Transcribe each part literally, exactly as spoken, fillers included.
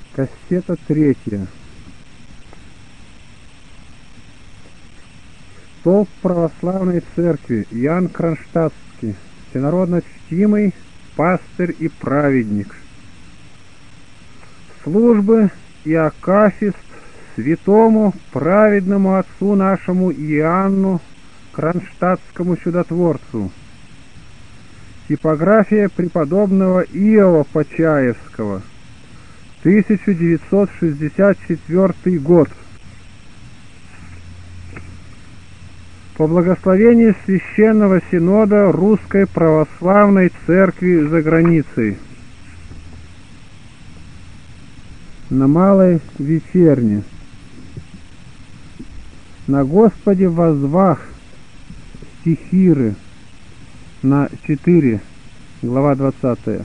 Кассета третья. Столб православной церкви Иоанн Кронштадтский, всенародно чтимый пастырь и праведник. Службы и акафист святому праведному отцу нашему Иоанну Кронштадтскому чудотворцу. Типография преподобного Иова Почаевского, тысяча девятьсот шестьдесят четвёртый год. По благословению Священного Синода Русской Православной Церкви за границей. На Малой Вечерне. На Господе воззвах стихиры. На четыре, глава двадцатая.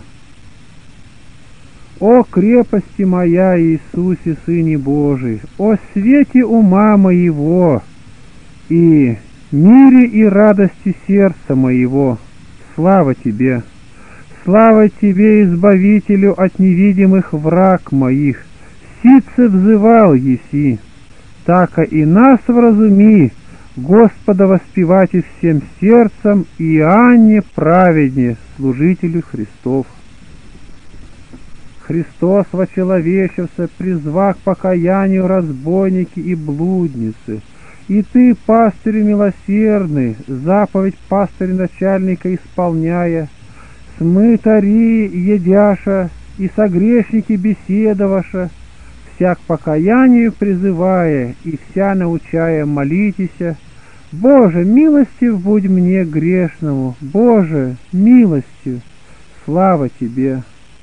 «О крепости моя, Иисусе, Сыне Божий! О свете ума моего! И мире и радости сердца моего! Слава Тебе! Слава Тебе, Избавителю от невидимых враг моих! Сице взывал еси! Така и нас вразуми, Господа воспевайте всем сердцем, и Иоанне праведне, служителю Христов. Христос вочеловечился, призвав к покаянию разбойники и блудницы. И ты, пастырь милосердный, заповедь пастыря начальника исполняя, с мытари едяша и со грешники беседоваша, вся к покаянию призывая и вся научая молитеся: Боже, милостив будь мне грешному, Боже, милостив, слава Тебе.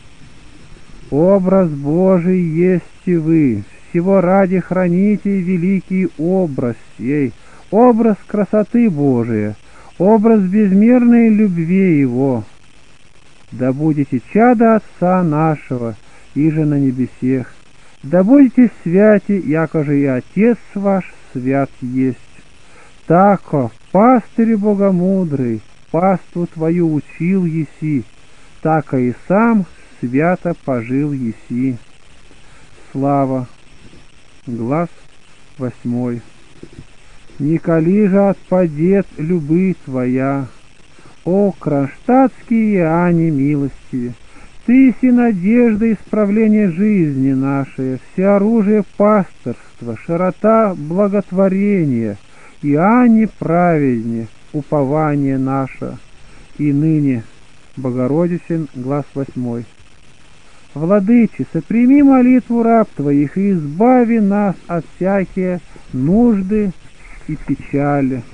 Образ Божий есть и вы, всего ради храните великий образ сей, образ красоты Божия, образ безмерной любви Его. Да будете чада Отца нашего, иже на небесех, да будете святи, якоже и Отец ваш свят есть. Тако, пастырь богомудрый, паству твою учил еси, тако и сам свято пожил еси. Слава. Глаз восьмой. Николи же отпадет любы твоя, о кронштадтский Иоанне милостиве! Ты си надежда исправления жизни нашей, всеоружие пасторства, широта благотворения, Иоанне праведне, упование наше, и ныне Богородицын, глаз восьмой. Владыче, соприми молитву раб твоих и избави нас от всякие нужды и печали.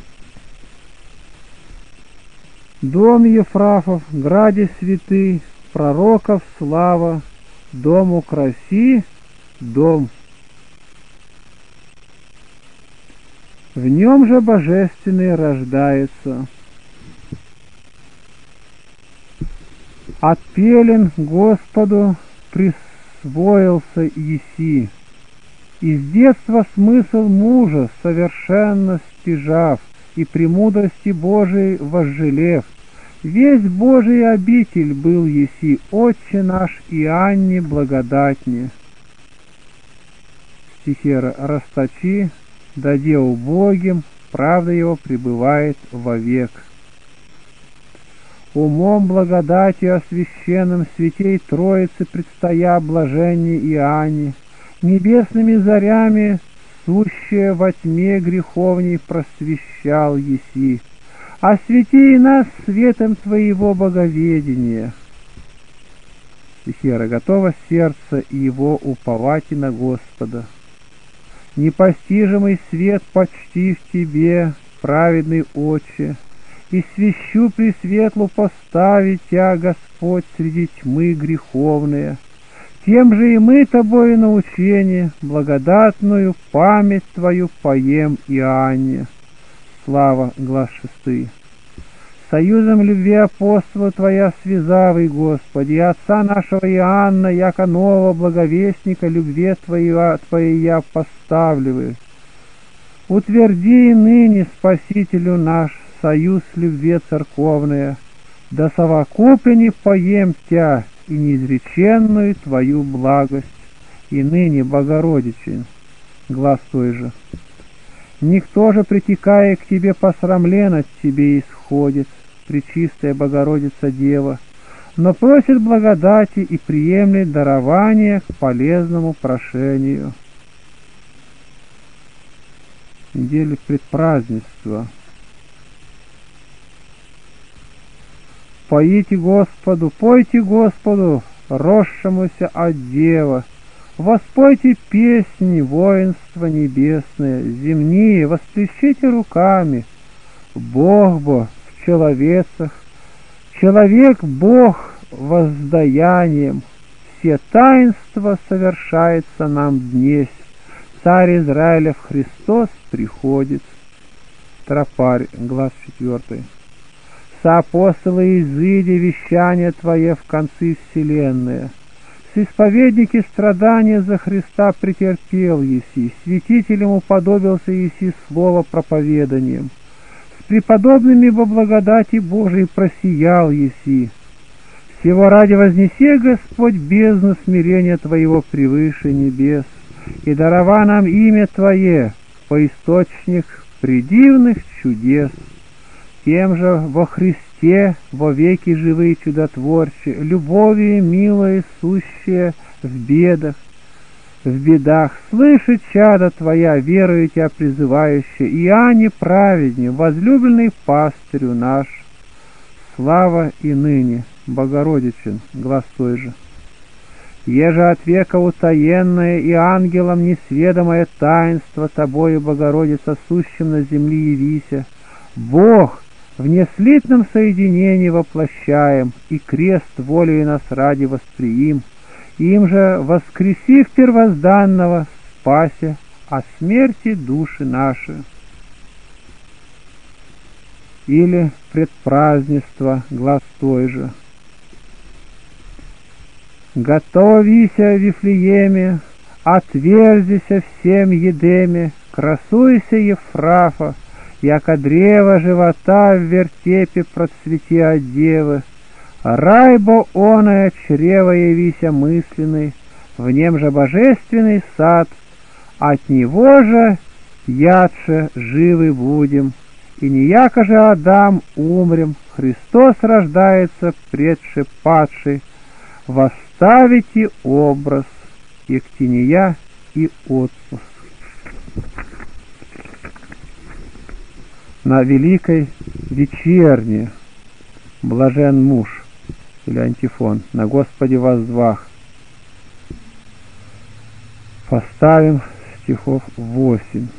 Дом Ефрафов, граде святый, пророков слава, дому краси, дом. В нем же божественный рождается. От пелен Господу присвоился еси, из детства смысл мужа совершенно стяжав и премудрости Божией возжелев, весь Божий обитель был еси, Отче наш Иоанне благодатне. Стихера расточи, даде убогим, правда его пребывает вовек. Умом благодатью освященным святей Троицы предстоя блаженней Иоанне, небесными зарями сущее во тьме греховней просвещал еси, освети и нас светом Твоего боговедения. Стихера готово сердце и его уповать и на Господа. Непостижимый свет почти в Тебе, праведный Отче, и свящу пресветлу поставить Тя, Господь, среди тьмы греховные. Тем же и мы Тобою научение, благодатную память Твою поем Иоанне. Слава, глаз шестый. Союзом любви апостола Твоя связавый, Господи, и Отца нашего Иоанна, яко нового благовестника любви Твоя, Твоей я поставливаю. Утверди и ныне, Спасителю наш, союз любви церковная, да совокуплене поем Тя и неизреченную Твою благость, и ныне Богородичен, глаз той же. Никто же, притекая к тебе, посрамлен от тебе исходит, Пречистая Богородица Дева, но просит благодати и приемлет дарование к полезному прошению. Неделя предпразднества. Поите Господу, пойте Господу, росшемуся от Дева, воспойте песни, воинства небесные, земные, восплещите руками. Бог бо в человецах, человек Бог воздаянием, все таинства совершается нам днесь, Царь Израилев Христос приходит. Тропарь, глаз четвертый. Соапостолы изыди вещание Твое в концы вселенные. С исповедники страдания за Христа претерпел еси, святителем уподобился еси слово проповеданием. С преподобными во благодати Божией просиял еси. Всего ради вознеси, Господь, бездну смирения Твоего превыше небес, и дарова нам имя Твое по источник предивных чудес. Тем же во Христе во веки живые чудотворче, любовью милое сущее в бедах, в бедах, слышит чадо Твоя, верою Тебя призывающая, Иоанне праведне, возлюбленный пастырю наш. Слава и ныне, Богородичен, глаз той же. Еже от века утаенное и ангелам несведомое таинство Тобою, Богородица, сущим на земле явися, Бог в неслитном соединении воплощаем, и крест волею нас ради восприим, им же воскресив первозданного, спася от смерти души наши. Или предпразднество, глаз той же. Готовися в Вифлееме, отверзися всем Едеме, красуйся, Ефрафа, яко древо живота в вертепе процвети от девы. Рай бо оное чрево явися мысленный, в нем же божественный сад, от него же ядше живы будем, и не яко же Адам умрем, Христос рождается предше падший, восставите образ Ектиния и отпуск. На великой вечерне блажен муж, или антифон, на Господе воздвах. Поставим стихов восемь.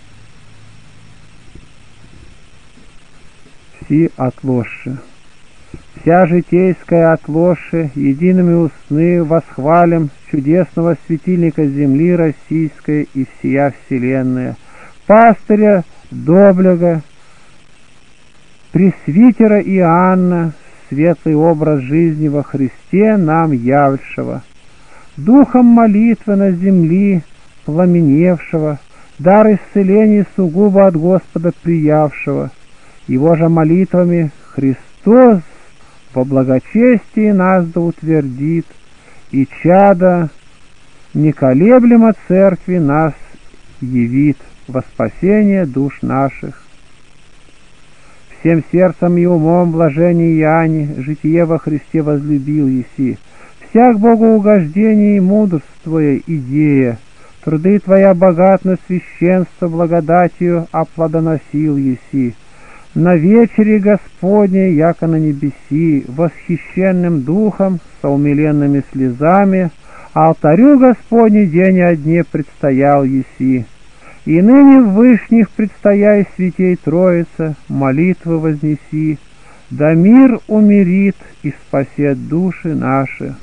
Все отложши, вся житейская отложши, едиными устны восхвалим чудесного светильника земли российской и всея вселенная, пастыря доблего, пресвитера Иоанна, светлый образ жизни во Христе нам явшего, духом молитвы на земли пламеневшего, дар исцеления сугубо от Господа приявшего, его же молитвами Христос во благочестии нас да утвердит, и чадо неколеблемо церкви нас явит во спасение душ наших. Всем сердцем и умом блажение Иоанне житие во Христе возлюбил еси, всяк богоугождение и мудрствуя идея, труды Твоя богатно священство благодатью оплодоносил еси. На вечере Господне, яко на небеси, восхищенным духом, со умиленными слезами, алтарю Господне день о дне предстоял еси. И ныне в вышних предстояй святей Троица, молитвы вознеси, да мир умирит и спасет души наши.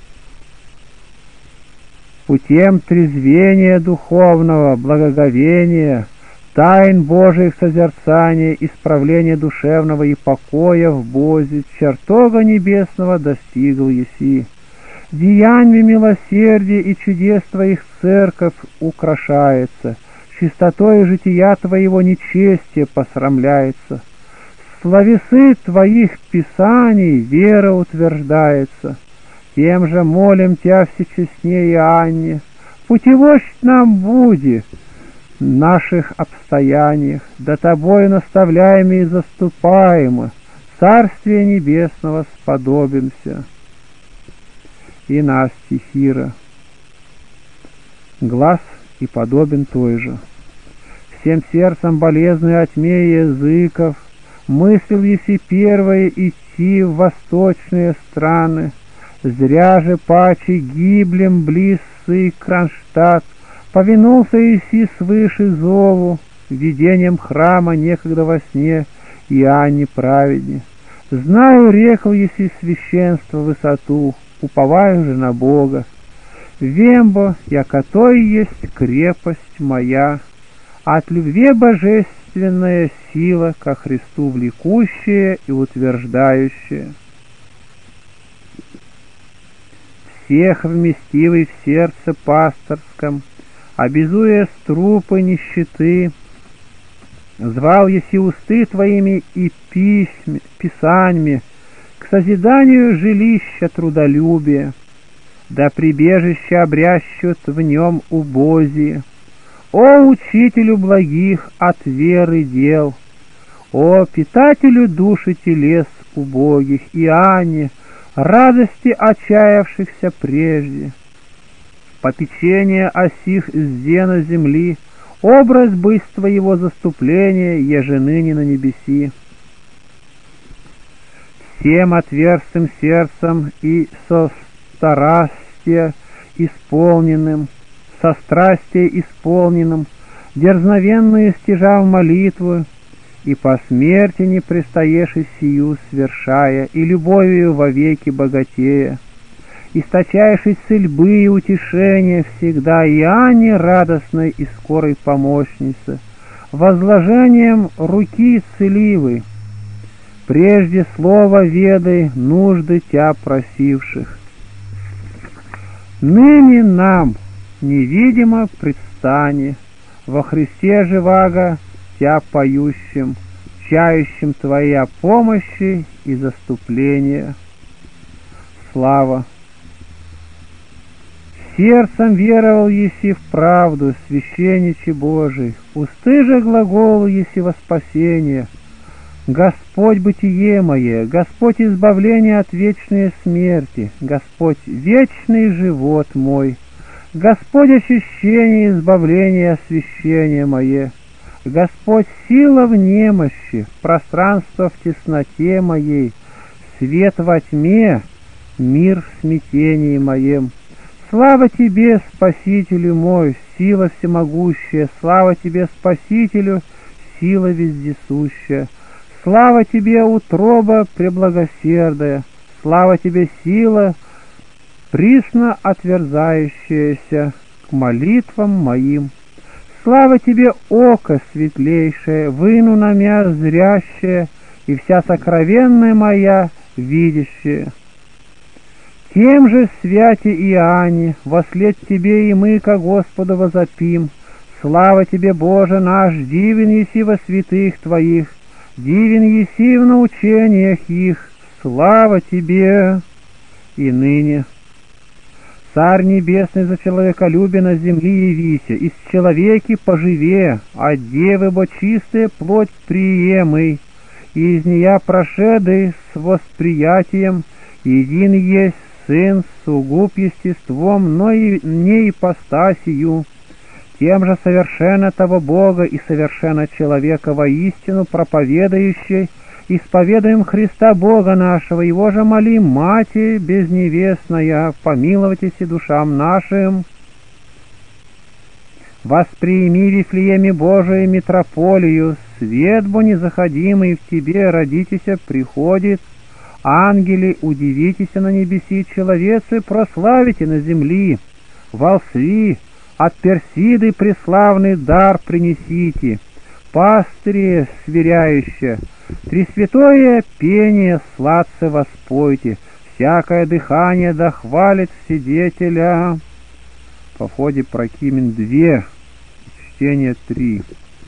Путем трезвения духовного, благоговения, тайн Божьих созерцания, исправления душевного и покоя в Бозе, чертога небесного достигл еси. Деяниями милосердия и чудес Твоих церковь украшается, чистотой жития Твоего нечестие посрамляется. Словесы Твоих писаний вера утверждается. Тем же молим Тебя всечестнее Иоанне, путеводь нам буди в наших обстояниях, да тобой наставляемы и заступаемы, Царствия Небесного сподобимся. И нас стихира. Глаз и подобен той же. Всем сердцем болезной о тьме языков мыслил еси первое идти в восточные страны. Зря же паче гиблем близ сы Кронштадт, повинулся еси свыше зову, видением храма некогда во сне Иоанне праведне. Знаю, рекал еси священство высоту, уповаю же на Бога. Вембо, якотой есть крепость моя, от любви божественная сила ко Христу влекущая и утверждающая. Всех вместивый в сердце пасторском, обязуя струпы нищеты, звал еси усты твоими и письми, писаньми к созиданию жилища трудолюбия, да прибежище обрящут в нем убозие. О учителю благих от веры дел, о питателю души телес убогих, Иоанне, радости отчаявшихся прежде, попечение о сих зена земли, образ быства его заступления, еже ныне на небеси. Всем отверстым сердцем и со страстия исполненным, со страстия исполненным, дерзновенную стяжав молитву, и по смерти не пристаешь и сию свершая, и любовью вовеки богатея, источаешь из цельбы и утешения всегда, Иоанне радостной и скорой помощнице, возложением руки целивой, прежде слова ведай нужды тя просивших. Ныне нам невидимо предстане, во Христе живаго тя поющим, чающим твоя помощи и заступления. Слава! Сердцем веровал еси в правду, священниче Божий, усты же глаголу еси во спасение. Господь бытие мое, Господь избавление от вечной смерти, Господь вечный живот мой, Господь очищение, избавление, освящение мое, Господь сила в немощи, пространство в тесноте моей, свет во тьме, мир в смятении моем. Слава Тебе, Спасителю мой, сила всемогущая, слава Тебе, Спасителю, сила вездесущая. Слава Тебе, утроба преблагосердая, слава Тебе, сила, присно отверзающаяся к молитвам моим. Слава Тебе, око светлейшее, выну на мя зрящее, и вся сокровенная моя видящая. Тем же святе Иоанне, вослед Тебе и мы ко Господу возопим. Слава Тебе, Боже наш, дивен еси во святых Твоих, дивен еси в научениях их, слава Тебе и ныне. Царь Небесный за человеколюбие на земли явися, из человеки поживе, от девы бо чистая плоть приемый, и из нея прошедый с восприятием, един есть Сын сугуб естеством, но и не ипостасию, тем же совершенно того Бога и совершенно человека воистину проповедающий, исповедуем Христа Бога нашего, Его же молим, Мати безневестная, помиловайтесь и душам нашим. Восприими в Вифлееме Божию митрополию, свет бо незаходимый в тебе родитеся приходит, ангели, удивитесь на небеси, человецы, прославите на земли, волсли, от Персиды преславный дар принесите, пастыри сверяюще, тресвятое пение сладце воспойте, всякое дыхание да хвалит Вседетеля. По входе Прокимен два, чтение три.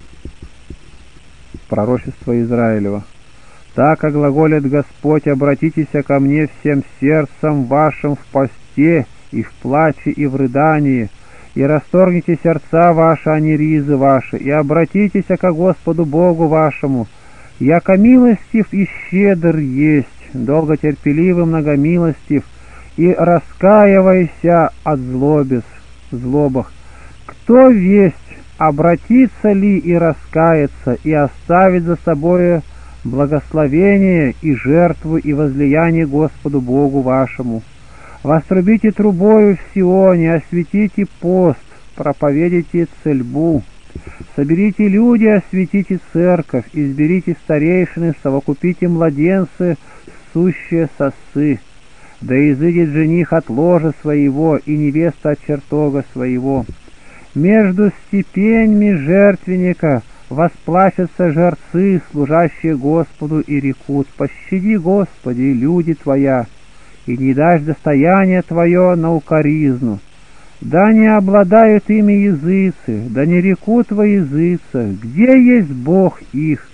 Пророчество Израилева. Так оглаголит Господь: обратитесь ко мне всем сердцем вашим в посте и в плаче и в рыдании, и расторгните сердца ваши, а не ризы ваши, и обратитесь ко Господу Богу вашему, яко милостив и щедр есть, долготерпеливый, многомилостив, и раскаивайся от злобес, злобах. Кто весть, обратится ли и раскается, и оставит за собою благословение и жертву и возлияние Господу Богу вашему? Вострубите трубою в Сионе, осветите пост, проповедите цельбу. Соберите люди, осветите церковь, изберите старейшины, совокупите младенцы, сущие сосы. Да изыдет жених от ложа своего, и невеста от чертога своего. Между степенями жертвенника восплачутся жрцы, служащие Господу, и рекут: «Пощади, Господи, люди Твоя, и не дашь достояние Твое на укоризну. Да не обладают ими языцы, да не рекут во языцах, где есть Бог их?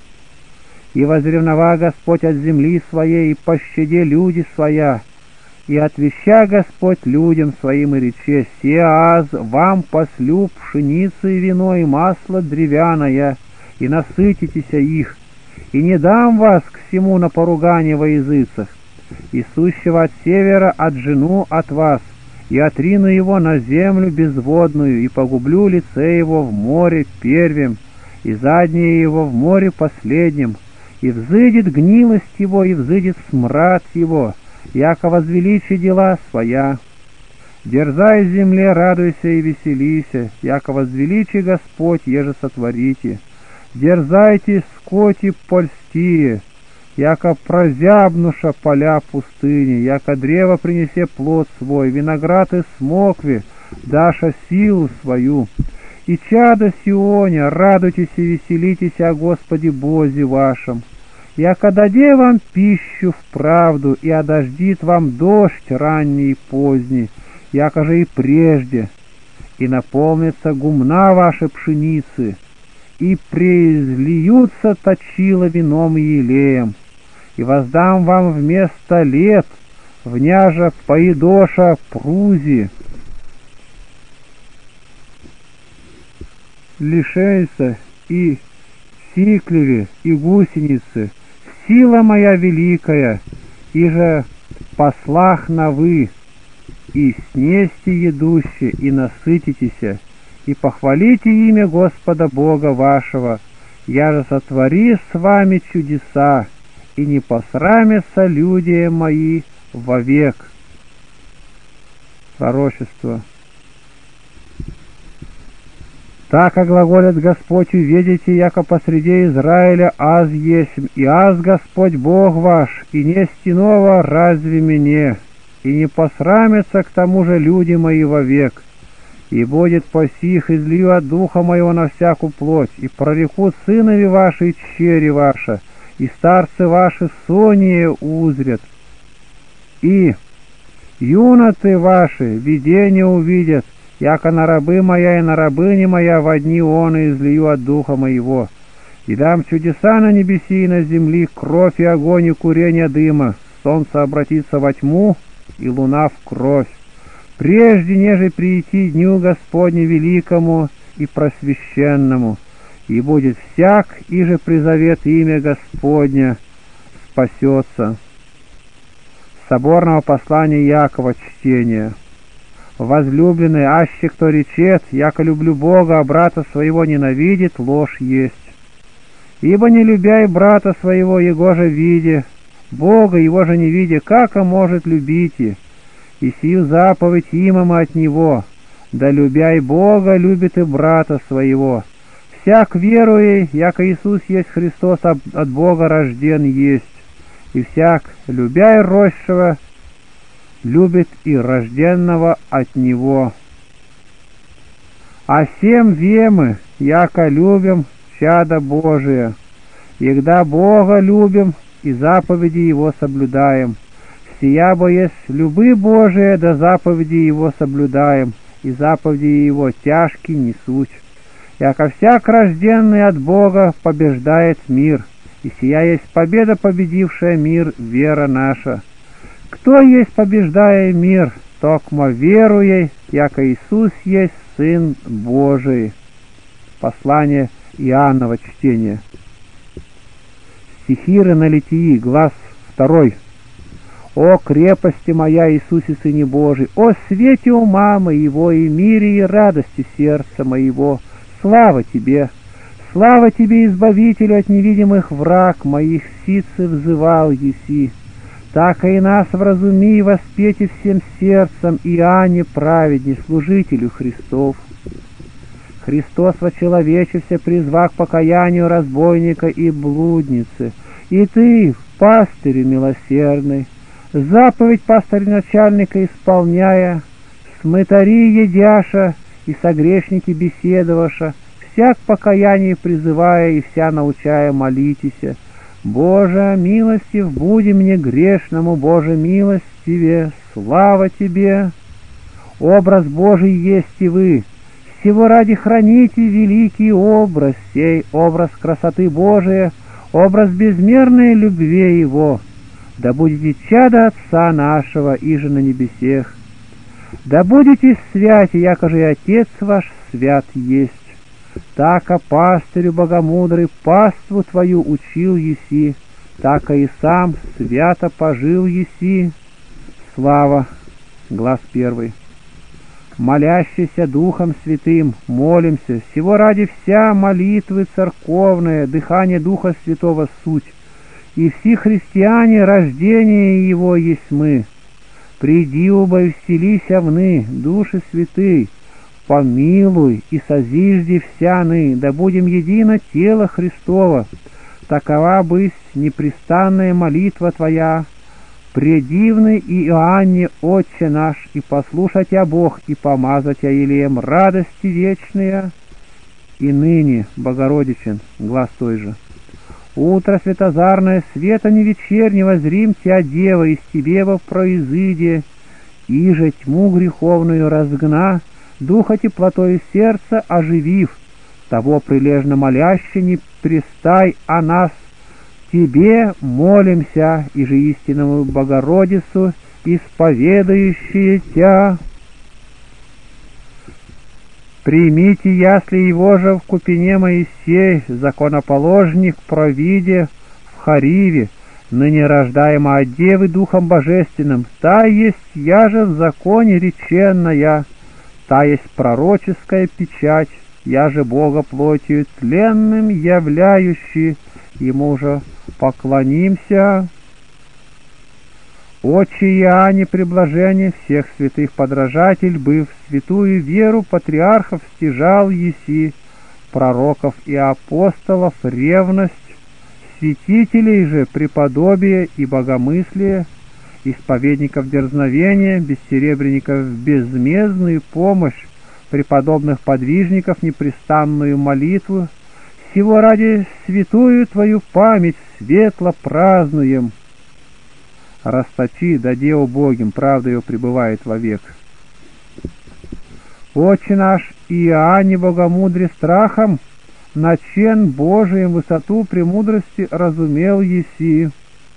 И возревнова Господь от земли своей, и пощади люди своя, и отвеща Господь людям своим, и рече: се аз вам послю пшеницы и вино, и масло древяное, и насытитеся их, и не дам вас к всему на поругание во языцах, и сущего от севера отжену от вас, и отрину его на землю безводную, и погублю лице его в море первым, и заднее его в море последнем, и взыдет гнилость его, и взыдет смрад его, яко возвеличи дела своя. Дерзай земле, радуйся и веселися, яко возвеличи Господь, еже сотворите. Дерзайте, скоти польстие, яко прозябнуша поля пустыни, яко древо принесе плод свой, виноград и смокве, даша силу свою. И чадо Сионе, радуйтесь и веселитесь о Господе Бозе вашем, яко даде вам пищу в правду, и одождит вам дождь ранний и поздний, яко же и прежде, и наполнится гумна вашей пшеницы, и преизлиются точила вином и елеем, и воздам вам вместо лет вняжа поедоша прузи. Лишейся и сиклеви, и гусеницы, сила моя великая, и же послах на вы, и снесьте едуще, и насытитеся, и похвалите имя Господа Бога вашего, я же сотвори с вами чудеса, и не посрамятся люди мои вовек». Пророчество. «Так глаголит Господь, увидите, яко посреди Израиля аз есмь, и аз Господь Бог ваш, и не стеного разве мне, и не посрамятся к тому же люди мои вовек. И будет по сих излию от духа моего на всякую плоть, и прорекут сынови ваши и чери ваши, и старцы ваши соние узрят, и юноты ваши видение увидят, яко на рабы моя и на рабыни моя во дни он и излию от духа моего. И дам чудеса на небеси и на земли, кровь и огонь и курение дыма, солнце обратится во тьму и луна в кровь, прежде неже прийти дню Господню великому и просвященному, и будет всяк, и же призовет имя Господня, спасется». Соборного послания Якова чтение. «Возлюбленный, аще кто речет, яко люблю Бога, а брата своего ненавидит, ложь есть. Ибо не любя и брата своего, его же видя, Бога его же не видя, как он может любить и, и сию заповедь имам от него, да любя и Бога, любит и брата своего. Всяк веруя, яко Иисус есть Христос, от Бога рожден есть, и всяк, любя и росшего, любит и рожденного от Него. А всем вемы, яко любим чадо Божие, егда Бога любим и заповеди Его соблюдаем. Сия бо есть любы Божие, да заповеди Его соблюдаем, и заповеди Его тяжкие не суть. Яко всяк рожденный от Бога побеждает мир, и сия есть победа, победившая мир, вера наша. Кто есть побеждая мир, токмо веруя, яко Иисус есть Сын Божий. Послание Иоаннова, чтение. Стихиры на литии, глаз второй. О крепости моя, Иисусе, Сыне Божий, о свете ума моего и мире и радости сердца моего, слава Тебе! Слава Тебе, Избавителю от невидимых враг моих, сицы взывал еси. Так и нас вразуми и воспейте всем сердцем, Иоанне праведни, служителю Христов. Христос вочеловечился, призвав к покаянию разбойника и блудницы, и Ты, пастырю милосердный, заповедь пастыря начальника исполняя, с мытари едяша и со грешники беседоваша, всяк покаяние призывая и вся научая молитеся. Боже, милостив буди мне грешному, Боже, милостиве, слава Тебе! Образ Божий есть и вы, всего ради храните великий образ сей, образ красоты Божия, образ безмерной любви Его. Да будете чада Отца нашего, иже на небесех. Да будете святи, якоже и Отец ваш свят есть. Так, а пастырю богомудрый паству твою учил еси, так и сам свято пожил еси. Слава, глаз первый. Молящийся Духом Святым, молимся, всего ради вся молитвы церковная, дыхание Духа Святого суть, и все христиане рождение Его есть мы. Приди, оба, и вселися вны, души святые, помилуй и созижди всяны, да будем едино тело Христово. Такова бысть непрестанная молитва Твоя, предивный Иоанне, Отче наш, и послушать я Бог, и помазать я елеем радости вечные, и ныне, Богородичен, глаз той же. Утро светозарное, света не вечернего, зрим Тя, Дева, из Тебе во произыде, иже тьму греховную разгна, духа теплотой сердца оживив, того прилежно моляще не пристай о нас. Тебе молимся, и же истинному Богородицу, исповедающие Тя. Примите, ясли его же в купине Моисей, законоположник, провиде в Хариве, ныне рождаемо от Девы Духом Божественным, та есть я же в законе реченная, та есть пророческая печать, я же Бога плотью тленным являющий, Ему же поклонимся. Отче Иоанне приблажение всех святых подражатель, быв святую веру патриархов стяжал еси, пророков и апостолов ревность, святителей же преподобие и богомыслие, исповедников дерзновения, бессеребренников безмездную помощь, преподобных подвижников непрестанную молитву, всего ради святую Твою память светло празднуем. Расточи, да Део Богим, правда Его пребывает вовек. Отче наш Иоанне богомудре страхом, начен Божием высоту премудрости разумел еси.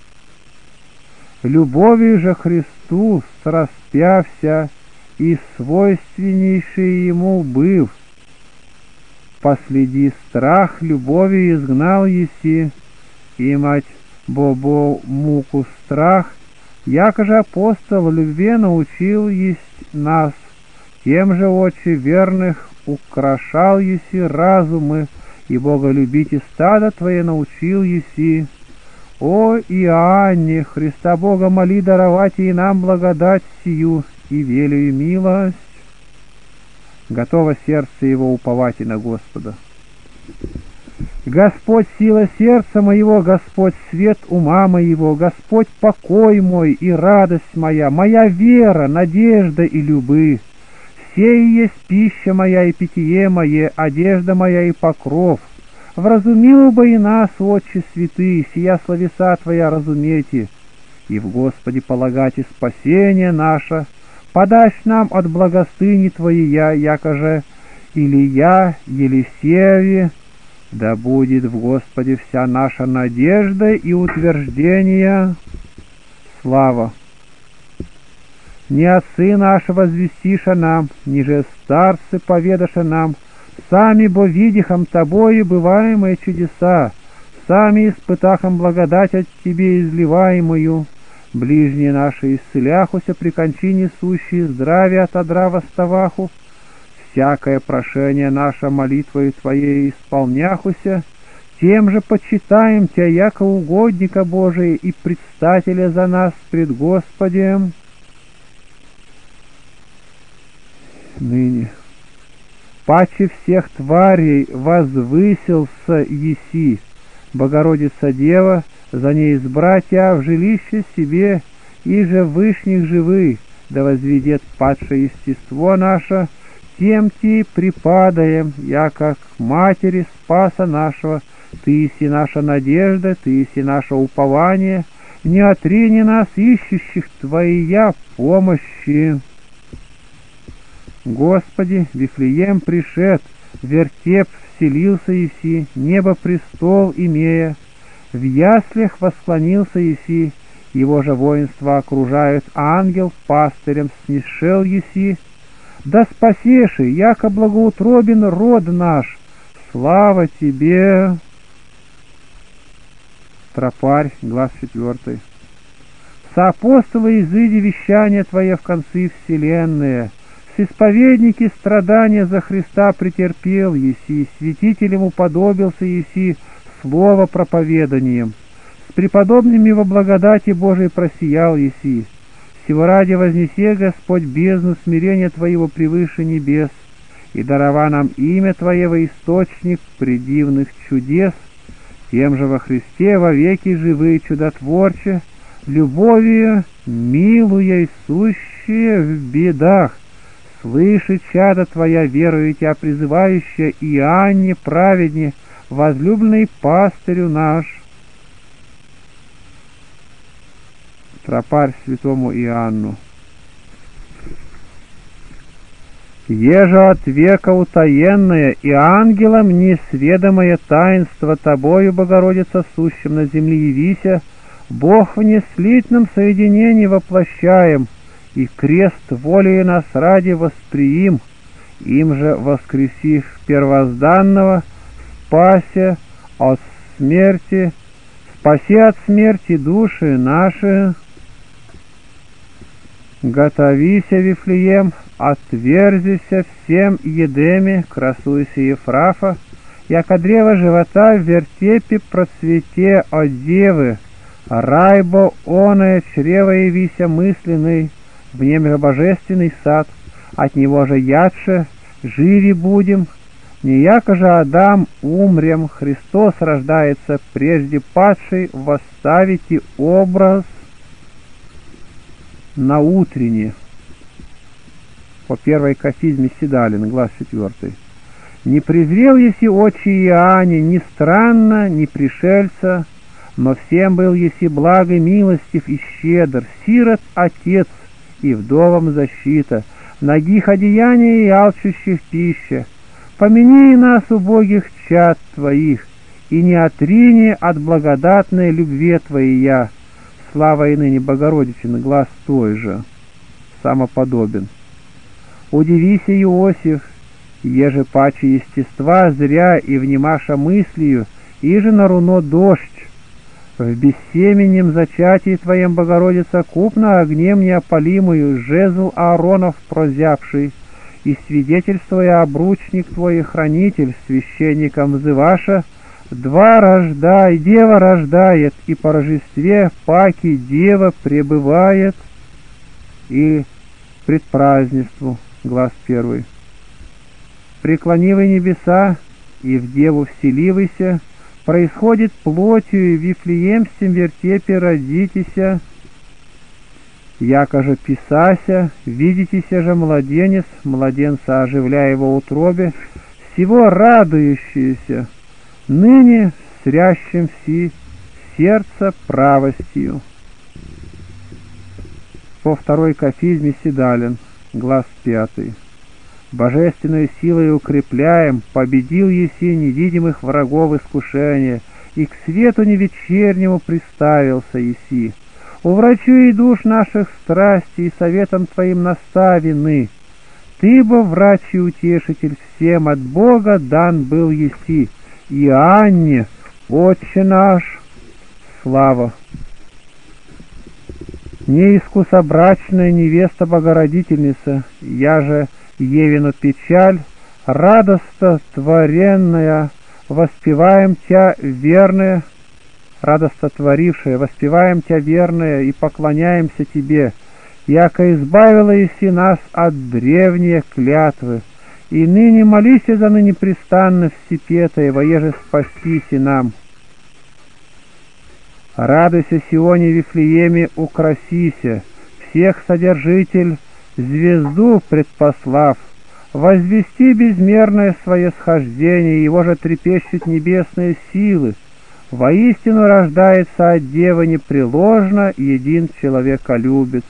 Любовью же Христу сраспявся и свойственнейший Ему быв, последи страх любовью изгнал еси, и мать Бобо муку страх, якоже апостол любви научил есть нас, тем же, Отче, верных украшал еси разумы, и боголюбите стадо Твое научил еси. О Иоанне, Христа Бога моли даровать и нам благодать сию, и велию милость. Готово сердце его уповать и на Господа. Господь сила сердца моего, Господь свет ума моего, Господь покой мой и радость моя, моя вера, надежда и любы. Сей есть пища моя и питье мое, одежда моя и покров. Вразумил бы и нас, Отче святый, сия словеса Твоя разумейте, и в Господе полагайте спасение наше, подашь нам от благостыни Твоя, якоже Илия, Елисееве, да будет в Господе вся наша надежда и утверждение. Слава! Не отцы наши возвестиша нам, ниже старцы поведаша нам, сами бо видихом тобою бываемые чудеса, сами испытахом благодать от тебе изливаемую, ближние наши исцеляхуся при кончине сущие здравия отодра восставаху, всякое прошение наше молитвою Твоей исполняхуся, тем же почитаем Тя, яко угодника Божия и предстателя за нас пред Господем. Ныне, паче всех тварей возвысился еси, Богородица Дева, за ней избрать Тя в жилище себе, и же вышних живы, да возведет падшее естество наше, тем Ти припадаем, яко к матери Спаса нашего, Ты еси наша надежда, Ты еси наше упование, не отрини нас, ищущих Твоя помощи. Господи, Вифлеем пришед, в вертеп вселился еси, небо престол имея, в яслях восклонился еси, его же воинства окружают, ангел пастырем снишел еси, да спасеши, яко благоутробен род наш, слава Тебе. Тропарь, глаз четвертый. Соапостолы изыди вещания Твое в концы вселенные, с исповедники страдания за Христа претерпел еси, святителем уподобился еси слово проповеданием, с преподобными во благодати Божией просиял еси. Сего ради вознесе, Господь, бездну смирения Твоего превыше небес, и дарова нам имя Твое во источник предивных чудес, тем же во Христе вовеки живые чудотворче, любовью милуя и сущие в бедах, слыши, чада Твоя, верую Тя призывающая, Иоанне праведне, возлюбленный пастырю наш. Тропарь святому Иоанну. Еже от века утаенное и ангелам несведомое таинство Тобою, Богородица, сущим на земле явися, Бог в неслитном соединении воплощаем, и крест волею нас ради восприим, им же воскресив первозданного, спася от смерти, спаси от смерти души наши. Готовися, Вифлеем, отверзися всем едеме, красуйся Ефрафа, яко древо живота в вертепе процвете от девы, райбо оное чрево явися мысленный, в нем же божественный сад, от него же ядше живи будем, не яко же Адам умрем, Христос рождается, прежде падший, восставите образ на утренне. По первой кафизме Седалин, глаз четвертый. Не презрел еси очи Иоанне, ни странно, ни пришельца, но всем был еси благо, милостив и щедр, сирот отец и вдовам защита, нагих одеяния и алчущих пища. Помяни нас, убогих чад Твоих, и не отрини от благодатной любви Твоей я. Слава и ныне Богородичен, глаз той же, самоподобен. Удивися, Иосиф, еже паче естества зря и внимаша мыслью, иже на руно дождь. В бессеменем зачатии Твоем, Богородица, купно огнем неопалимую, жезл Ааронов прозябший, и свидетельствуя обручник Твой, хранитель, священником взываша, два рождай, дева рождает, и по рождестве паки дева пребывает, и предпразднеству, глаз первый. Преклонивай небеса, и в деву вселивайся, происходит плотью, и в Вифлеемском вертепе родитеся, яко же писася, видитеся же младенец, младенца оживляя его утробе, всего радующийся, ныне срящим все сердце правостью. По второй кафизме Седалин, глаз пятый. Божественной силой укрепляем, победил еси невидимых врагов искушения, и к свету невечернему приставился еси. уврачуй душ наших страстей и советом Твоим наставены. Ты бы, врач и утешитель, всем от Бога дан был еси. Иоанне, Отче наш, слава. Неискусобрачная невеста Богородительница, я же Евину печаль, радостно творенная, воспеваем Тя верная, радостно творившая, воспеваем Тя верная и поклоняемся Тебе, яко избавила еси нас от древней клятвы, и ныне молись за ныне престанно всепетое, воеже спастися нам. Радуйся, Сионе, Вифлееме, украсися, всех содержитель, звезду предпослав, возвести безмерное свое схождение, его же трепещут небесные силы. Воистину рождается от девы непреложно един человеколюбец.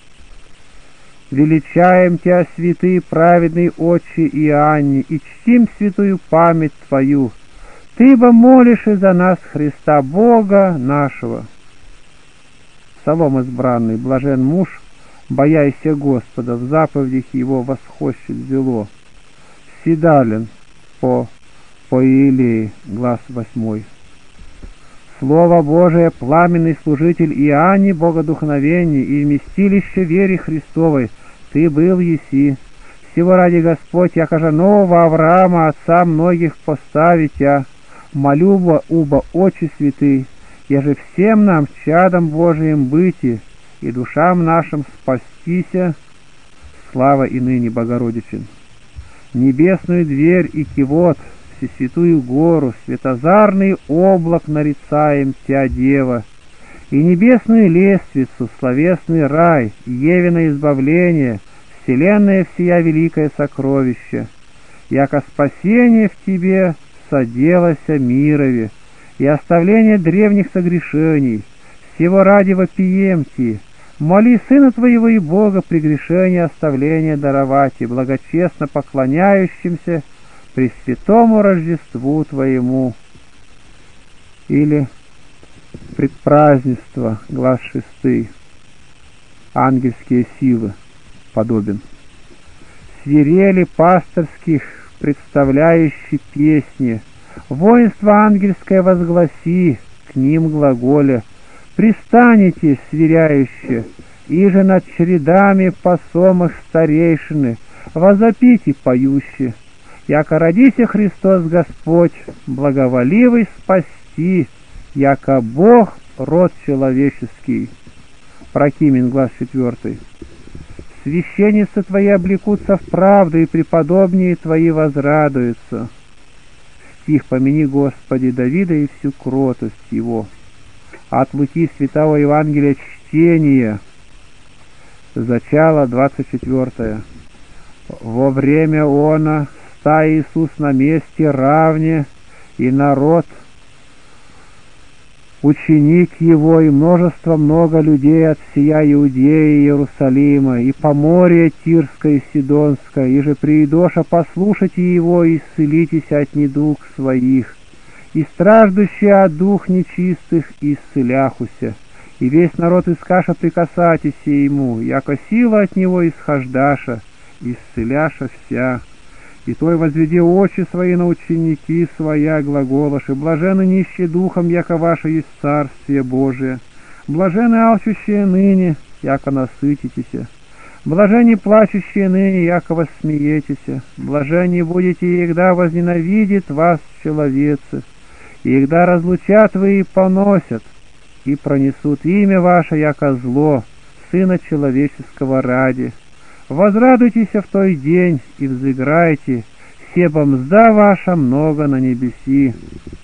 Величаем Тя, святый праведный Отче Иоанне, и чтим святую память Твою. Ты бы молишь и за нас Христа Бога нашего. Псалом избранный, блажен муж, бояйся Господа, в заповедях Его восхощет зело. Седален по, по Иелее, глаз восьмой. Слово Божие, пламенный служитель Иоанне, богодухновение и вместилище вере Христовой, Ты был еси. Всего ради Господь, яко же нового Авраама, отца многих поставить Тя, молю во уба очи святые, еже всем нам, чадом Божиим, быти, и душам нашим спастися, слава и ныне Богородичен. Небесную дверь и кивот, всесвятую гору, светозарный облак нарицаем Тя, Дева, и небесную лествицу, словесный рай, Евино избавление, вселенная всея великое сокровище, яко спасение в Тебе соделася мирове, и оставление древних согрешений, всего ради вопием Ти, моли Сына Твоего и Бога прегрешение оставления даровать, и благочестно поклоняющимся Пресвятому Рождеству Твоему. Или предпразднество, глаз шестый, ангельские силы подобен. Свирели пасторских, представляющие песни, воинство ангельское возгласи, к ним глаголя, пристанете, сверяюще, иже над чередами посомых старейшины, возопите поюще, яко родися Христос Господь, благоволивый спасти, яко Бог род человеческий. Прокимен, глаз четвертый. Священницы Твои облекутся в правду, и преподобнее Твои возрадуются. Стих помяни, Господи, Давида и всю кротость его. От Луки Святого Евангелия чтение. Зачало двадцать четвертое. Во время она ста Иисус на месте равне, и народ, ученик его, и множество много людей от всея Иудеи и Иерусалима, и поморья Тирское и Сидонское, и же приидоша послушайте его, и исцелитесь от недуг своих, и страждущие от дух нечистых исцеляхуся, и весь народ искаша прикасатися ему, яко сила от него исхождаша, исцеляша вся. И той возведи очи свои на ученики своя, глаголоши, блажены нищие духом, яко ваше есть Царствие Божие, блажены алчущие ныне, яко насытитеся, блаженни плачущие ныне, яко воссмеетеся, блаженни будете, егда возненавидит вас человецы, и егда разлучат вы и поносят, и пронесут имя ваше, яко зло, Сына Человеческого ради. Возрадуйтесь в той день и взыграйте, себо мзда ваша много на небеси.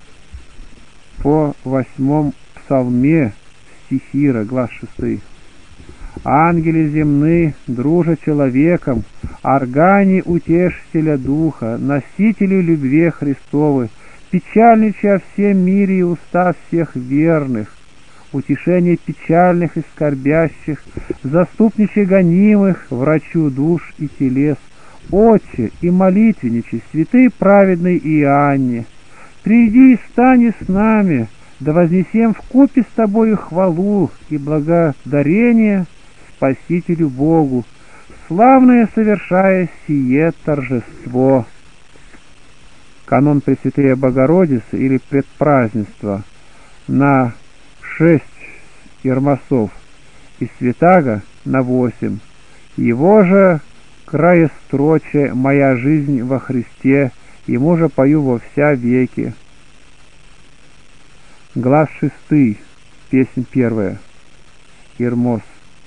По восьмом псалме стихира, глаз шестый. Ангели земны, дружа человеком, органи утешителя духа, носители любви Христовы, печальнича о всем мире и уста всех верных, утешение печальных и скорбящих, заступниче гонимых, врачу душ и телес, Отче и молитвенниче, святый праведный Иоанне, приди и стань с нами, да вознесем вкупе с тобою хвалу и благодарение Спасителю Богу, славное совершая сие торжество. Канон Пресвятая Богородицы или предпразднество на шесть Ермосов и Святаго на восемь. Его же краестроче «Моя жизнь во Христе», ему же пою во вся веки. Глаз шестый, песнь первая. Ермос.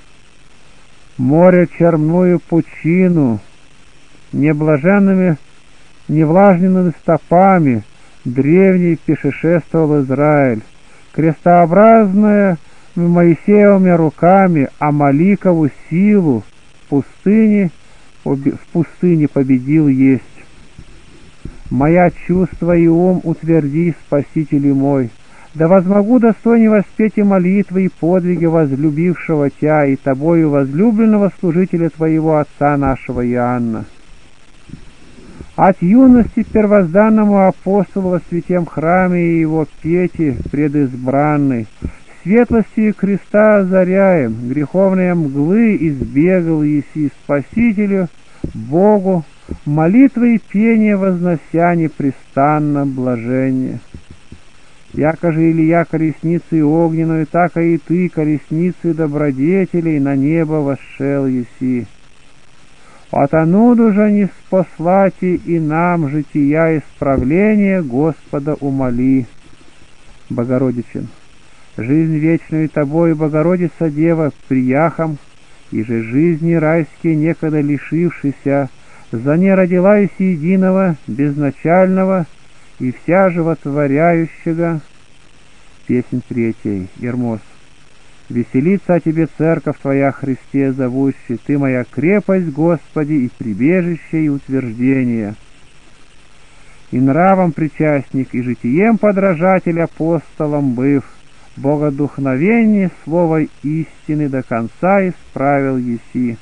Море черную пучину, неблаженными, невлажненными стопами древний пешешествовал Израиль, крестообразная Моисеевыми руками Амаликову силу в пустыне, в пустыне победил есть. Моя чувства и ум утверди, Спаситель мой, да возмогу достойнее воспеть и молитвы и подвиги возлюбившего Тя и Тобою возлюбленного служителя Твоего Отца нашего Иоанна. От юности первозданному апостолу во святем храме и его пети предизбранный, светлостью креста озаряем, греховные мглы избегал еси Спасителю, Богу, молитвы и пение вознося непрестанно блажение. Яко же Илья колесницей огненную, так и ты колесницей добродетелей на небо восшел еси. Отонуду же не спаслати и нам жития исправления Господа умоли. Богородичин. Жизнь вечную Тобою, Богородица Дева, прияхом, и же жизни райские некогда лишившися, за не родила из единого, безначального и вся животворяющего. Песнь третья. Ермос. Веселится о Тебе церковь Твоя, Христе зовущий, Ты моя крепость, Господи, и прибежище, и утверждение. И нравом причастник, и житием подражатель апостолом быв, богодухновение слова истины до конца исправил еси.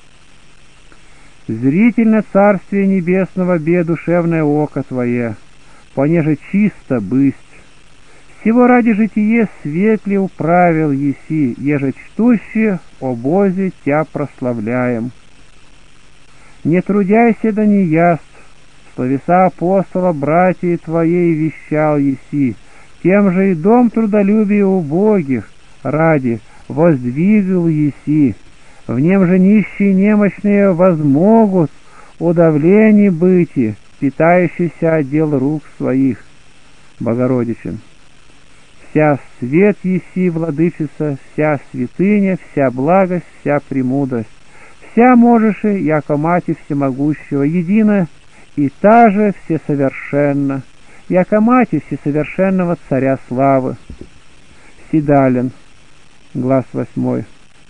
Зрительно царствие небесного бе душевное око Твое, понеже чисто бысть. Всего ради житие светле управил еси, еже чтущие о Бозе Тя прославляем. Не трудяйся да не яст, словеса апостола братьев Твоей вещал еси, тем же и дом трудолюбия убогих ради воздвигал еси. В нем же нищие немощные возмогут удавление быти, питающийся отдел рук своих. Богородичин. Вся свет еси, владычица, вся святыня, вся благость, вся премудрость, вся можешь, яко мати всемогущего, едина и та же всесовершенна, яко мати всесовершенного царя славы. Седален. Глаз восьмой.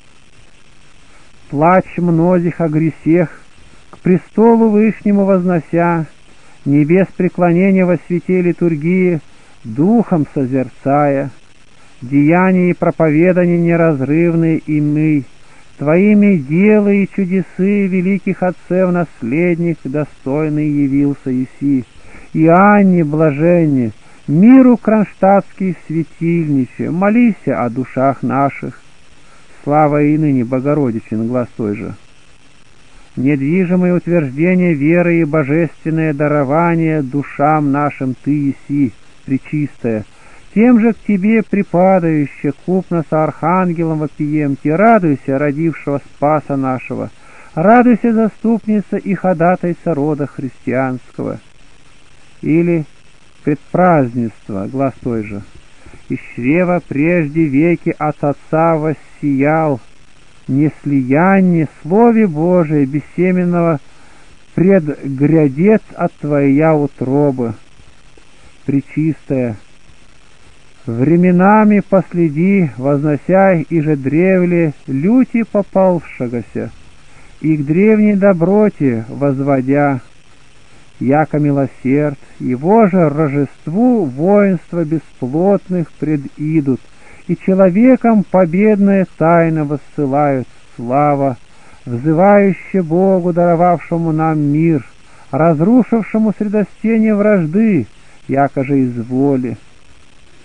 Плач многих о гресех, к престолу Вышнему вознося, небес преклонения во святе литургии, духом созерцая, деяния и проповедания неразрывные и мы, Твоими делы и чудесы великих отцев наследник достойный явился еси, Иоанне блаженне, миру кронштадтский светильниче, молися о душах наших. Слава и ныне Богородичин, глаз той же. Недвижимое утверждение веры и божественное дарование душам нашим Ты еси, пречистая, тем же к Тебе припадающее, купно со архангелом вопием, Те радуйся, родившего Спаса нашего, радуйся, заступница и ходатайца рода христианского. Или предпразднество, глаз той же. Из чрева прежде веки от Отца воссиял, не слияние слове Божие бессеменного предгрядет от Твоя утробы. Пречистая, временами последи, вознося и же древле люти попалшегося, и к древней доброте возводя, яко милосерд, его же рожеству воинства бесплотных предидут, и человеком победная тайна воссылают слава, взывающая Богу, даровавшему нам мир, разрушившему средостение вражды, яко же из воли.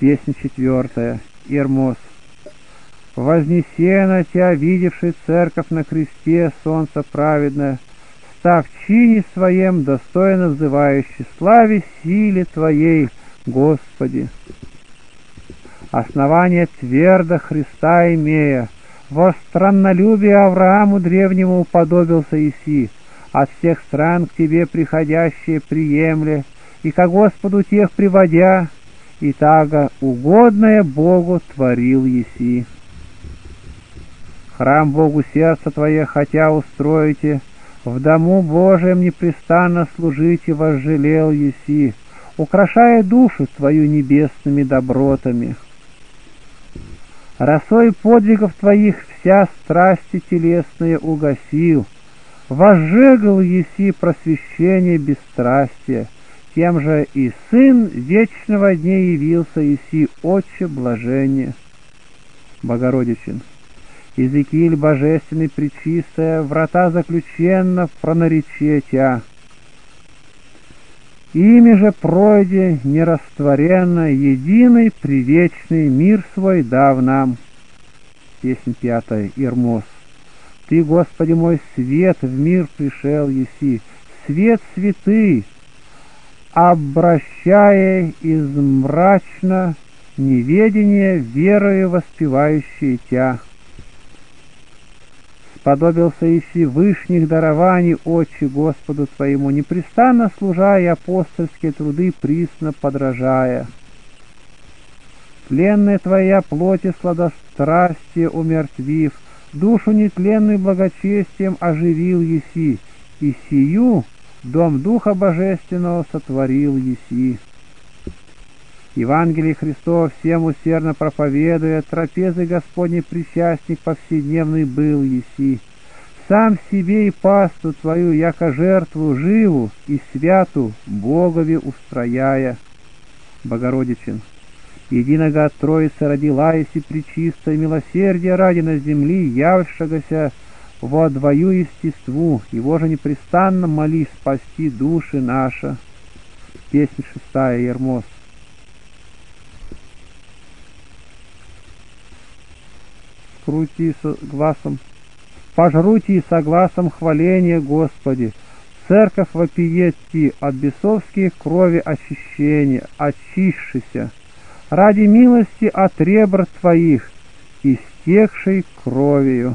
Песня четвертая. Ирмос. Вознесе на тебя, видевший церковь на кресте, солнце праведное, став в чине своем, достойно взывающий, славе силе Твоей, Господи. Основание твердо Христа имея, во страннолюбие Аврааму древнему уподобился Иси, от всех стран к Тебе приходящие приемля, и ко Господу тех приводя, и тага угодное Богу творил Еси. Храм Богу сердца Твое хотя устроите, в дому Божием непрестанно служите, возжалел Еси, украшая душу Твою небесными добротами. Росой подвигов Твоих вся страсти телесные угасил, возжегал Еси просвещение бесстрастия, тем же и Сын вечного дня явился Еси, Отче блажения. Богородичин. Иезекииль божественный пречистая, врата заключенно пронарече Тя. Ими же пройде нерастворенно, единый привечный мир свой дав нам. Песнь пятая. Ирмос. Ты, Господи мой, свет в мир пришел Еси, свет святый, обращая из мрачно неведения верою воспевающие Тя. Сподобился Еси вышних дарований, Отче Господу Твоему, непрестанно служа и апостольские труды присно подражая. Тленная Твоя плоти сладострастие умертвив, душу нетленную благочестием оживил Еси, и сию дом Духа Божественного сотворил Еси. Евангелие Христово всем усердно проповедуя, трапезы Господней причастник повседневный был Еси. Сам себе и пасту Твою, яко жертву живу и святу Богови устрояя. Богородичин. Единого от Троицы родила Еси пречистое милосердие ради на земли, явшегося во двою естеству, его же непрестанно моли спасти души наши. Песня шестая. Ирмос. Крути со гласом, пожруйте и согласом хваления Господи. Церковь вопиет ти от бесовских крови очищения, очищися, ради милости от ребр Твоих, истекшей кровью.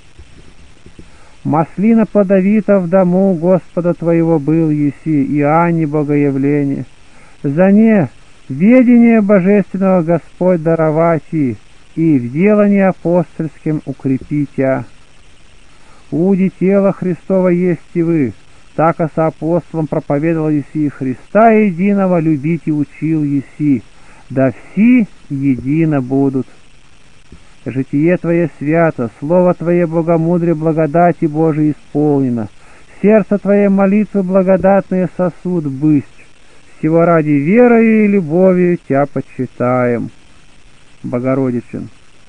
Маслина плодовита в дому Господа Твоего был Еси, и Анне богоявление. За не ведение божественного Господь даровать и, и в делании апостольским укрепитя. Уди тела Христова есть и вы, так и со апостолом проповедовал Еси, Христа единого любить и учил Еси, да все едино будут. Житие Твое свято, Слово Твое богомудрие благодати Божией исполнено, сердце Твое молитвы благодатные сосуд бысть, всего ради верою и любовью Тя почитаем. Богородичин.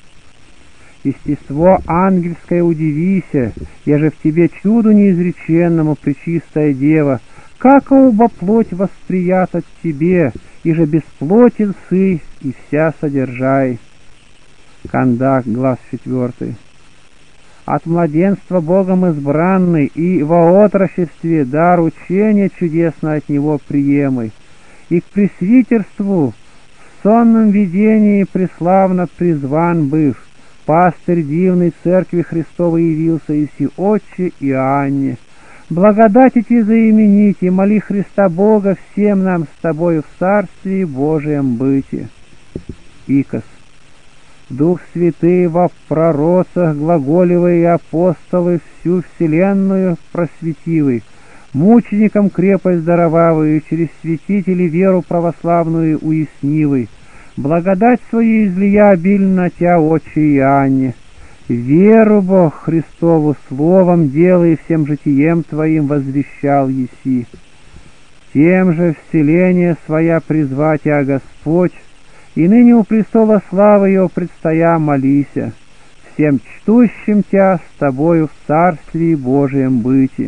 Естество ангельское удивися, еже в Тебе чуду неизреченному, пречистая Дева, как оба плоть восприят от Тебе, и же бесплотен сы, и вся содержай. Кандак, глаз четвертый. От младенства Богом избранный, и во отрочестве дар учения чудесно от Него приемый, и к пресвитерству в сонном видении преславно призван быв, пастырь дивной церкви Христовой явился Еси, Отче Иоанне. Благодати Ти заимените, моли Христа Бога всем нам с Тобою в Царствии Божием быти. Икос. Дух Святый во пророцах глаголевый и апостолы всю вселенную просветивый, мученикам крепость даровавую, через святителей веру православную уяснивый, благодать свою излия обильно Тя, Отче Иоанне. Веру Бог Христову словом, дело и всем житием Твоим возвещал Еси. Тем же вселение своя призвать Тя, Господь, и ныне у престола славы Его предстоя молися, всем чтущим Тя с Тобою в Царствии Божием быти.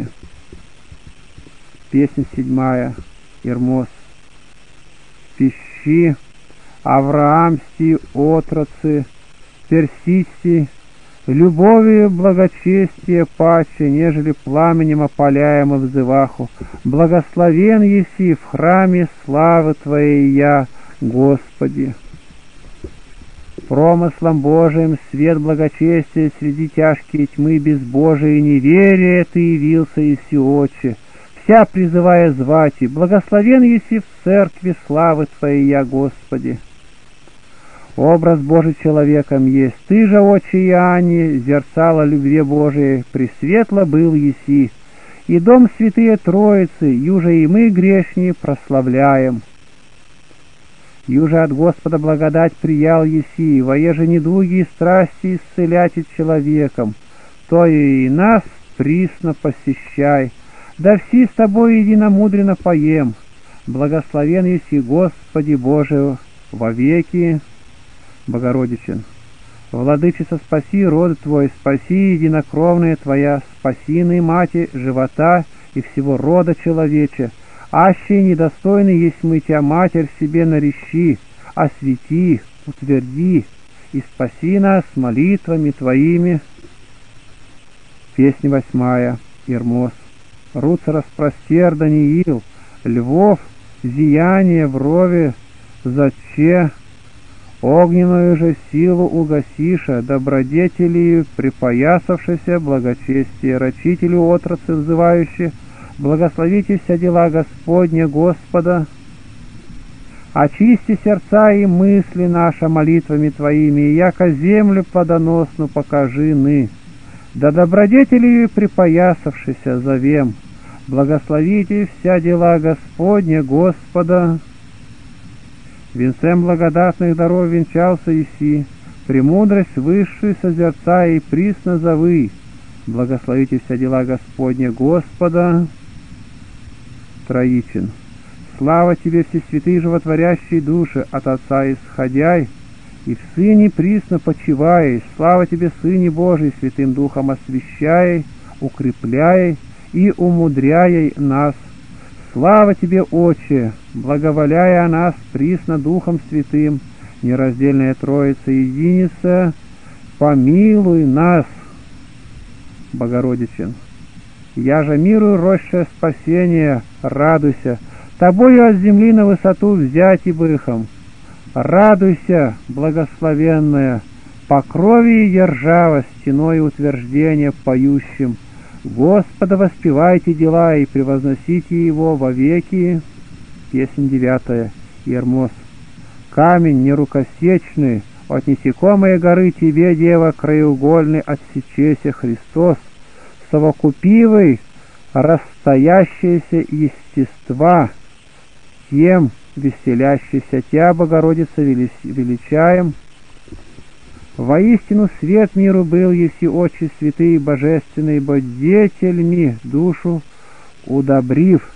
Песня седьмая. Ирмос. Пищи Авраамсти отрацы, персисти, любовью благочестие паче, нежели пламенем опаляем и взываху. Благословен еси в храме славы Твоей я, Господи. Промыслом Божиим свет благочестия среди тяжкие тьмы безбожия и неверия Ты явился, еси Отче, вся призывая звать, и благословен еси в церкви славы Твоей я, Господи. Образ Божий человеком есть, Ты же, Отче Иоанне, зерцало любви Божией, пресветло был еси, и дом святые Троицы, юже и мы, грешни, прославляем. Юже от Господа благодать приял еси, воеже недуги и страсти исцелять и человеком, то и нас присно посещай, да все с Тобой единомудренно поем. Благословен еси, Господи Боже, вовеки. Богородичен. Владычица, спаси род Твой, спаси единокровная Твоя, спаси ны, Мати, живота и всего рода человече. Аще недостойны есть мы Тя, Матерь, себе нарещи, освети, утверди и спаси нас молитвами Твоими. Песня восьмая. Ирмос. Руца распростер Даниил, львов зияние в рове заче, огненную же силу угасиша, добродетелью припоясавшися, благочестие рачителю отрацы взывающие, благословите вся дела Господня Господа. Очисти сердца и мысли наши молитвами Твоими, и яко землю плодоносну покажи ны. Да добродетелью припоясавшися зовем, благословите вся дела Господня Господа. Венцем благодатных даров венчался еси, премудрость высшую созерцай и присно зовы, благословите вся дела Господня Господа. Троичен. Слава Тебе, все святые животворящие души, от Отца исходяй, и в Сыне присно почивай. Слава Тебе, Сыне Божий, Святым Духом освящай, укрепляй и умудряй нас. Слава Тебе, Отче, благоволяя о нас присно Духом Святым, нераздельная Троица единица, помилуй нас. Богородичен. Я же миру росшее спасение, радуйся, Тобою от земли на высоту взять и быхом. Радуйся, благословенная, по крови и держава, стеной утверждения поющим. Господа воспевайте дела и превозносите Его вовеки. Песнь девятая. Ермос. Камень нерукосечный, от несекомой горы Тебе, Дева, краеугольный, отсечеся Христос, совокупивый, расстоящееся естества, тем веселящийся Тя, Богородица, величаем. Воистину свет миру был, еси очи святые божественные, бодетельми душу удобрив.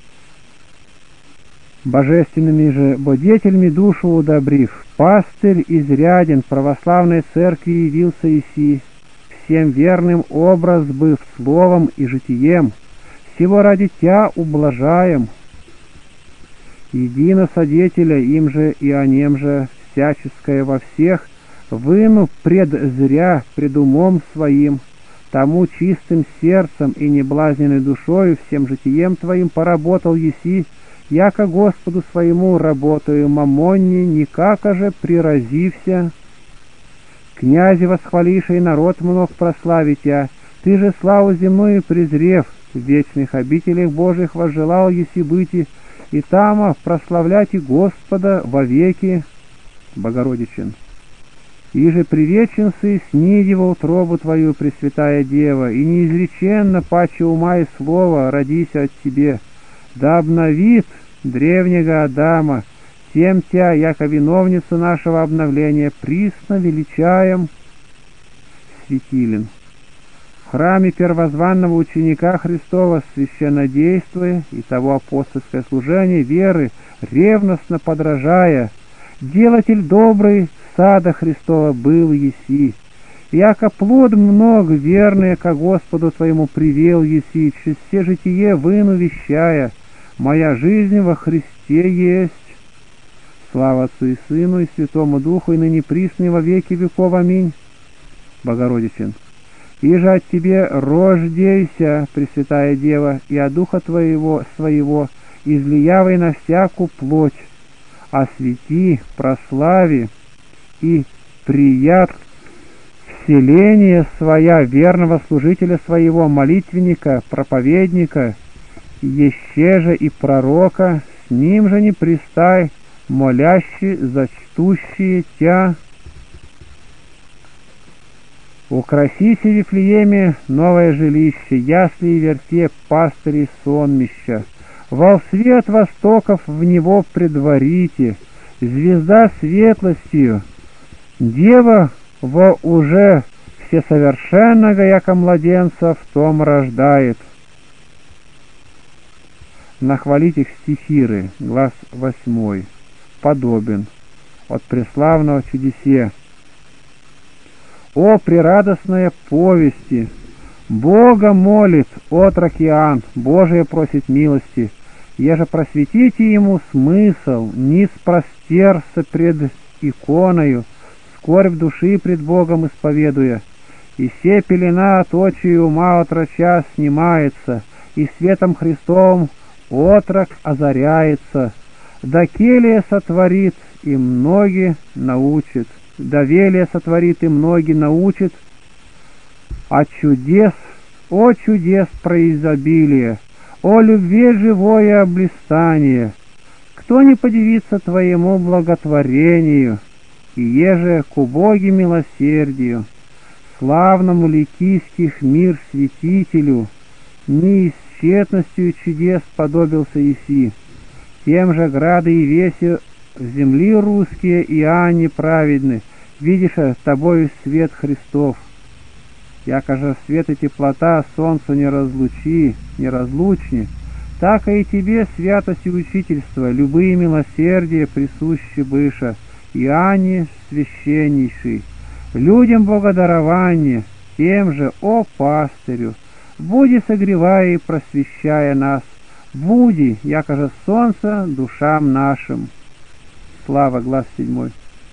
Божественными же бодетельми душу удобрив. Пастырь изряден, православной церкви явился еси, всем верным образ быв словом и житием, всего ради Тя ублажаем. Едино содетеля им же и о нем же всяческое во всех, выну пред зря, пред умом своим, тому чистым сердцем и неблазненной душою всем житием Твоим поработал еси, яко Господу своему работаю мамонне, никако же приразився. Князи восхваливший народ много прославить Тя, Ты же славу земную презрев, в вечных обителях Божьих возжелал еси быти, и тама прославлять и Господа вовеки. Богородичен. Иже привечен сы, сниди во утробу Твою, Пресвятая Дева, и неизреченно паче ума и слова родися от Тебе, да обновит древнего Адама, тем Тя, яко виновницу нашего обновления, присно величаем. Светилин. В храме первозванного ученика Христова, священнодействуя и того апостольское служение веры, ревностно подражая, делатель добрый сада Христова был еси, яко плод много верное ко Господу Твоему привел еси, через все житие выну вещая, моя жизнь во Христе есть. Слава Отцу и Сыну и Святому Духу, и ныне присно и во веки веков. Аминь. Богородичин. Иже от Тебе рождейся, Пресвятая Дева, и от Духа Твоего своего излиявай на всякую плоть, освети, прослави и прият вселение своя верного служителя своего, молитвенника, проповедника, еще же и пророка, с ним же не пристай, молящий, зачтущие Тя. Украсися в Вифлееме новое жилище, ясли и вертеп, пастыри сонмища. Вол свет востоков в него предварите, звезда светлостью. Дева во уже всесовершенного, яко младенца, в том рождает. Нахвалить их стихиры, глаз восьмой, подобен, от преславного чудесе. О, прерадостная повести! Бога молит отрок Иоанн, Божие просит милости, еже просветите ему смысл, низ простерся пред иконою, скорбь души пред Богом исповедуя, и се пелена от очи и ума отроча снимается, и светом Христовым отрок озаряется, да келия сотворит, и многие научит, да велия сотворит, и многие научит, а чудес, о чудес произобилие, о любви живое облистание, кто не подивится Твоему благотворению, и еже к убоги милосердию, славному ликийских мир святителю, неисчетностью чудес подобился Иси, тем же грады и веси земли русские и ани праведны, видишь тобою свет Христов. Яко же свет и теплота солнцу не разлучи, не разлучни, так и тебе святость и учительство, любые милосердия присущи быша, Иоанне священнейший, людям благодарование, тем же, о пастырю, буди согревая и просвещая нас, буди, яко же солнце душам нашим. Слава, глаз седьмой.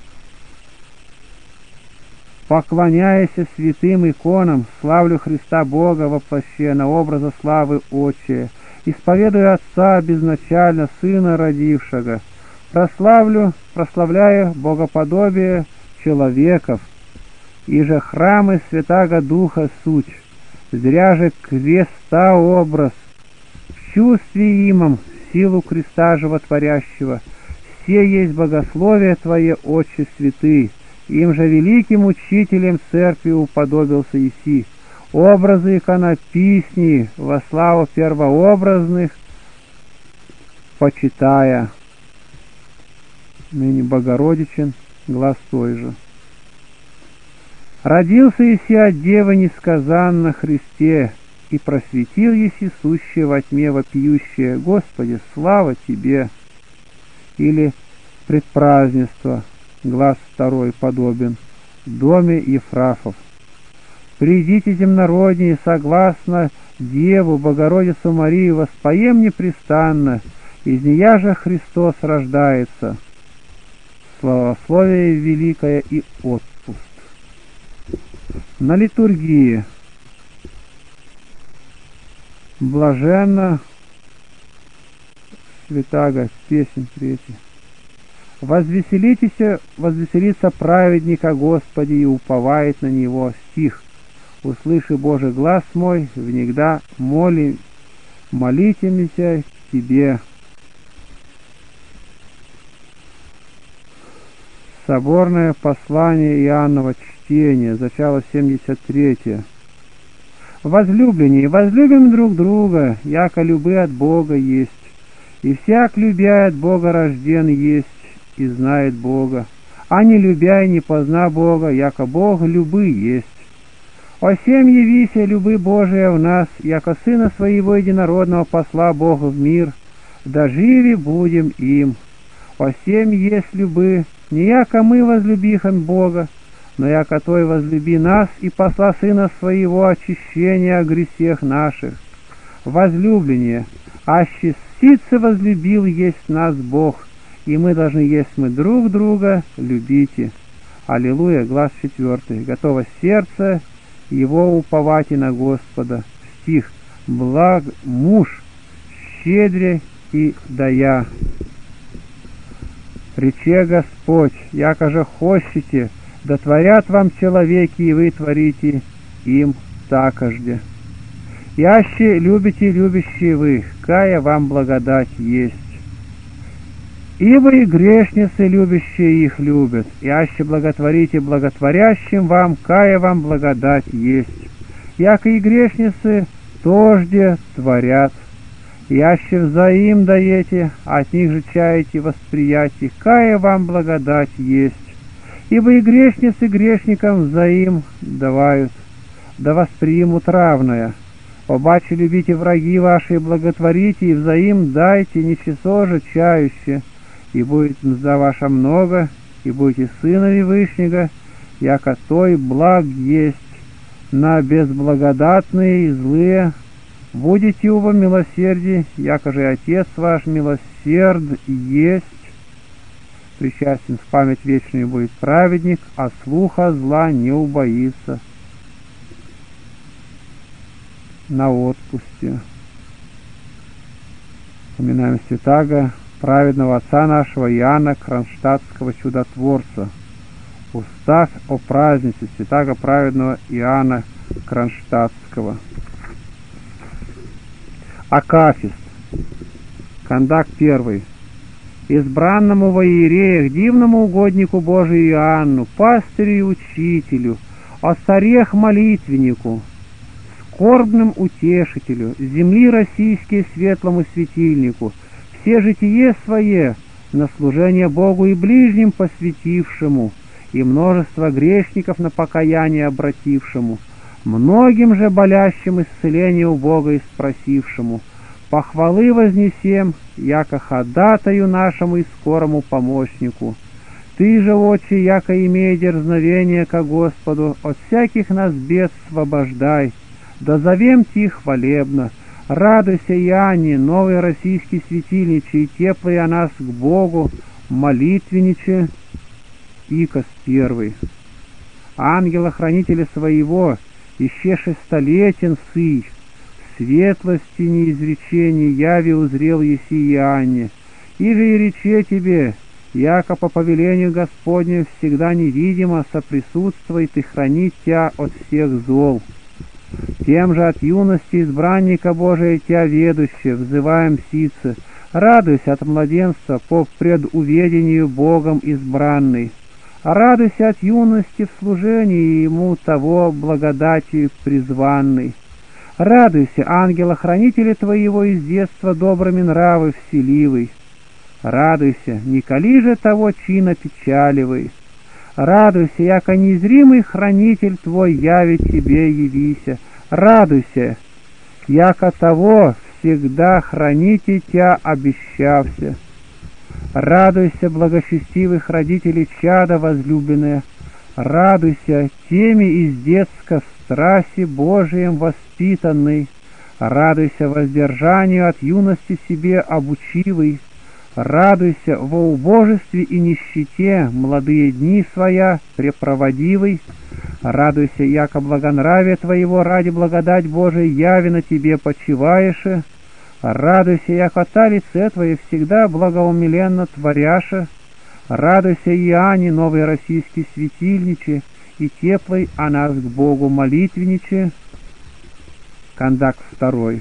Поклоняясь святым иконам, славлю Христа Бога воплощенно, образа славы Отчия, исповедую Отца безначально, Сына родившего, прославлю, прославляю богоподобие человеков, и же храмы Святаго Духа суть, зря же креста образ, в чувстве имам силу креста животворящего, все есть богословие Твое, Отче святый, им же великим учителем церкви уподобился Иси, образы иконописней во славу первообразных почитая. Ныне Богородичен, глаз той же. Родился Иси от Девы несказанно Христе, и просветил Иси сущее во тьме вопиющее, Господи, слава Тебе! Или предпразднество, глаз второй подобен, в доме Ефрафов. Придите, земнородние, согласно Деву, Богородицу Марию, воспоем непрестанно, из нея же Христос рождается. Славословие великое и отпуск. На литургии. Блаженно Святаго, песнь третья. Возвеселитесь, возвеселится праведник о Господе и уповает на Него. Стих. Услыши, Божий, глаз мой, внегда моли, молитемся к Тебе. Соборное послание Иоаннова чтение, начало семьдесят третье. Возлюбленные, возлюбим друг друга, яко любы от Бога есть, и всяк, любя от Бога, рожден есть и знает Бога, а не любя и не позна Бога, яко Бог любы есть. О сем явися любы Божия в нас, яко Сына Своего Единородного посла Бог в мир, да живи будем им. О сем есть любы, не яко мы возлюбихом Бога, но яко Той возлюби нас и посла Сына Своего очищения о грехах наших. Возлюбленные, аще ситце возлюбил есть нас Бог, и мы должны, есть мы друг друга, любите. Аллилуйя, глаз четвертый. Готово сердце его уповать и на Господа. Стих. Благ муж, щедре и дая. Рече Господь, яко же хочете, да творят вам человеки, и вы творите им такожде. Яще любите любящие вы, кая вам благодать есть. Ибо и грешницы, любящие их, любят, яще благотворите благотворящим вам, кая вам благодать есть. Яко и грешницы тожде творят, яще взаим даете, от них же чаете восприятие, кая вам благодать есть. Ибо и грешницы грешникам взаим давают, да воспримут равное. Побачи, любите враги ваши, благотворите, и взаим дайте, ничего же чающе, и будет мзда ваша много, и будете сынови Вышнего, яко той благ есть, на безблагодатные и злые, будете его милосердие, яко же Отец ваш милосерд есть. Причастен в память вечную будет праведник, а слуха зла не убоится. На отпусте. Вспоминаем святаго праведного отца нашего Иоанна Кронштадтского чудотворца. Устав о празднице святаго праведного Иоанна Кронштадтского. Акафист. Кондак первый. Избранному во иереях, дивному угоднику Божию Иоанну, пастырю и учителю, о царех молитвеннику, скорбным утешителю, земли российской светлому светильнику, все житие свое на служение Богу и ближним посвятившему, и множество грешников на покаяние обратившему, многим же болящим исцеление у Бога и спросившему, похвалы вознесем, яко ходатаю нашему и скорому помощнику. Ты же, Отче, яко имея дерзновение ко Господу, от всяких нас бед освобождай, да зовем Ти хвалебно. Радуйся, Иоанне, новый российский светильниче, и теплый о нас к Богу, молитвенниче, Икос первый. Ангела-хранителя своего, ищеше столетен сый, светлости неизречений яви узрел еси Иоанне, и же и рече тебе, яко по повелению Господню всегда невидимо соприсутствует и хранит тебя от всех зол. Тем же от юности избранника Божия тебя ведуще, взываем сице, радуйся от младенства по предуведению Богом избранный, радуйся от юности в служении Ему того благодатью призванный. Радуйся, ангела-хранителя твоего из детства добрыми нравы вселивый. Радуйся, не кали же того чина печаливый. Радуйся, яко незримый хранитель твой явит тебе явися. Радуйся, яко того всегда храните тебя обещався. Радуйся, благочестивых родителей чада возлюбленные. Радуйся, теми из детска в страсти Божием воспитанный. Радуйся воздержанию от юности себе обучивый. Радуйся во убожестве и нищете молодые дни своя препроводивый. Радуйся, яко благонравие твоего ради благодать Божия явина тебе почиваешь. Радуйся, яко та лице твое всегда благоумиленно творяше. Радуйся, Иоанне, новый российский светильниче, и теплый о нас к Богу молитвенниче. Кондак второй.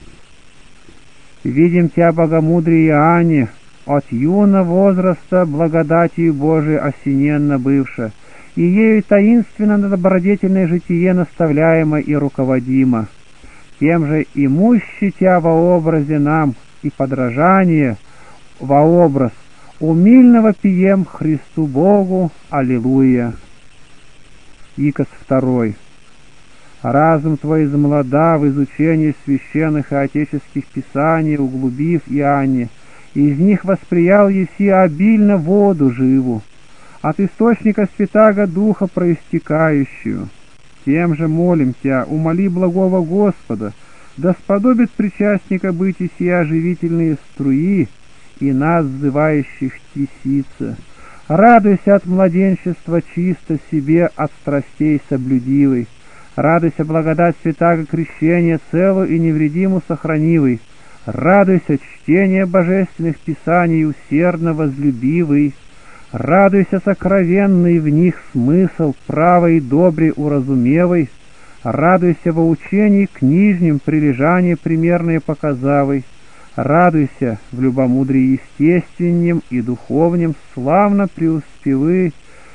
Видим тебя, богомудрый Иоанне, от юного возраста благодатью Божией осененно бывше, и ею таинственно на добродетельное житие наставляемо и руководимо. Тем же имущи тебя во образе нам и подражание во образ умильного пием Христу Богу. Аллилуйя. Икос второй. Разум твой измлада в изучении священных и отеческих писаний, углубив Иоанне, из них восприял еси обильно воду живу, от источника святаго Духа проистекающую. Тем же молим тебя, умоли благого Господа, да сподобит причастника быть и сия оживительные струи, и нас, взывающих, тесится. Радуйся от младенчества чисто себе, от страстей соблюдивой. Радуйся, благодать святаго крещения, целую и невредимую сохранивой. Радуйся, чтение божественных писаний, усердно возлюбивый. Радуйся, сокровенный в них смысл, правой и добрый уразумевый. Радуйся во учении книжним, прилежание примерное показавой. Радуйся в любомудрии естественнем и духовнем, славно преуспевы,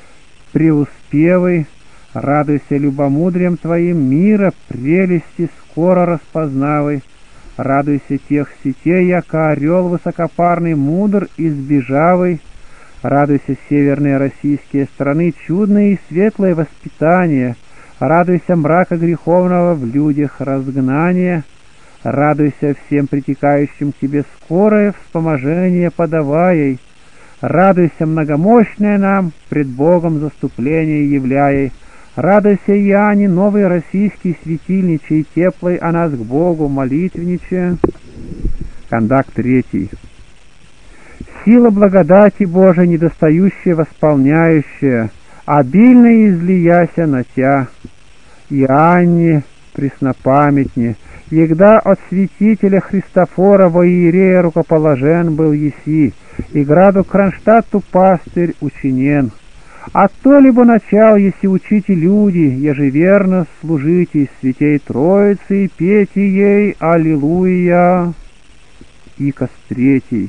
преуспевай. Радуйся любомудрием твоим мира, прелести скоро распознавай. Радуйся тех сетей, яко орел высокопарный, мудр и сбежавый. Радуйся северные российские страны, чудное и светлое воспитание. Радуйся мрака греховного в людях разгнания. Радуйся всем притекающим к тебе скорое вспоможение подавай. Радуйся многомощное нам пред Богом заступление являй. Радуйся, Иоанне, новый российский светильничий, теплый о нас к Богу молитвенниче. Кондак третий. Сила благодати Божией, недостающая, восполняющая, обильно излияся на тя. Иоанне, преснопамятне, егда от святителя Христофора во иерея рукоположен был еси, и граду Кронштадту пастырь учинен. А то либо начал, если учите люди, ежеверно служите святей Троицы и пейте ей Аллилуйя. Икос третий.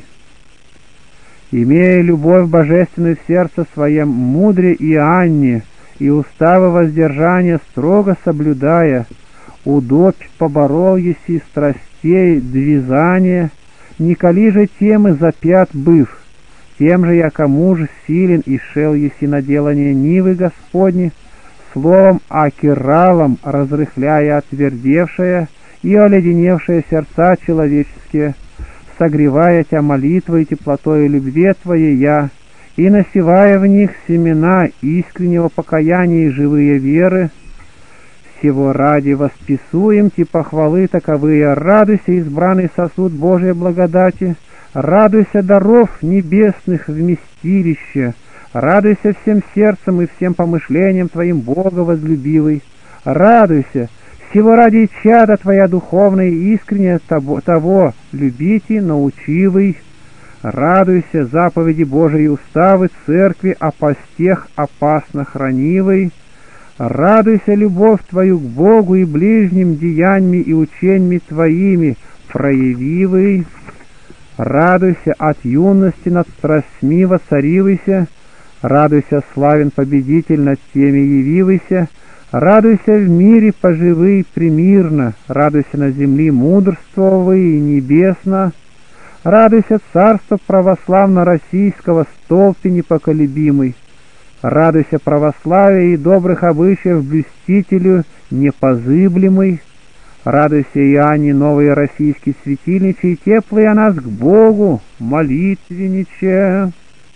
Имея любовь божественную в сердце своем, мудре Иоанне, и уставы воздержания строго соблюдая, удобь поборол еси страстей двизания, николи же темы запят быв, тем же, яко муж силен и шел еси на делание нивы Господни, словом акиралом разрыхляя отвердевшее и оледеневшие сердца человеческие, согревая тя молитвой и теплотой любви твоей я, и насевая в них семена искреннего покаяния и живые веры, всего ради восписуем ти похвалы таковые. Радуйся, избранный сосуд Божией благодати, радуйся даров небесных вместилище, радуйся всем сердцем и всем помышлением твоим Бога возлюбивый, радуйся, всего ради чада твоя духовная и искренняя того, того любите, научивый, радуйся заповеди Божией уставы церкви о постех опасно хранивой, радуйся любовь твою к Богу и ближним деяниями и учениями твоими проявивый, радуйся от юности над страстьми воцаривайся, радуйся славен победитель над теми явивайся, радуйся в мире поживый примирно, радуйся на земле мудрствовый и небесно, радуйся царство православно-российского столпе непоколебимый, радуйся православия и добрых обычаев блюстителю непозыблемый, радуйся, Иоанне, новый российский светильничий, теплый о нас к Богу молитвенниче.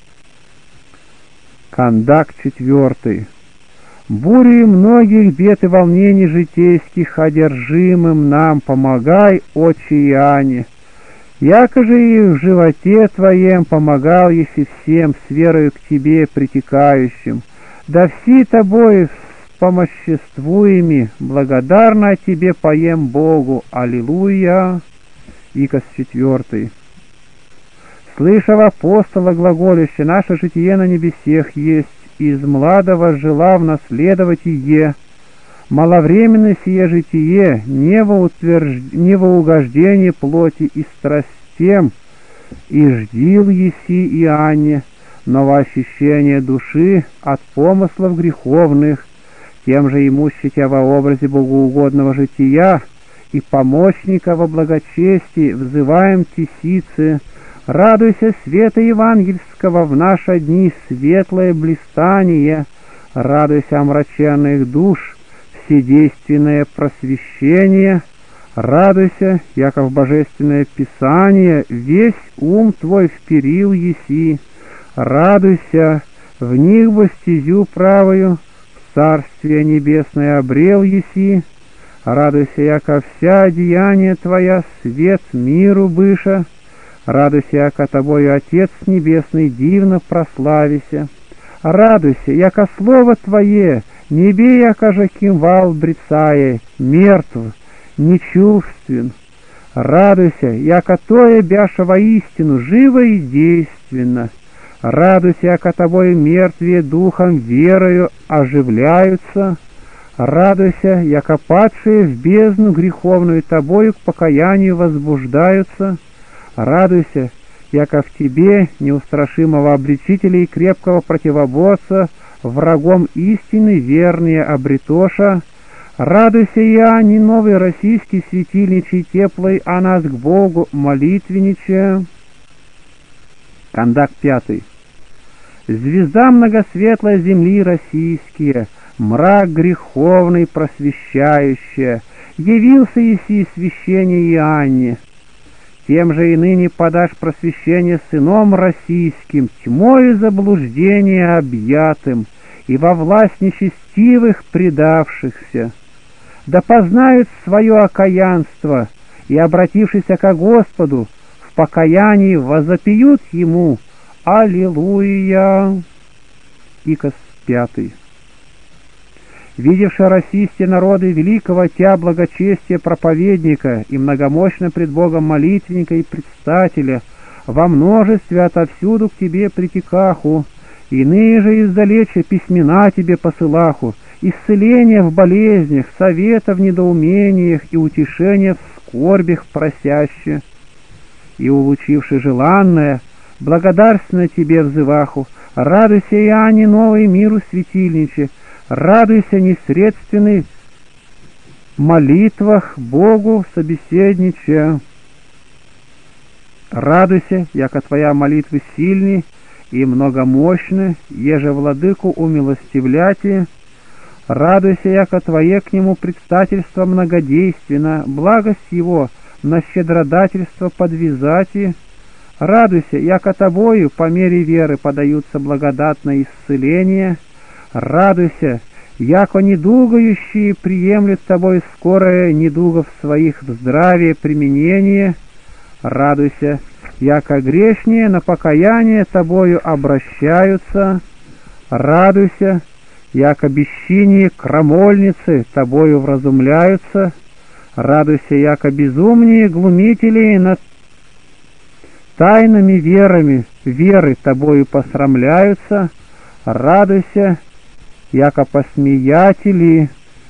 Кондак четвертый. Бурей многих бед и волнений житейских одержимым нам помогай, отче Иоанне, яко же и в животе твоем помогал еси всем с верою к тебе притекающим, да все тобой вспомоществуеми, благодарно о тебе поем Богу, Аллилуйя. Икос четвертый. Слышав апостола глаголище, наше житие на небесех есть, из младого желав наследовать ие, маловременно сие житие, не во, утвержд... не во угождение плоти и страстям, и ждил еси Иоанне, но во ощущение души от помыслов греховных, тем же имущий тебя во образе богоугодного жития и помощника во благочестии, взываем тесицы, радуйся света евангельского в наши дни светлое блистание, радуйся омраченных душ, вседейственное просвещение, радуйся, яков божественное писание, весь ум твой вперил еси, радуйся, в них бы стезю правою, в царствие небесное обрел еси, радуйся, яко вся деяния твоя свет миру быша, Радуйся, яко тобою Отец Небесный дивно прославися. Радуйся, яко слово Твое, небе, яко же кимвал брецае, мертв, нечувствен. Радуйся, яко Тое бяша воистину живо и действенно. Радуйся, яко тобою мертвые духом верою оживляются. Радуйся, яко падшие в бездну греховную тобою к покаянию возбуждаются. Радуйся, яко в тебе, неустрашимого обличителя и крепкого противоборца, врагом истины верные обретоша. Радуйся, я, не новый российский светильничий теплый, а нас к Богу молитвенничая. Кондак пятый. Звезда многосветлая земли российские, мрак греховный просвещающая, явился еси священне Иоанне. Тем же и ныне подашь просвещение сыном российским, тьмою заблуждения объятым, и во власть нечестивых предавшихся. Да познают свое окаянство, и, обратившись ко Господу, в покаянии возопьют Ему «Аллилуйя!» Икос пятый. Видевши российские народы великого Тя благочестия проповедника и многомощно пред Богом молитвенника и предстателя, во множестве отовсюду к тебе притекаху, иные же издалече письмена тебе посылаху, исцеления в болезнях, совета в недоумениях и утешения в скорбях просяще. И, улучивши желанное, благодарственно тебе взываху, радуйся, Иоанне, новый миру светильниче, радуйся, несредственный молитвах Богу собеседниче. Радуйся, яко твоя молитва сильны и многомощны, еже владыку умилостивляти. Радуйся, яко твое к нему предстательство многодейственно, благость его на щедродательство подвязати. Радуйся, яко тобою по мере веры подаются благодатное исцеление. Радуйся, яко недугающие приемлют тобой скорое недугов своих в здравие применение. Радуйся, яко грешнее на покаяние тобою обращаются. Радуйся, яко бесчиние крамольницы тобою вразумляются. Радуйся, яко безумнее глумители над тайными верами веры тобою посрамляются. Радуйся, яко посмеятели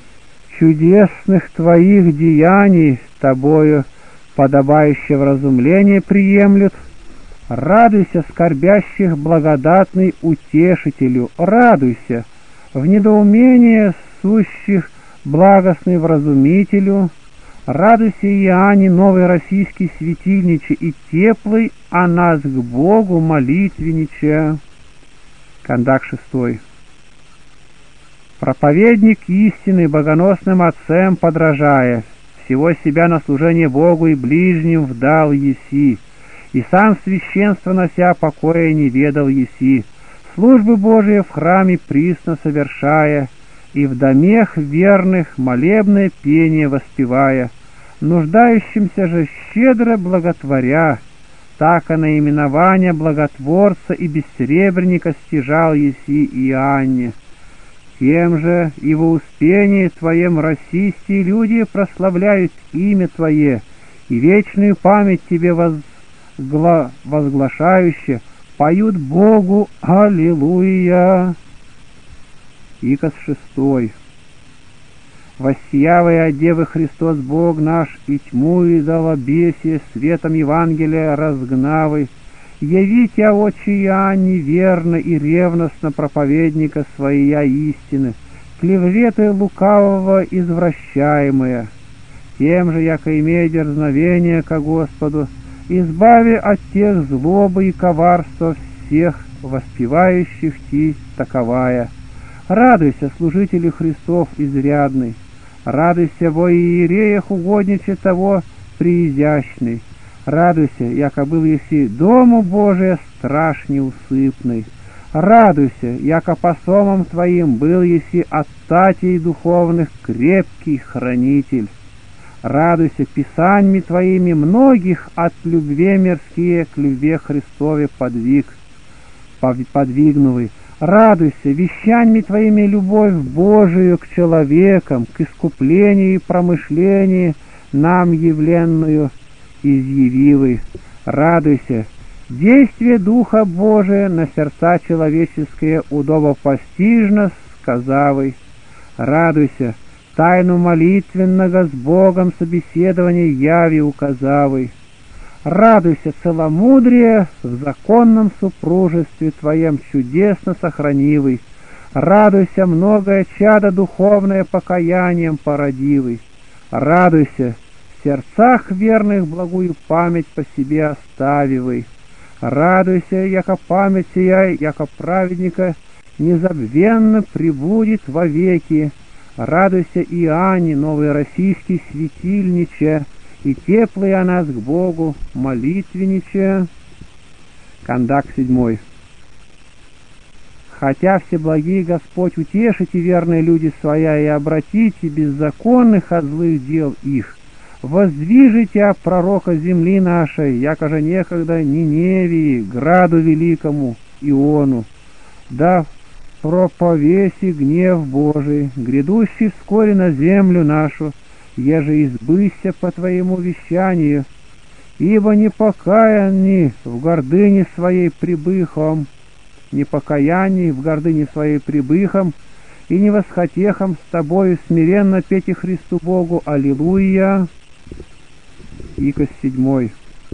чудесных твоих деяний тобою подобающее вразумление приемлют. Радуйся, скорбящих благодатный утешителю, радуйся, в недоумении сущих благостный вразумителю. Радуйся, Иоанне, новый российский светильниче и теплый, а нас к Богу молитвенниче. Кондак шестой. Проповедник истины богоносным отцем подражая, всего себя на служение Богу и ближним вдал еси, и сам священство нося покоя не ведал еси, службы Божие в храме присно совершая, и в домех верных молебное пение воспевая, нуждающимся же щедро благотворя, так и наименование благотворца и бессребреника стяжал еси Иоанне. Тем же и во успении Твоем расисти люди прославляют имя Твое, и вечную память Тебе возгла... возглашающе поют Богу Аллилуйя. Икос шестой. Воссиявая от Девы Христос Бог наш, и тьму и долобесие светом Евангелия разгнавый, явите очи Иоанне верно и ревностно проповедника своя истины, клеветы лукавого извращаемые. Тем же, яко имея дерзновение ко Господу, избави от тех злобы и коварства всех воспевающих ти таковая. Радуйся, служители Христов изрядный, радуйся во иереях угодниче того приизящный, радуйся, яко был еси дому Божия страж неусыпный, радуйся, яко посомом твоим был еси от татей духовных крепкий хранитель, Радуйся писаньми твоими многих от любви мирские к любви Христове подвиг, подвигнувый. Радуйся вещаньми твоими любовь Божию к человекам, к искуплению и промышлению нам явленную изъявивый. Радуйся действие Духа Божия на сердца человеческие удобопостижно сказавый. Радуйся тайну молитвенного с Богом собеседования яви указавый. Радуйся целомудрие в законном супружестве твоем чудесно сохранивый. Радуйся многое чадо духовное покаянием породивый. Радуйся в сердцах верных благую память по себе оставивый. Радуйся, яко память сия, яко праведника незабвенно пребудет вовеки. Радуйся Иоанне, новый российский светильниче, и теплый о нас к Богу молитвенниче. Кондак седьмой. Хотя всеблагий Господь утешите верные люди своя и обратите беззаконных от злых дел их, воздвижите о пророка земли нашей, якоже некогда Ниневии, граду великому Иону, да проповеси гнев Божий, грядущий вскоре на землю нашу, еже избыся по твоему вещанию, ибо непокаянни в гордыне своей прибыхом, непокаянни в гордыне своей прибыхом, и не восхотехом с тобою смиренно пейте Христу Богу, аллилуйя. Икос седьмой.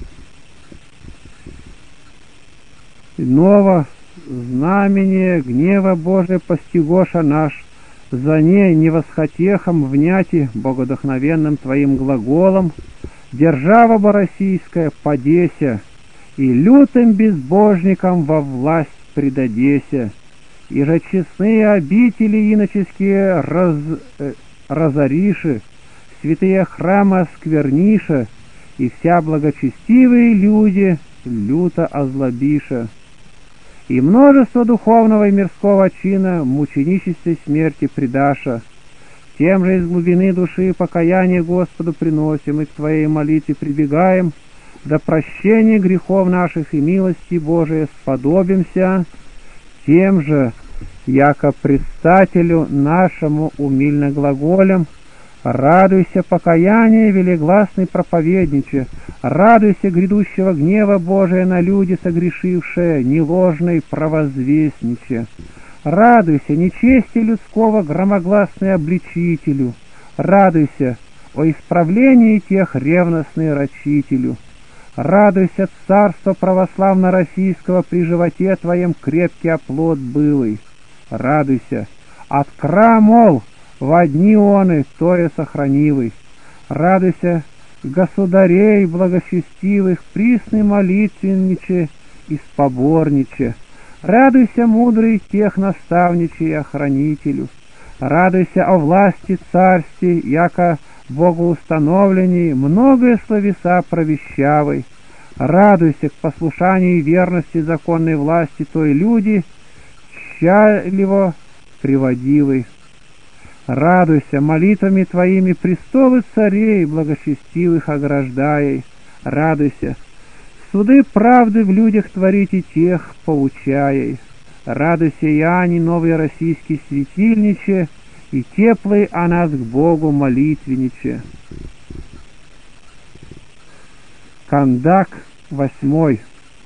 Ново знамение гнева Божия постигоша наш, за ней не восхотехом вняти богодохновенным твоим глаголом, держава бы российская подеся, и лютым безбожникам во власть предадеся, и же честные обители иноческие раз, э, разориши, святые храмы оскверниша, и вся благочестивые люди люто озлобиша. И множество духовного и мирского чина мученической смерти предаша. Тем же из глубины души покаяние Господу приносим, и к Твоей молитве прибегаем, до прощения грехов наших и милости Божией сподобимся, тем же, яко предстателю нашему умильно глаголем: радуйся покаяние, велигласный проповедниче, радуйся грядущего гнева Божия на люди согрешившие, неложный провозвестниче. Радуйся нечестие людского громогласный обличителю, радуйся о исправлении тех ревностный рачителю. Радуйся царство православно-российского при животе твоем крепкий оплот былый. Радуйся от крамол в одни оны тое сохранивый. Радуйся государей благочестивых, присный молитвенниче и споборниче. Радуйся, мудрый тех наставниче и охранителю. Радуйся о власти царстве, яко богоустановлении многое словеса провещавой. Радуйся к послушанию и верности законной власти той люди, счастливо приводивой. Радуйся молитвами твоими престолы царей благочестивых ограждай. Радуйся суды правды в людях творите тех поучай. Радуйся, Иоанне, новый российский светильниче, и теплый о нас к Богу молитвенниче. Кондак восьмой.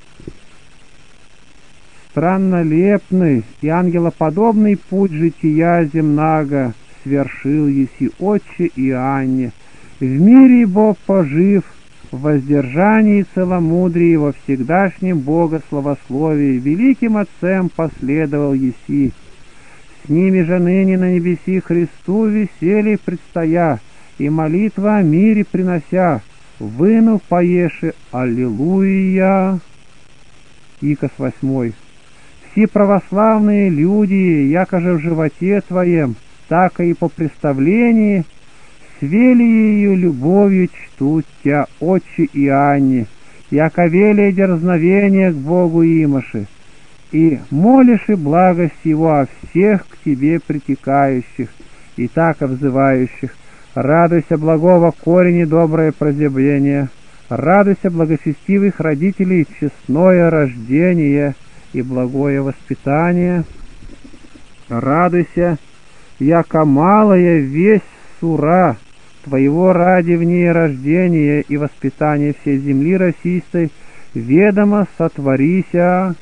Страннолепный и ангелоподобный путь жития земного свершил еси отче Иоанне, в мире бо пожив, в воздержании целомудрии, во всегдашнем богословословии, великим отцем последовал еси. С ними же ныне на небеси Христу веселье предстоя, и молитва о мире принося, вынув поеши аллилуйя. Икос восьмой. Все православные люди, якоже в животе твоем, так и по представлении, свели ее любовью чтут тя, отче Иоанне, яко велие дерзновение к Богу имаши, и молишь и благость Его о всех к тебе притекающих, и так обзывающих: Радуйся, благого корени, доброе прозябение. Радуйся, благочестивых родителей, честное рождение и благое воспитание. Радуйся, яко малая весть сура Твоего ради в ней рождения и воспитания всей земли российской, ведомо сотворися.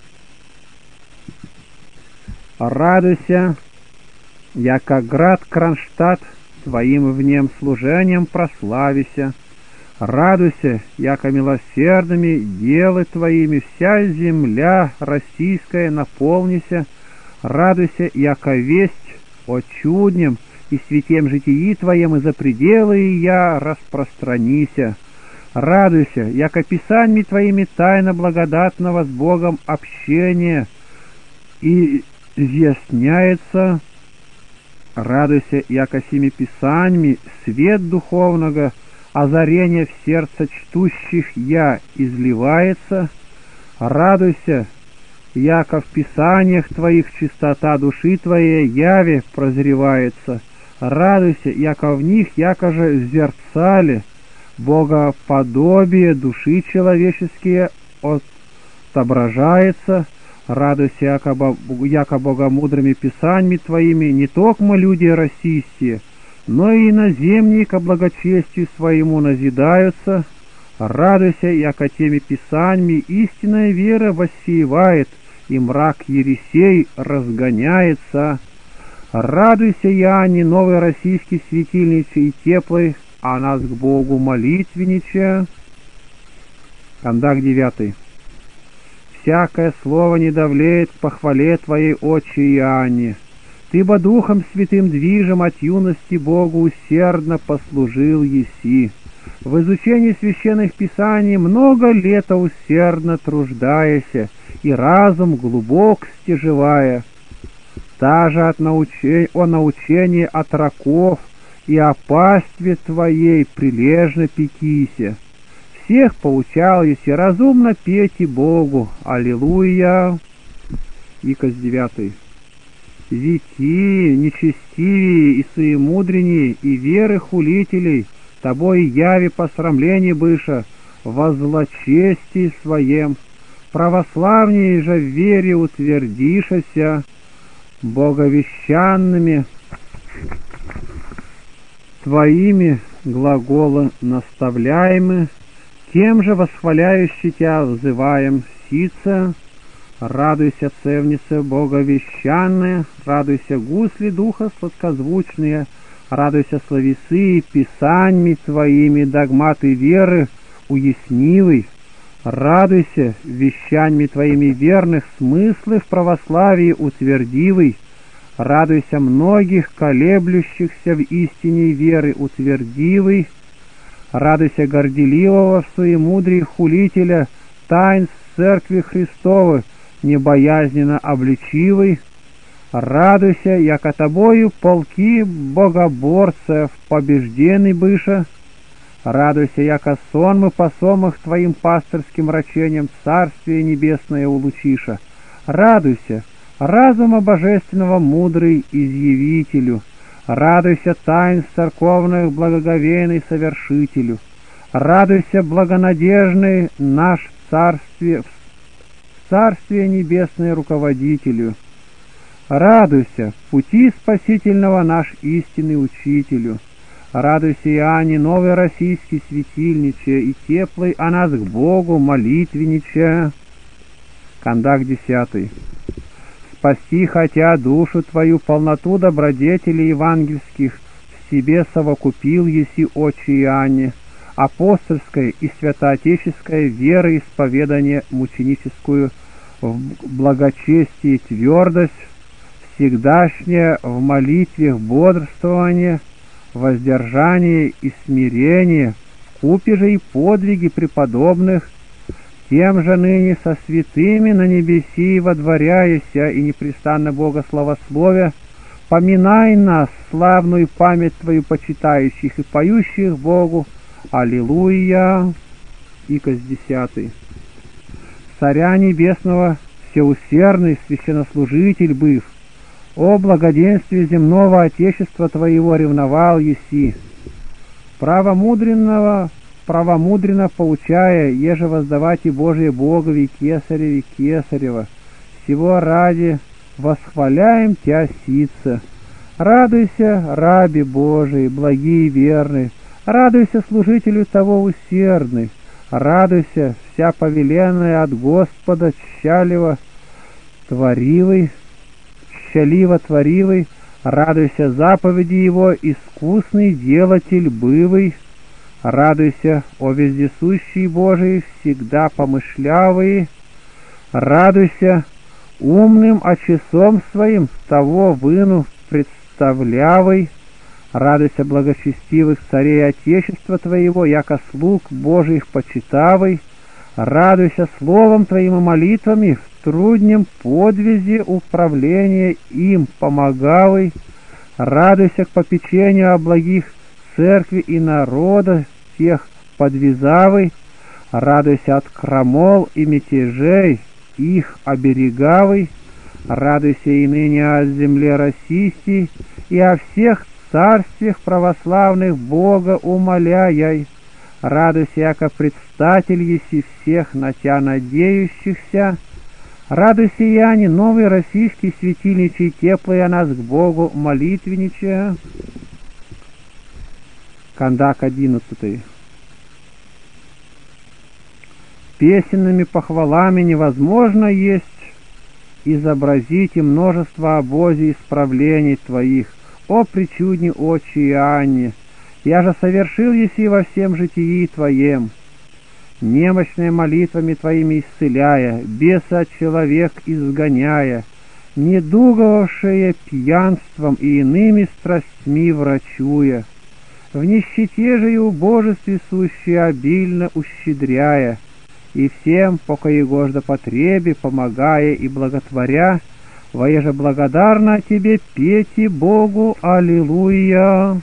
Радуйся, яко град Кронштадт, Твоим в нем служением прославися. Радуйся, яко милосердными делы Твоими вся земля российская наполнися. Радуйся, яко весть о чуднем и святем житии Твоем и за пределы и я распространися. Радуйся, яко писаньми Твоими тайна благодатного с Богом общения и изъясняется. Радуйся, яко сими писаньми свет духовного озарения в сердце чтущих я изливается. Радуйся, яко в писаниях Твоих чистота души Твоей яве прозревается. Радуйся, яко в них, яко же в зерцале богоподобие души человеческие отображается. Радуйся, яко, яко богомудрыми писаниями Твоими не токмо люди российские, но и иноземные ко благочестию своему назидаются. Радуйся, яко теми писаниями истинная вера воссеивает, и мрак ересей разгоняется. Радуйся, Яне, новый российский светильниче и теплый, а нас к Богу молитвенниче. Кондак девятый. Всякое слово не давлеет к похвале Твоей, Отче Иоанне. Ты бо Духом Святым движим от юности Богу усердно послужил еси. В изучении священных писаний много лета усердно труждаяся, и разум глубок стяжевая. Та же от науче... о научении отроков и о пастве Твоей прилежно пекися. Всех поучал еси разумно пейте Богу. Аллилуйя. Икос девятый. Зити, нечестивее и суемудреннее, и веры хулителей, Тобой яви посрамление быша, во злочестии своем, православнее же в вере утвердишася, боговещанными Твоими глаголы наставляемы, тем же восхваляющий Тя взываем сица. Радуйся, цевницы боговещанные, радуйся, гусли духа сладкозвучные, радуйся, словесы писаньми Твоими, догматы веры уяснивый. Радуйся, вещаньми Твоими верных смыслы в православии утвердивый. Радуйся, многих колеблющихся в истине веры утвердивый. Радуйся, горделивого в суемудрии хулителя тайн Церкви Христовой, небоязненно обличивый. Радуйся, яко Тобою полки богоборцев побежденный быша. Радуйся, яко сонмы по сомах Твоим пастырским рачением Царствие Небесное улучиша. Радуйся, разума божественного мудрый изъявителю. Радуйся, тайн церковных благоговейный совершителю. Радуйся, благонадежный наш царствие, в Царствие Небесное руководителю. Радуйся, пути спасительного наш истинный учителю. Радуйся, Иоанне, новый российский светильниче, и теплый о нас к Богу молитвенниче. Кондак десятый. Спасти хотя душу Твою, полноту добродетелей евангельских в себе совокупил еси, Отче Иоанне, апостольское и святоотеческое вероисповедание мученическую в благочестии твердость, всегдашнее в молитве бодрствование, воздержание и смирение, вкупе же и подвиги преподобных, тем же ныне со святыми на небеси водворяяся и непрестанно Бога славословия, поминай нас, славную память Твою почитающих и поющих Богу. Аллилуйя. Икос десятый. Царя Небесного, всеусердный священнослужитель быв, о благоденствии земного Отечества Твоего ревновал еси, правомудренного, правомудренно поучая, еже воздавать и Божие Богови, Кесареве, Кесарева. Всего ради восхваляем Тя, сица. Радуйся, раби Божий, благий и верный, радуйся, служителю того усердный, радуйся, вся повеленная от Господа, тщаливо творивый, тщаливо творивый, радуйся, заповеди Его, искусный делатель бывый, радуйся, о вездесущий Божий, всегда помышлявый, радуйся, умным очесом своим того выну представлявый, радуйся, благочестивых царей Отечества Твоего, яко слуг Божиих почитавый, радуйся словом Твоим и молитвами, в труднем подвизе управления им помогавый, радуйся к попечению о благих церкви и народа тех подвизавый, радуйся от крамол и мятежей их оберегавый, радуйся и ныне о земле российской и о всех царствиях православных Бога умоляй, радуйся, яко предстатель еси всех на Тя надеющихся, радуйся, яни, новый российский светильничий, теплый о нас к Богу молитвенничая. Кандак одиннадцатый. Песенными похвалами невозможно есть изобразить и множество обозий исправлений Твоих, о причудни очи Иоанне, я же совершил еси во всем житии Твоем, немощные молитвами Твоими исцеляя, беса от человек изгоняя, недуговавшие пьянством и иными страстьми врачуя, в нищете же и убожестве сущие обильно ущедряя, и всем, по коегожда потребе, помогая и благотворя, воеже благодарна Тебе пейте Богу, аллилуйя.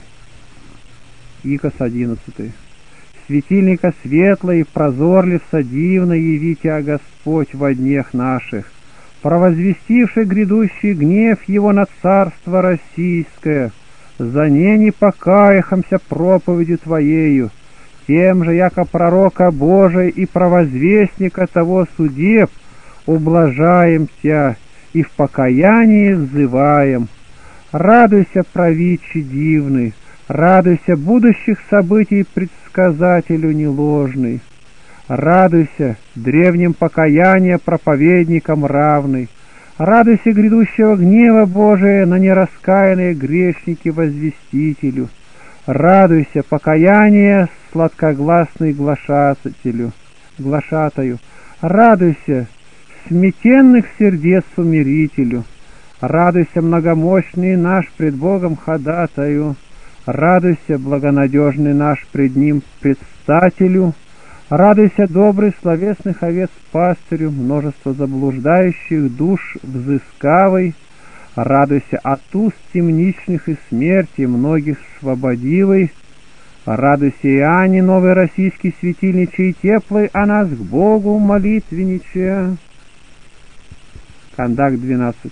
Икос одиннадцатый. Светильника светлый, прозорливца дивно явите, а Господь во днях наших, провозвестивший грядущий гнев Его на царство российское, за не не покаяхамся проповедью Твоею, тем же, яко пророка Божия и провозвестника того судеб, ублажаем Тя и в покаянии взываем. Радуйся, правичи дивный, радуйся будущих событий предсказателю неложный, радуйся древним покаяния проповедникам равный, радуйся грядущего гнева Божия на нераскаянные грешники возвестителю, радуйся покаяние сладкогласный глашателю, глашатаю, радуйся сметенных сердец умирителю, радуйся многомощный наш пред Богом ходатаю, радуйся благонадежный наш пред Ним предстателю, радуйся добрый словесных овец пастырю, множество заблуждающих душ взыскавый, радуйся от уст темничных и смерти многих свободивый, радуйся, Иоанне, новый российский светильничий теплый, а нас к Богу молитвенничая. Кандак двенадцать.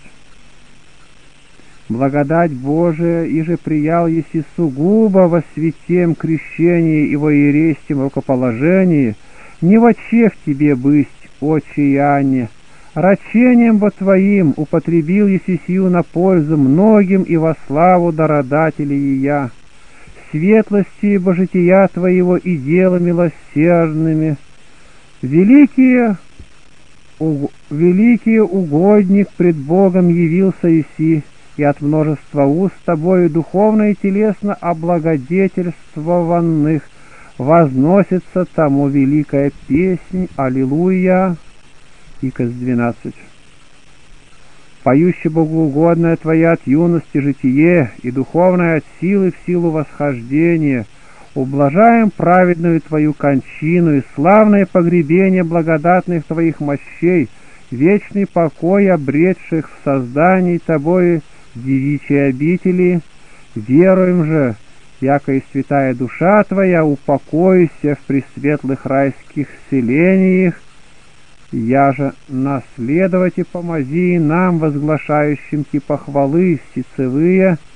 Благодать Божия, иже приял еси сугубо во святем крещении и во иерейском рукоположении, не воче в тебе бысть, отче Иоанне, рачением во Твоим употребил еси сию на пользу многим и во славу дародателей я, светлости божития Твоего и дела милосердными, великие великий угодник пред Богом явился еси, и от множества уст тобою духовно и телесно облагодетельствованных возносится тому великая песнь. Аллилуйя. Икос двенадцать. Поющий богоугодное Твоя от юности житие и духовное от силы в силу восхождения, ублажаем праведную Твою кончину и славное погребение благодатных Твоих мощей, вечный покой обретших в создании Тобою девичьей обители, веруем же, яко и святая душа Твоя упокоися в пресветлых райских селениях, я же наследовать и помози нам, возглашающим Ти похвалы сицевые,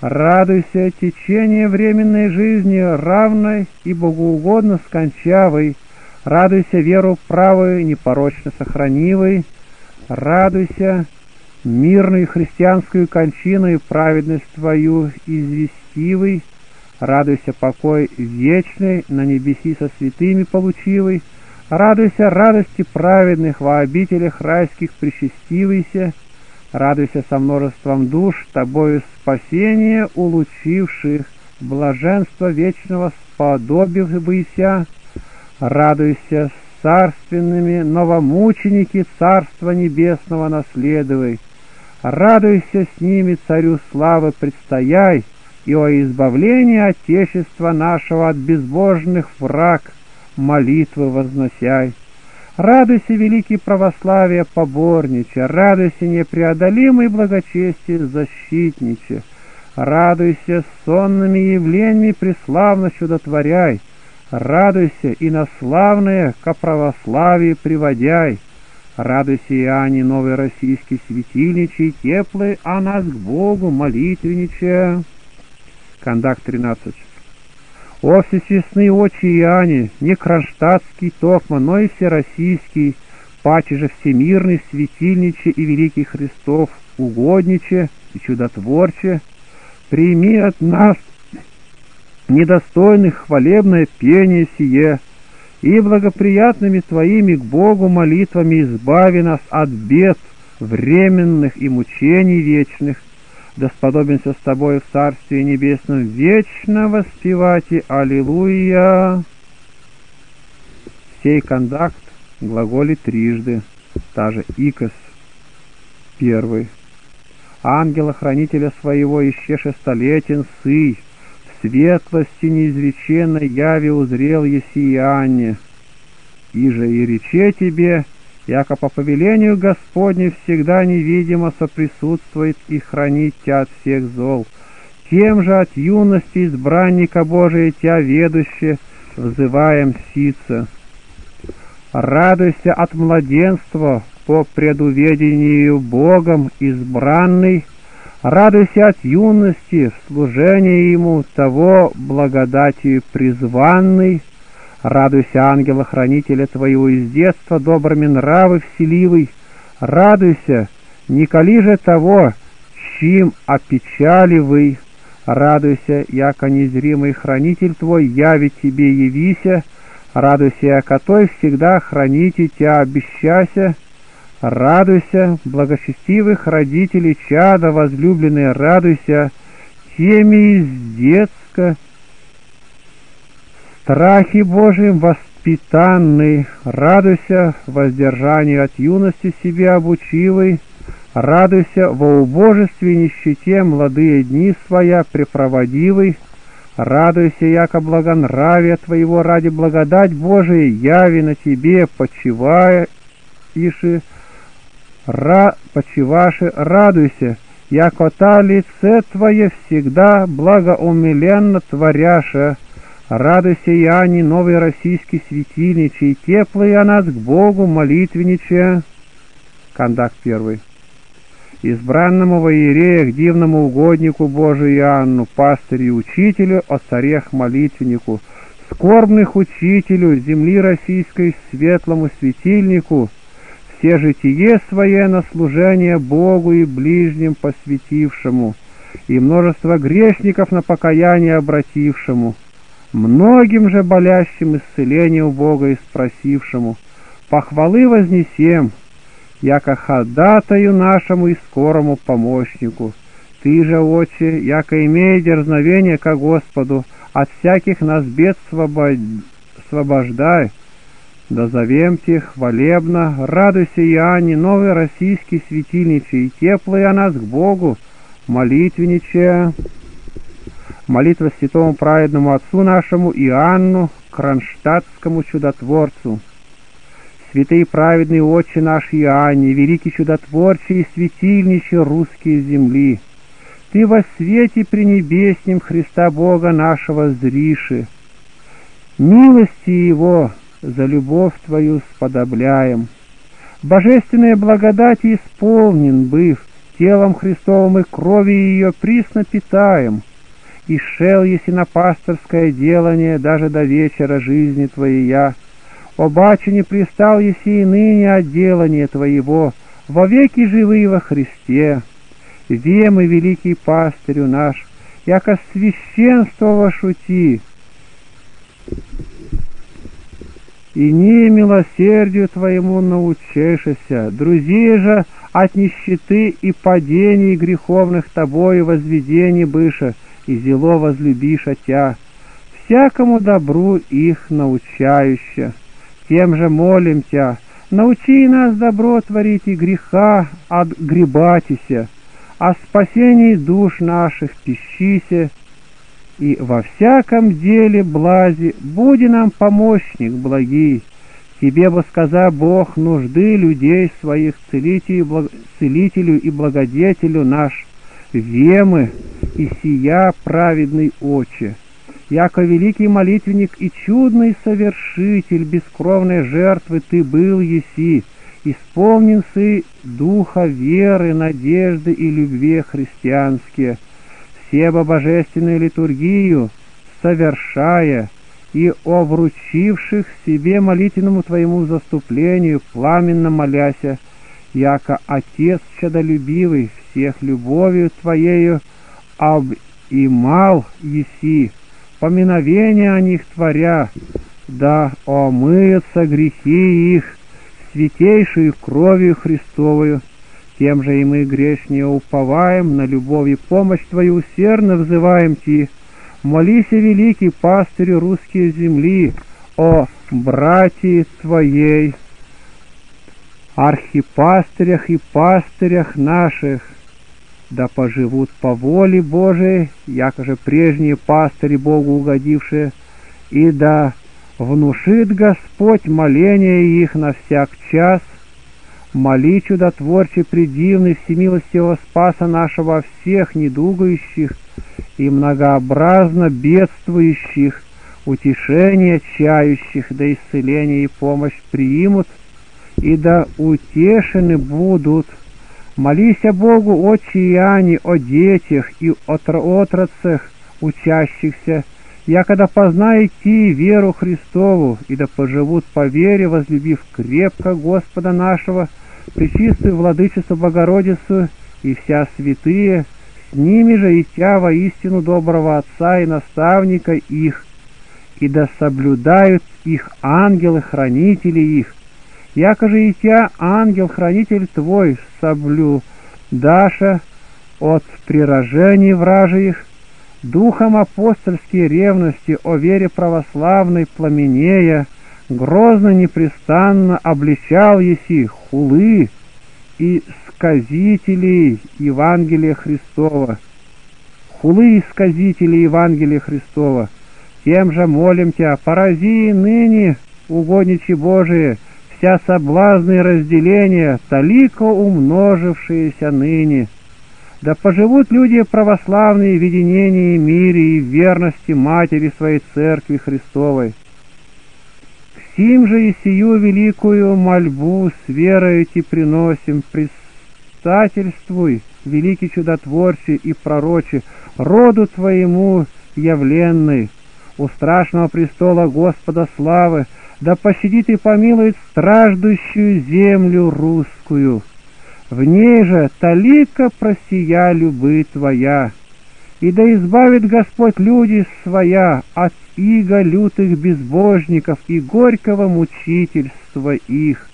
Радуйся, течение временной жизни, равной и богоугодно скончавой. Радуйся, веру правой, непорочно сохранивой. Радуйся, мирную христианскую кончину и праведность твою известивой. Радуйся, покой вечный, на небеси со святыми получивый. Радуйся, радости праведных, во обителях райских причастивайся. Радуйся со множеством душ, тобою спасение улучивших, блаженство вечного сподобившийся. Радуйся с царственными, новомученики Царства Небесного наследуй. Радуйся с ними, Царю славы предстояй, и о избавлении Отечества нашего от безбожных враг молитвы возносяй. Радуйся, великий православие поборниче, радуйся, непреодолимый благочестие защитниче, радуйся, сонными явлениями преславно чудотворяй, радуйся и на славное ко православию приводяй. Радуйся, Иоанне, новый российский светильничий, теплый, а нас к Богу молитвенниче. Кондак тринадцать. О всечестные очи Иоанне, не кронштадтский токма, но и всероссийский, паче же всемирный светильниче и великий Христов угодниче и чудотворче, прими от нас недостойных хвалебное пение сие, и благоприятными Твоими к Богу молитвами избави нас от бед временных и мучений вечных, да сподобимся с Тобой в Царстве Небесном вечно воспевать и Аллилуйя. Сей кондакт глаголит трижды, та же икос первый. Ангела-хранителя своего еще шестолетен сый, в светлости неизреченной яви узрел еси Иоанне. Иже и рече тебе, яко по повелению Господне всегда невидимо соприсутствует и хранит тебя от всех зол. Тем же от юности избранника Божия тебя ведуще взываем сица. Радуйся от младенства по предуведению Богом избранный, радуйся от юности в служении Ему того благодатью призванный, радуйся, ангела-хранителя твоего из детства, добрыми нравы вселивый, радуйся, не коли же того, чим опечаливый, радуйся, яко незримый хранитель твой явит тебе явися, радуйся, яко той всегда храните тебя обещася, радуйся, благочестивых родителей чада возлюбленные, радуйся, теми из детска, страхи Божиим воспитанный, радуйся, воздержанию от юности себе обучивый, радуйся, во убожестве нищете младые дни своя препроводивый, радуйся, яко благонравие твоего ради благодать Божия яви на тебе, почивая, иши, ра, почиваши, радуйся, яко та лице твое всегда благоумиленно творяша. Радуйся, Иоанне, новый российский светильничий, теплый о нас к Богу молитвенниче. Кондак первый. Избранному во иереях, дивному угоднику Божию Иоанну, пастырю и учителю, о царях молитвеннику, скорбных учителю, земли российской светлому светильнику, все житие свое на служение Богу и ближним посвятившему, и множество грешников на покаяние обратившему, многим же болящим исцеление у Бога и спросившему, похвалы вознесем, яко ходатаю нашему и скорому помощнику. Ты же, Отче, яко имея дерзновение ко Господу, от всяких нас бед свобод... освобождай, да зовемте хвалебно, радуйся, Иоанне, новый российский светильничий, теплый о нас к Богу, молитвенниче. Молитва святому праведному отцу нашему Иоанну, кронштадтскому чудотворцу. Святый праведный Отче наш Иоанне, великий чудотворче и светильнище русские земли, Ты во свете пренебеснем Христа Бога нашего зриши. Милости Его за любовь Твою сподобляем. Божественная благодать исполнен быв, телом Христовым и кровью ее присно питаем, и шел еси на пасторское делание даже до вечера жизни Твоей. Обаче не пристал еси и ныне от делания Твоего, во веки живы во Христе. Вемы, великий пастырю наш, яко священство шути, и не милосердию Твоему научешься, друзей же от нищеты и падений греховных Тобою возведений быша, и зело возлюбиша Тя, всякому добру их научающе. Тем же молим Тя, научи нас добро творить и греха отгребатися, о спасении душ наших пищися, и во всяком деле блази буди нам помощник благий. Тебе восказа Бог нужды людей своих, целителю, благ... целителю и благодетелю наш, вемы и сия праведный Отче, яко великий молитвенник и чудный совершитель бескровной жертвы Ты был еси, исполнен сы духа веры, надежды и любви христианские, все божественную литургию совершая и о вручивших себе молитвенному Твоему заступлению пламенно моляся, яко Отец чадолюбивый всех любовью Твоею обимал еси, поминовения о них творя, да омыются грехи их святейшую кровью Христовую. Тем же и мы грешнее уповаем на любовь и помощь Твою, усердно взываем Ти. Молись, великий пастырю русские земли, о братьи Твоей, архипастырях и пастырях наших, да поживут по воле Божией, якоже прежние пастыри Богу угодившие, и да внушит Господь моление их на всяк час. Моли, чудотворче предивный всемилостивого Спаса нашего всех недугающих и многообразно бедствующих, утешение чающих, да исцеление и помощь примут, и да утешены будут. Молися Богу, Отче Иоанне, о детях и отродцах учащихся, якогда познают ти веру Христову, и да поживут по вере, возлюбив крепко Господа нашего, пречистую Владычицу Богородицу и вся святые, с ними же и Тя воистину доброго Отца и наставника их, и да соблюдают их ангелы-хранители их, якоже и Тя, ангел-хранитель Твой, соблюдаша от прирожений вражьих, духом апостольской ревности о вере православной пламенея, грозно непрестанно обличал еси хулы и сказителей Евангелия Христова. Хулы и сказителей Евангелия Христова. Тем же молим Тя, порази ныне, угодничи Божие, вся соблазны и разделения, талико умножившиеся ныне. Да поживут люди православные в единении, мире и верности Матери своей Церкви Христовой. К сим же и сию великую мольбу с верою Ти приносим, предстательствуй, великий чудотворче и пророче, роду Твоему явленный, у страшного престола Господа славы, да пощадит и помилует страждущую землю русскую. В ней же талика просия любы Твоя, и да избавит Господь люди своя от иго лютых безбожников и горького мучительства их.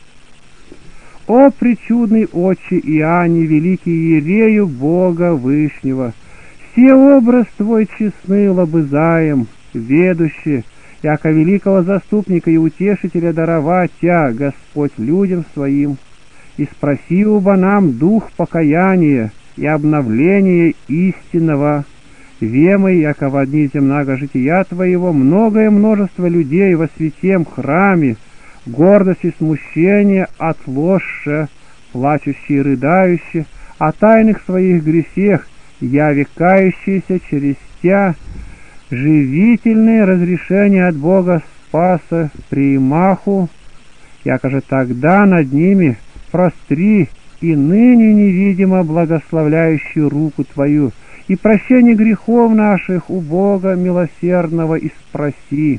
О пречудный Отче Иоанне, великий иерею Бога Вышнего, все образ Твой честный лобызаем, ведущий, яко великого заступника и утешителя даровать Тя, Господь, людям Своим, и спроси уба нам дух покаяния и обновления истинного, вемой, яко во дни земного жития Твоего многое множество людей во святем храме, гордость и смущение отложше, плачущие и рыдающие, о тайных своих грехах, явикающиеся через Тя, живительное разрешение от Бога Спаса приимаху, якоже тогда над ними простри и ныне невидимо благословляющую руку Твою, и прощение грехов наших у Бога милосердного и спроси.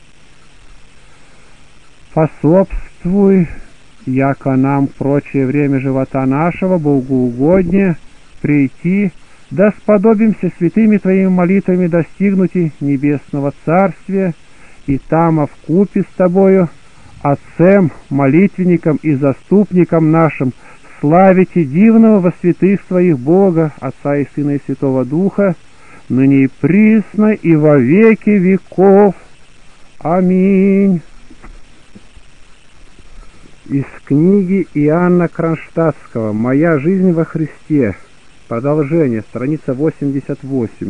Пособствуй, яко нам прочее время живота нашего богоугоднее прийти, да сподобимся святыми Твоими молитвами достигнуть небесного царствия, и там вкупе с Тобою, Отцем, молитвенником и заступником нашим, славите дивного во святых Своих Бога, Отца и Сына и Святого Духа, ныне и присно и во веки веков. Аминь. Из книги Иоанна Кронштадтского «Моя жизнь во Христе». Продолжение, страница восемьдесят восемь.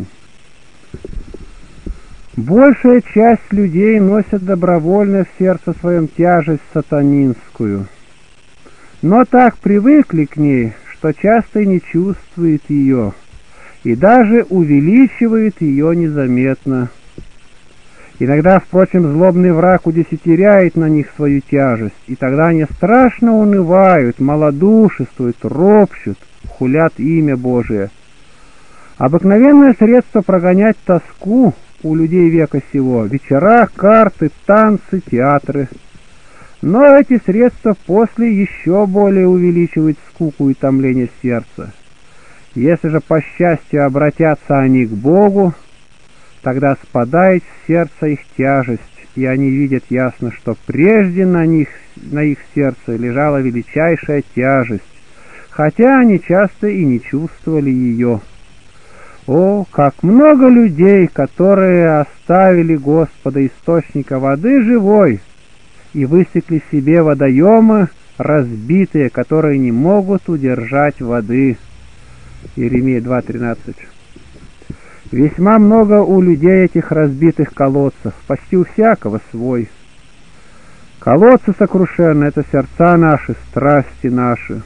Большая часть людей носит добровольно в сердце своем тяжесть сатанинскую, но так привыкли к ней, что часто и не чувствует ее, и даже увеличивает ее незаметно. Иногда, впрочем, злобный враг удесятеряет на них свою тяжесть, и тогда они страшно унывают, малодушествуют, ропщут, хулят имя Божие. Обыкновенное средство прогонять тоску у людей века сего — вечера, карты, танцы, театры. Но эти средства после еще более увеличивают скуку и томление сердца. Если же по счастью обратятся они к Богу, тогда спадает с сердца их тяжесть, и они видят ясно, что прежде на них, на их сердце лежала величайшая тяжесть, хотя они часто и не чувствовали ее. О, как много людей, которые оставили Господа, источника воды живой, и высекли себе водоемы разбитые, которые не могут удержать воды. Иеремия два тринадцать. Весьма много у людей этих разбитых колодцев, почти у всякого свой. Колодцы сокрушенные — это сердца наши, страсти наши.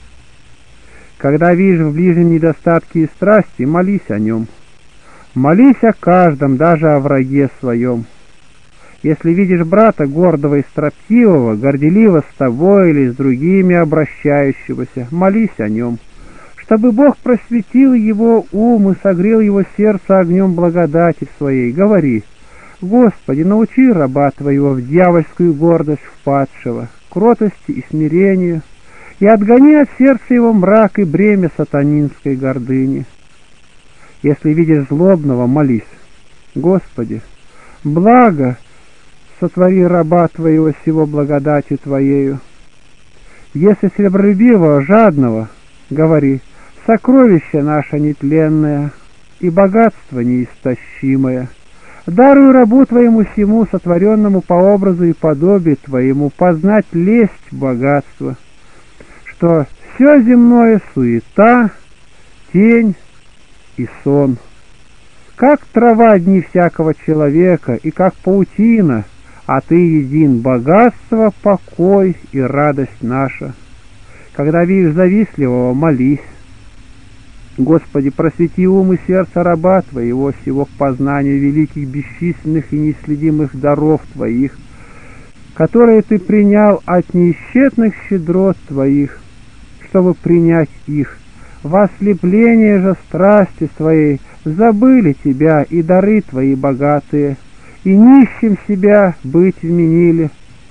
Когда видишь в ближнем недостатки и страсти, молись о нем. Молись о каждом, даже о враге своем. Если видишь брата гордого и строптивого, горделиво с тобой или с другими обращающегося, молись о нем, чтобы Бог просветил его ум и согрел его сердце огнем благодати своей. Говори: Господи, научи раба Твоего в дьявольскую гордость впадшего, кротости и смирению, и отгони от сердца его мрак и бремя сатанинской гордыни. Если видишь злобного, молись: Господи, благо сотвори раба Твоего сего благодатью Твоею. Если сребролюбивого, жадного, говори: сокровище наше нетленное и богатство неистощимое, даруй рабу Твоему сему, сотворенному по образу и подобию Твоему, познать лесть богатства, что все земное суета, тень и сон. Как трава дни всякого человека, и как паутина, а Ты един богатство, покой и радость наша. Когда видишь завистливого, молись: Господи, просвети ум и сердце раба Твоего сего к познанию великих, бесчисленных и неисследимых даров Твоих, которые Ты принял от неисчетных щедрот Твоих, чтобы принять их. Во ослепление же страсти Твоей забыли Тебя и дары Твои богатые, и нищим себя быть вменили.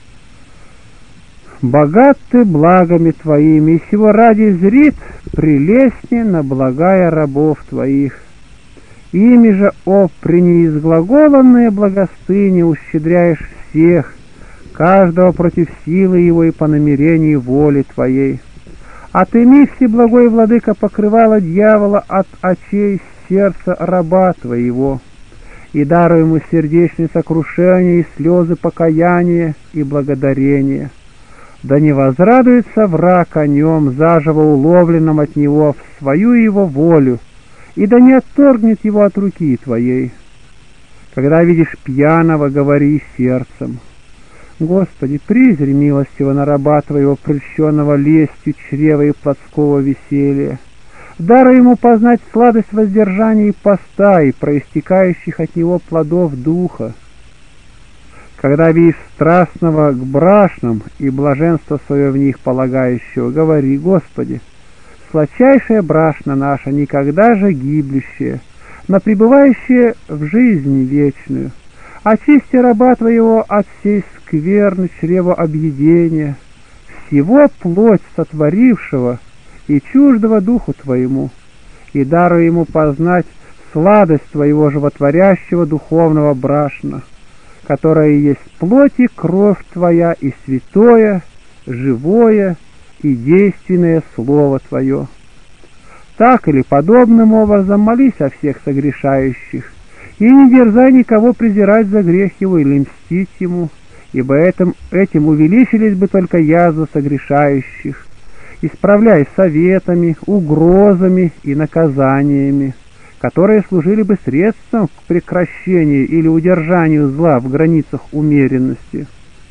Богат Ты благами Твоими, и сего ради зрит прелестнее на благая рабов Твоих. Ими же, о пренеизглаголанные благостыни, ущедряешь всех, каждого против силы его и по намерению воли Твоей. Отыми, всеблагой Владыка, покрывало дьявола от очей сердца раба Твоего, и даруй ему сердечное сокрушение и слезы покаяния и благодарения. Да не возрадуется враг о нем, заживо уловленном от него в свою его волю, и да не отторгнет его от руки Твоей. Когда видишь пьяного, говори сердцем: Господи, призри милостиво на раба Твоего, прельщенного лестью чрева и плотского веселья. Даруй ему познать сладость воздержания и поста, и проистекающих от него плодов духа. Когда видишь страстного к брашным и блаженство свое в них полагающего, говори: Господи, сладчайшая брашна наша, никогда же гибнущая, но пребывающая в жизни вечную. Очисти раба Твоего от всей скверны чревообъедения, всего плоть сотворившего и чуждого духу Твоему, и даруй ему познать сладость Твоего животворящего духовного брашна, которая есть плоть и кровь Твоя, и святое, живое и действенное Слово Твое. Так или подобным образом молись о всех согрешающих, и не дерзай никого презирать за грех его или мстить ему, ибо этим, этим увеличились бы только язвы согрешающих. Исправляй советами, угрозами и наказаниями, которые служили бы средством к прекращению или удержанию зла в границах умеренности.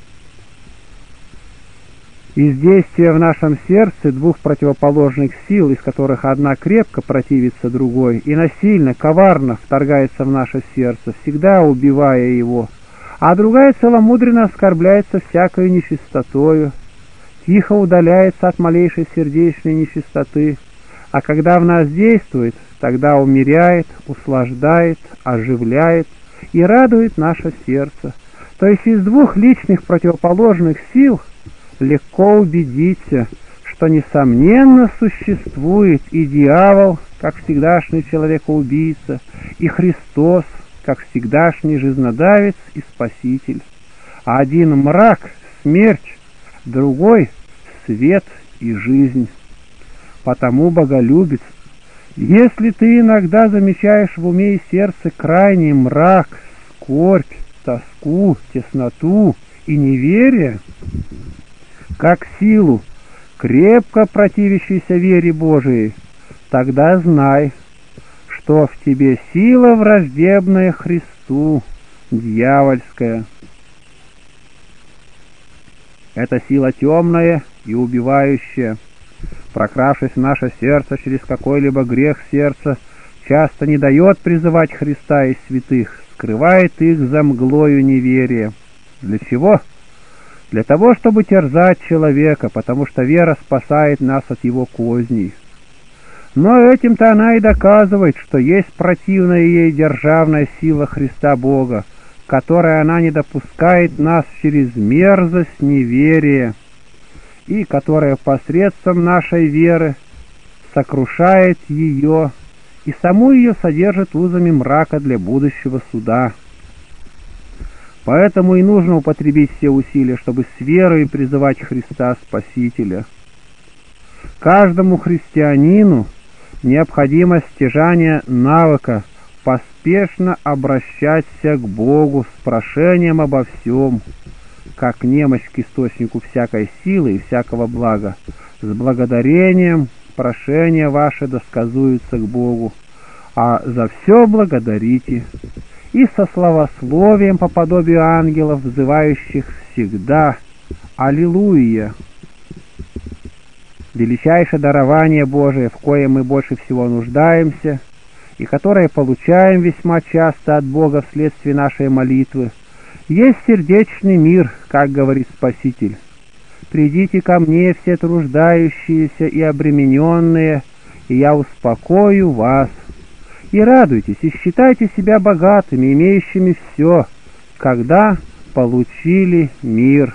Из действия в нашем сердце двух противоположных сил, из которых одна крепко противится другой и насильно, коварно вторгается в наше сердце, всегда убивая его, а другая целомудренно оскорбляется всякою нечистотою, тихо удаляется от малейшей сердечной нечистоты, а когда в нас действует, тогда умеряет, услаждает, оживляет и радует наше сердце. То есть из двух личных противоположных сил легко убедиться, что несомненно существует и дьявол, как всегдашний человекоубийца, и Христос, как всегдашний жизнодавец и спаситель. А один мрак, смерть, другой свет и жизнь. Потому, боголюбец, если ты иногда замечаешь в уме и сердце крайний мрак, скорбь, тоску, тесноту и неверие, как силу, крепко противящейся вере Божией, тогда знай, что в тебе сила враждебная Христу, дьявольская. Это сила темная и убивающая, прокравшись в наше сердце через какой-либо грех сердца, часто не дает призывать Христа и святых, скрывает их за мглою неверия. Для чего? Для того, чтобы терзать человека, потому что вера спасает нас от его козней. Но этим-то она и доказывает, что есть противная ей державная сила Христа Бога, которая она не допускает нас через мерзость неверия, и которая посредством нашей веры сокрушает ее и саму ее содержит узами мрака для будущего суда. Поэтому и нужно употребить все усилия, чтобы с верой призывать Христа Спасителя. Каждому христианину необходимо стяжание навыка поспешно обращаться к Богу с прошением обо всем, как немощь к источнику всякой силы и всякого блага. С благодарением прошения ваши досказуются к Богу, а за все благодарите. И со славословием по подобию ангелов, взывающих всегда «Аллилуйя». Величайшее дарование Божие, в коем мы больше всего нуждаемся, и которое получаем весьма часто от Бога вследствие нашей молитвы, есть сердечный мир, как говорит Спаситель. «Придите ко мне, все труждающиеся и обремененные, и я успокою вас». И радуйтесь, и считайте себя богатыми, имеющими все, когда получили мир.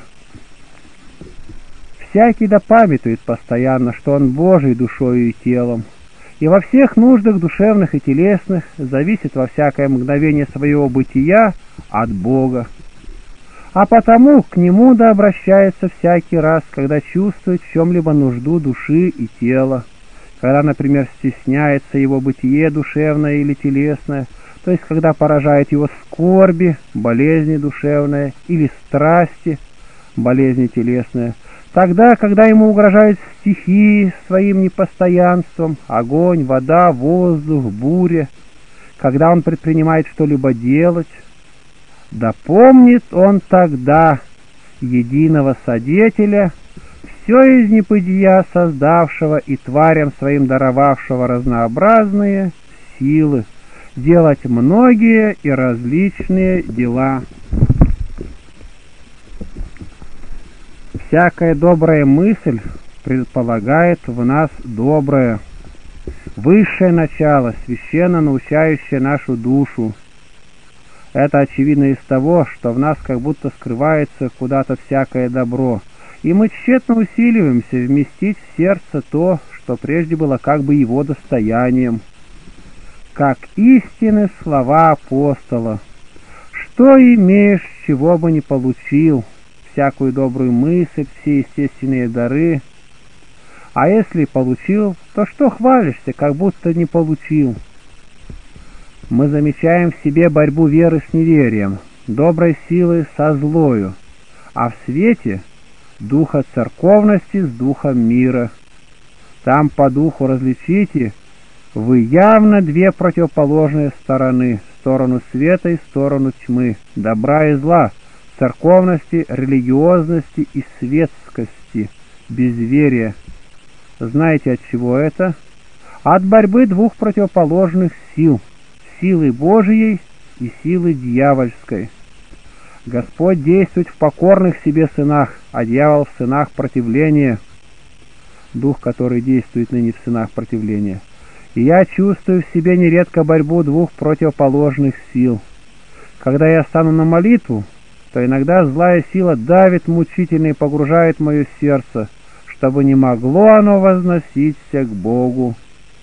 Всякий да памятует постоянно, что он Божий душою и телом, и во всех нуждах душевных и телесных зависит во всякое мгновение своего бытия от Бога. А потому к Нему да обращается всякий раз, когда чувствует в чем-либо нужду души и тела. Когда, например, стесняется его бытие душевное или телесное, то есть когда поражает его скорби, болезни душевные или страсти, болезни телесные, тогда, когда ему угрожают стихии своим непостоянством, огонь, вода, воздух, буря, когда он предпринимает что-либо делать, да помнит он тогда единого Содетеля, все из небытия создавшего и тварям своим даровавшего разнообразные силы, делать многие и различные дела. Всякая добрая мысль предполагает в нас доброе, высшее начало, священно научающее нашу душу. Это очевидно из того, что в нас как будто скрывается куда-то всякое добро, и мы тщетно усиливаемся вместить в сердце то, что прежде было как бы его достоянием. Как истины слова апостола: «Что имеешь, чего бы не получил, всякую добрую мысль, все естественные дары, а если получил, то что хвалишься, как будто не получил?» Мы замечаем в себе борьбу веры с неверием, доброй силы со злою, а в свете — духа церковности с духом мира. Там по духу различите вы явно две противоположные стороны: сторону света и сторону тьмы, добра и зла, церковности, религиозности и светскости, безверия. Знаете, от чего это? От борьбы двух противоположных сил: силы Божией и силы дьявольской. Господь действует в покорных себе сынах, а дьявол в сынах противления, дух, который действует ныне в сынах противления. И я чувствую в себе нередко борьбу двух противоположных сил. Когда я стану на молитву, то иногда злая сила давит мучительно и погружает мое сердце, чтобы не могло оно возноситься к Богу.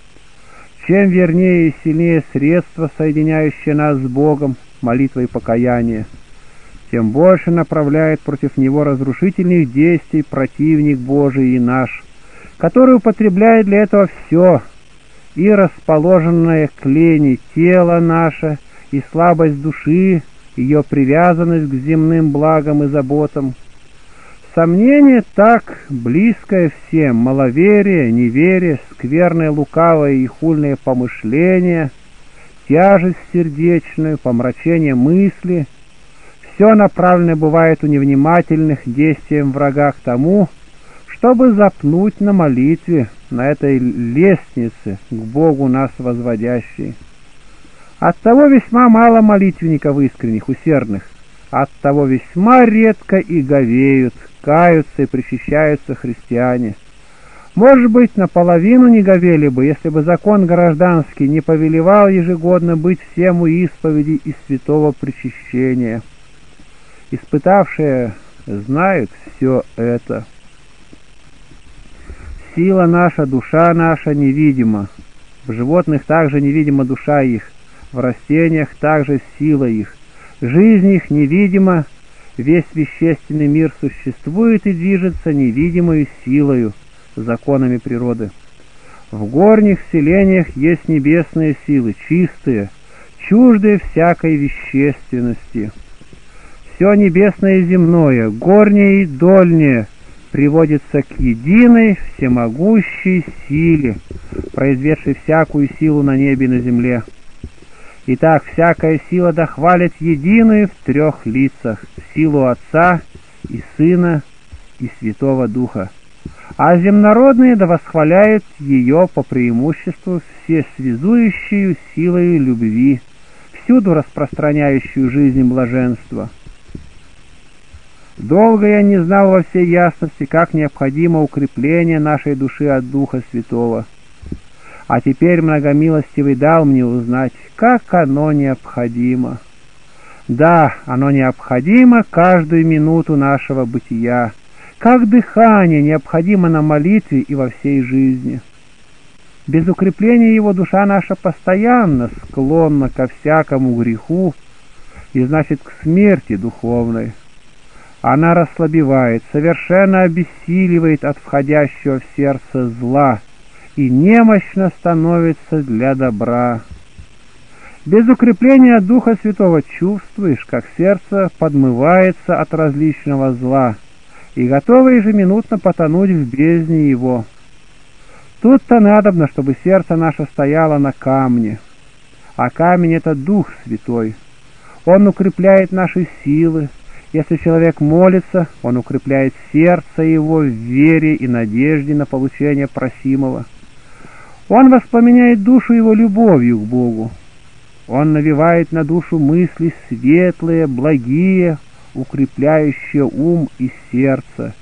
Чем вернее и сильнее средство, соединяющее нас с Богом, молитва и покаяние, тем больше направляет против него разрушительных действий противник Божий и наш, который употребляет для этого все, и расположенное к лени тело наше, и слабость души, ее привязанность к земным благам и заботам. Сомнение так близкое всем, маловерие, неверие, скверное, лукавое и хульное помышление, тяжесть сердечную, помрачение мысли, все направлено бывает у невнимательных действием врага к тому, чтобы запнуть на молитве, на этой лестнице к Богу нас возводящей. Оттого весьма мало молитвенников искренних, усердных, оттого весьма редко и говеют, каются и причащаются христиане. Может быть, наполовину не говели бы, если бы закон гражданский не повелевал ежегодно быть всем у исповеди и святого причащения. Испытавшие знают все это. Сила наша, душа наша невидима. В животных также невидима душа их, в растениях также сила их. Жизнь их невидима, весь вещественный мир существует и движется невидимою силою, законами природы. В горних селениях есть небесные силы, чистые, чуждые всякой вещественности. Все небесное и земное, горнее и дольнее, приводится к единой всемогущей силе, произведшей всякую силу на небе и на земле. Итак, всякая сила дохвалит единую в трех лицах: силу Отца и Сына и Святого Духа. А земнородные да восхваляют ее по преимуществу всесвязующую силою любви, всюду распространяющую жизнь и блаженство. Долго я не знал во всей ясности, как необходимо укрепление нашей души от Духа Святого. А теперь многомилостивый дал мне узнать, как оно необходимо. Да, оно необходимо каждую минуту нашего бытия, как дыхание необходимо на молитве и во всей жизни. Без укрепления его душа наша постоянно склонна ко всякому греху и, значит, к смерти духовной. Она расслабевает, совершенно обессиливает от входящего в сердце зла и немощно становится для добра. Без укрепления Духа Святого чувствуешь, как сердце подмывается от различного зла и готово ежеминутно потонуть в бездне его. Тут-то надобно, чтобы сердце наше стояло на камне, а камень — это Дух Святой. Он укрепляет наши силы. Если человек молится, он укрепляет сердце его в вере и надежде на получение просимого. Он воспламеняет душу его любовью к Богу. Он навевает на душу мысли светлые, благие, укрепляющие ум и сердце,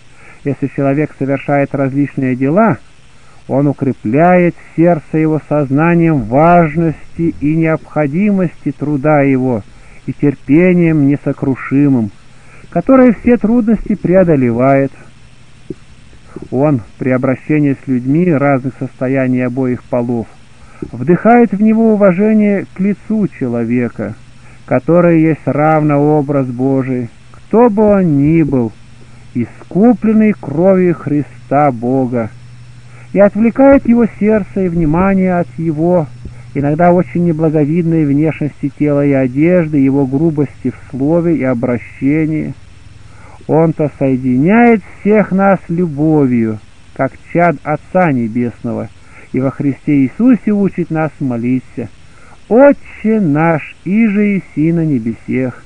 Если человек совершает различные дела, он укрепляет сердце его сознанием важности и необходимости труда его и терпением несокрушимым, которое все трудности преодолевает. Он, при обращении с людьми разных состояний обоих полов, вдыхает в него уважение к лицу человека, который есть равнообраз Божий, кто бы он ни был, искупленный кровью Христа Бога, и отвлекает его сердце и внимание от его, иногда очень неблаговидной внешности тела и одежды, его грубости в слове и обращении. Он-то соединяет всех нас любовью, как чад Отца Небесного, и во Христе Иисусе учит нас молиться: «Отче наш, иже еси на небесех».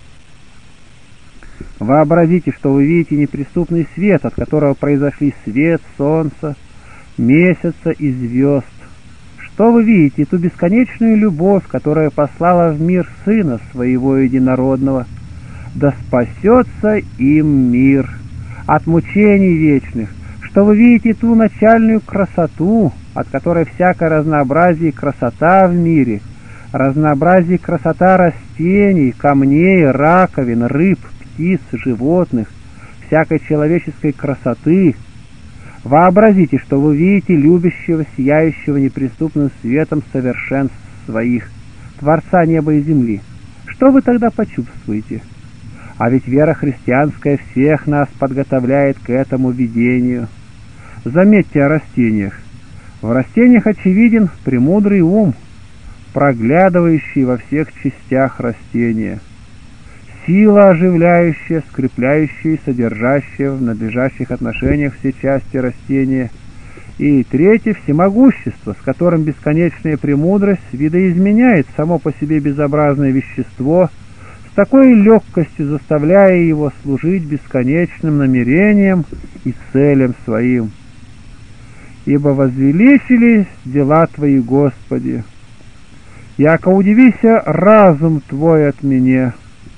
Вообразите, что вы видите неприступный свет, от которого произошли свет, солнца, месяца и звезд. Что вы видите? Ту бесконечную любовь, которая послала в мир Сына Своего Единородного. Да спасется им мир от мучений вечных. Что вы видите ту начальную красоту, от которой всякое разнообразие и красота в мире, разнообразие и красота растений, камней, раковин, рыб, птиц, животных, всякой человеческой красоты. Вообразите, что вы видите любящего, сияющего неприступным светом совершенств своих, Творца неба и земли. Что вы тогда почувствуете? А ведь вера христианская всех нас подготовляет к этому видению. Заметьте о растениях. В растениях очевиден премудрый ум, проглядывающий во всех частях растения. Сила оживляющая, скрепляющая и содержащая в надлежащих отношениях все части растения. И третье — всемогущество, с которым бесконечная премудрость видоизменяет само по себе безобразное вещество, с такой легкостью заставляя его служить бесконечным намерениям и целям своим. Ибо возвеличились дела Твои, Господи, яко удивися разум Твой от меня.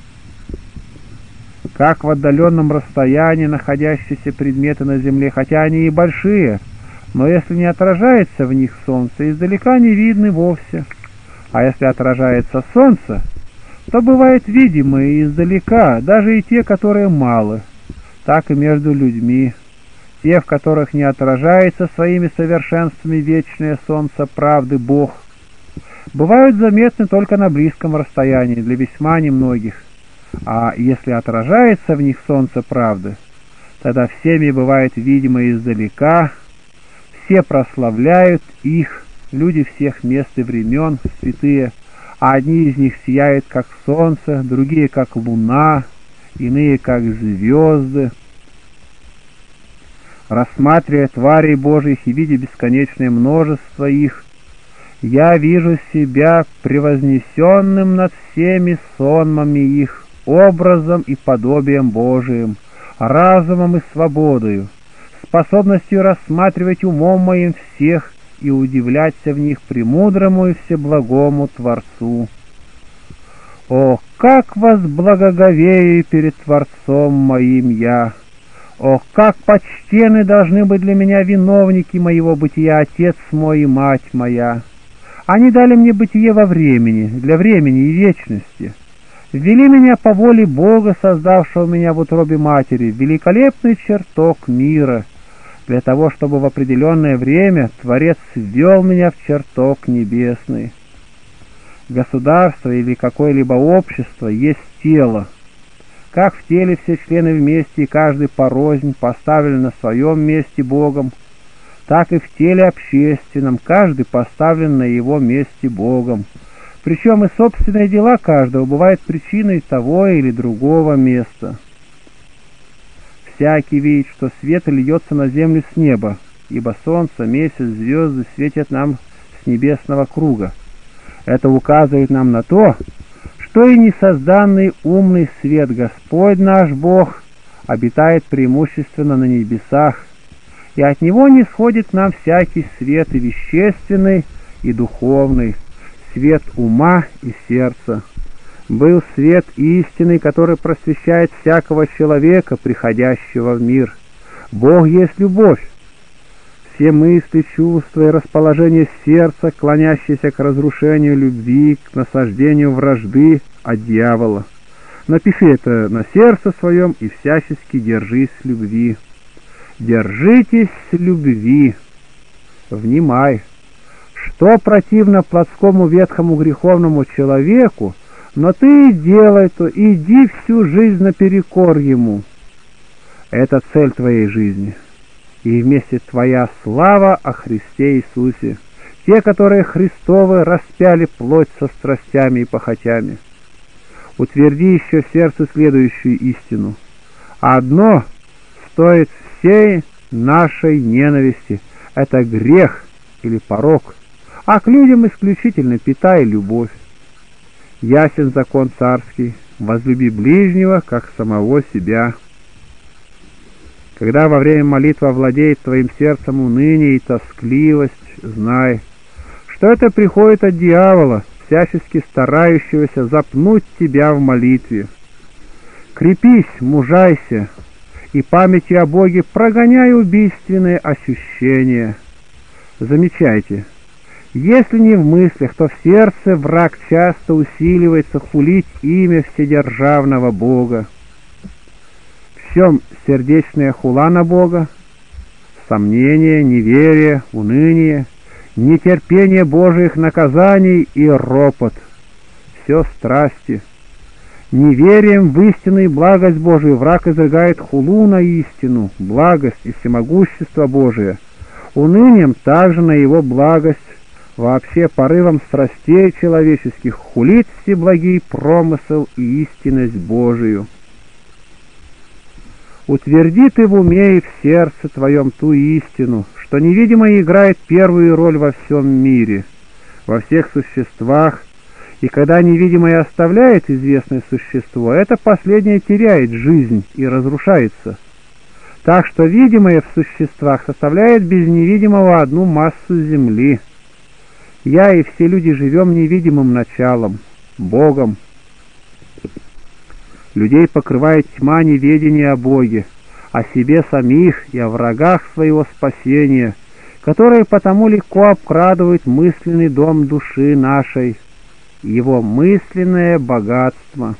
Как в отдаленном расстоянии находящиеся предметы на земле, хотя они и большие, но если не отражается в них солнце, издалека не видны вовсе. А если отражается солнце, то бывают видимые издалека, даже и те, которые малы. Так и между людьми. Те, в которых не отражается своими совершенствами вечное солнце правды Бог, бывают заметны только на близком расстоянии для весьма немногих. А если отражается в них солнце правды, тогда всеми бывает видимо издалека, все прославляют их, люди всех мест и времен, святые, а одни из них сияют, как солнце, другие, как луна, иные, как звезды. Рассматривая тварей Божьих и видя бесконечное множество их, я вижу себя превознесенным над всеми сонмами их, образом и подобием Божиим, разумом и свободою, способностью рассматривать умом моим всех и удивляться в них премудрому и всеблагому Творцу. О, как вас благоговею перед Творцом моим я! О, как почтенны должны быть для меня виновники моего бытия, Отец мой и Мать моя! Они дали мне бытие во времени, для времени и вечности. Ввели меня по воле Бога, создавшего меня в утробе матери, в великолепный чертог мира, для того, чтобы в определенное время Творец ввел меня в чертог небесный. Государство или какое-либо общество есть тело. Как в теле все члены вместе и каждый порознь поставлен на своем месте Богом, так и в теле общественном каждый поставлен на его месте Богом. Причем и собственные дела каждого бывают причиной того или другого места. Всякий видит, что свет льется на землю с неба, ибо солнце, месяц, звезды светят нам с небесного круга. Это указывает нам на то, что и несозданный умный свет Господь наш Бог обитает преимущественно на небесах, и от Него не сходит к нам всякий свет и вещественный, и духовный, свет ума и сердца. Был свет истинный, который просвещает всякого человека, приходящего в мир. Бог есть любовь. Все мысли, чувства и расположение сердца, клонящиеся к разрушению любви, к насаждению вражды от дьявола. Напиши это на сердце своем и всячески держись любви. Держитесь любви. Внимай, что противно плотскому ветхому греховному человеку, но ты и делай то, иди всю жизнь наперекор ему. Это цель твоей жизни. И вместе твоя слава о Христе Иисусе, те, которые Христовы распяли плоть со страстями и похотями. Утверди еще в сердце следующую истину. Одно стоит всей нашей ненависти — это грех или порок, а к людям исключительно питай любовь. Ясен закон царский: возлюби ближнего, как самого себя. Когда во время молитвы овладеет твоим сердцем уныние и тоскливость, знай, что это приходит от дьявола, всячески старающегося запнуть тебя в молитве. Крепись, мужайся, и памятью о Боге прогоняй убийственные ощущения. Замечайте, если не в мыслях, то в сердце враг часто усиливается хулить имя вседержавного Бога. В чем сердечная хула на Бога? Сомнение, неверие, уныние, нетерпение Божьих наказаний и ропот. Все страсти. Неверием в истину и благость Божию враг изрыгает хулу на истину, благость и всемогущество Божие. Унынием также на его благость, вообще порывом страстей человеческих хулит всеблагий промысел и истинность Божию. Утверди ты в уме и в сердце твоем ту истину, что невидимое играет первую роль во всем мире, во всех существах, и когда невидимое оставляет известное существо, это последнее теряет жизнь и разрушается. Так что видимое в существах составляет без невидимого одну массу земли. Я и все люди живем невидимым началом, Богом. Людей покрывает тьма неведения о Боге, о себе самих и о врагах своего спасения, которые потому легко обкрадывают мысленный дом души нашей, его мысленное богатство.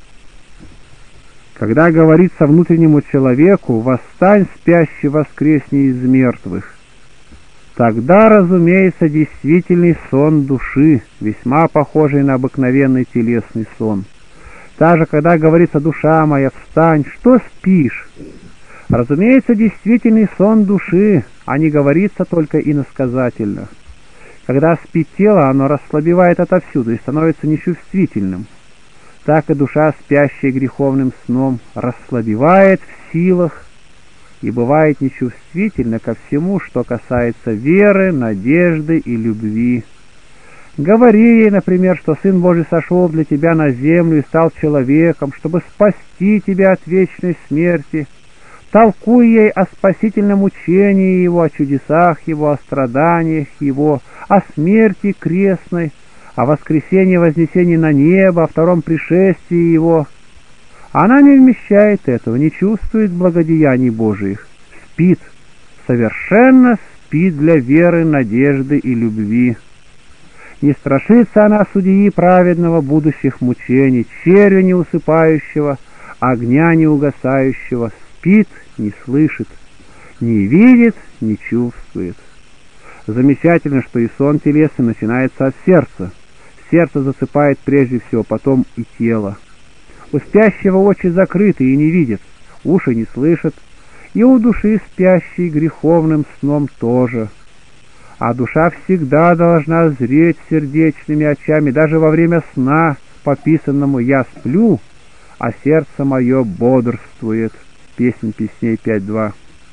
Когда говорится внутреннему человеку: «Восстань, спящий, воскресни из мертвых», тогда, разумеется, действительный сон души, весьма похожий на обыкновенный телесный сон. Также, когда говорится: «Душа моя, встань, что спишь?», разумеется, действительный сон души, а не говорится только иносказательно. Когда спит тело, оно расслабевает отовсюду и становится нечувствительным. Так и душа, спящая греховным сном, расслабевает в силах и бывает нечувствительна ко всему, что касается веры, надежды и любви. Говори ей, например, что Сын Божий сошел для тебя на землю и стал человеком, чтобы спасти тебя от вечной смерти. Толкуй ей о спасительном учении Его, о чудесах Его, о страданиях Его, о смерти крестной, о воскресении и вознесении на небо, о втором пришествии Его. Она не вмещает этого, не чувствует благодеяний Божиих, спит, совершенно спит для веры, надежды и любви. Не страшится она судьи праведного будущих мучений, червя не усыпающего, огня не угасающего, спит, не слышит, не видит, не чувствует. Замечательно, что и сон телесный начинается от сердца. Сердце засыпает прежде всего, потом и тело. У спящего очи закрыты и не видят, уши не слышат, и у души спящей греховным сном тоже. А душа всегда должна зреть сердечными очами, даже во время сна, по писанному «Я сплю, а сердце мое бодрствует». Песнь песней пять два.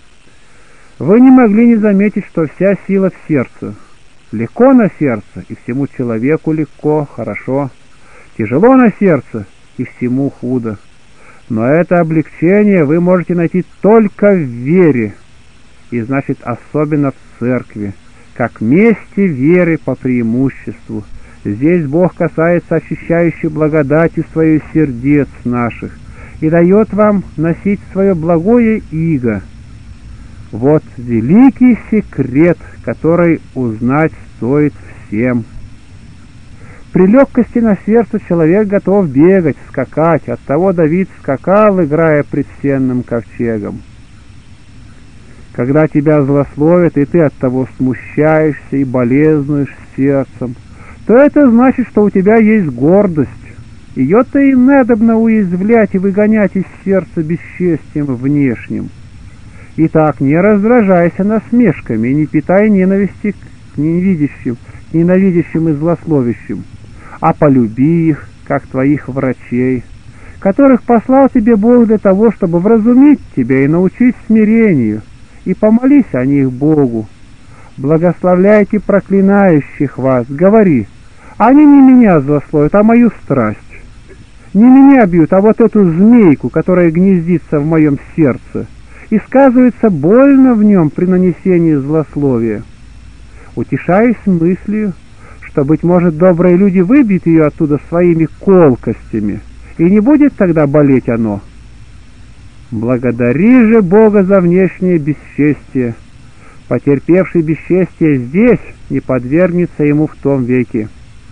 Вы не могли не заметить, что вся сила в сердце. Легко на сердце, и всему человеку легко, хорошо. Тяжело на сердце, и всему худо. Но это облегчение вы можете найти только в вере, и значит особенно в церкви, как месте веры по преимуществу. Здесь Бог касается ощущающей благодатью своих сердец наших и дает вам носить свое благое иго. Вот великий секрет, который узнать стоит всем. При легкости на сердце человек готов бегать, скакать. Оттого Давид скакал, играя пред сенным ковчегом. Когда тебя злословят, и ты оттого смущаешься и болезнуешь сердцем, то это значит, что у тебя есть гордость. Ее-то и надобно уязвлять и выгонять из сердца бесчестием внешним. Итак, не раздражайся насмешками и не питай ненависти к ненавидящим, ненавидящим и злословящим, а полюби их, как твоих врачей, которых послал тебе Бог для того, чтобы вразумить тебя и научить смирению, и помолись о них Богу. Благословляйте проклинающих вас, говори, они не меня злословят, а мою страсть. Не меня бьют, а вот эту змейку, которая гнездится в моем сердце, и сказывается больно в нем при нанесении злословия. Утешаюсь мыслью, что, быть может, добрые люди выбьют ее оттуда своими колкостями, и не будет тогда болеть оно. Благодари же Бога за внешнее бесчестие. Потерпевший бесчестие здесь не подвергнется ему в том веке.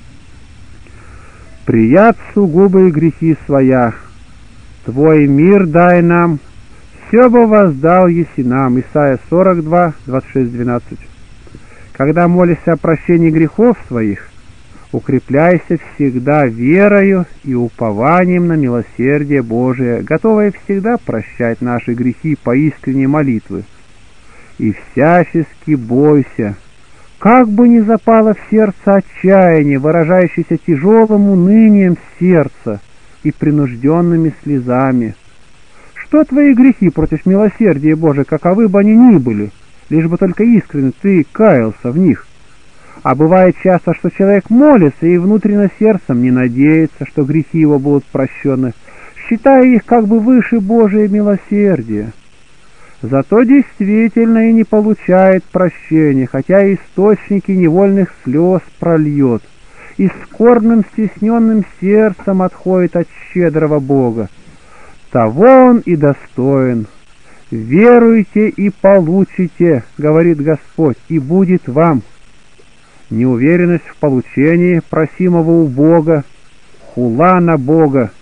Прият сугубые грехи своя, Твой мир дай нам, все бы воздал еси нам. Исайя сорок два, двадцать шесть, двенадцать. Когда молишься о прощении грехов своих, укрепляйся всегда верою и упованием на милосердие Божие, готовое всегда прощать наши грехи по искренней молитве. И всячески бойся, как бы ни запало в сердце отчаяние, выражающееся тяжелым унынием сердца и принужденными слезами. Что твои грехи против милосердия Божия, каковы бы они ни были, лишь бы только искренне ты каялся в них? А бывает часто, что человек молится и внутренне сердцем не надеется, что грехи его будут прощены, считая их как бы выше Божие милосердия. Зато действительно и не получает прощения, хотя и источники невольных слез прольет, и скорбным стесненным сердцем отходит от щедрого Бога. Того он и достоин. «Веруйте и получите, — говорит Господь, — и будет вам». Неуверенность в получении просимого у Бога, хула на Бога.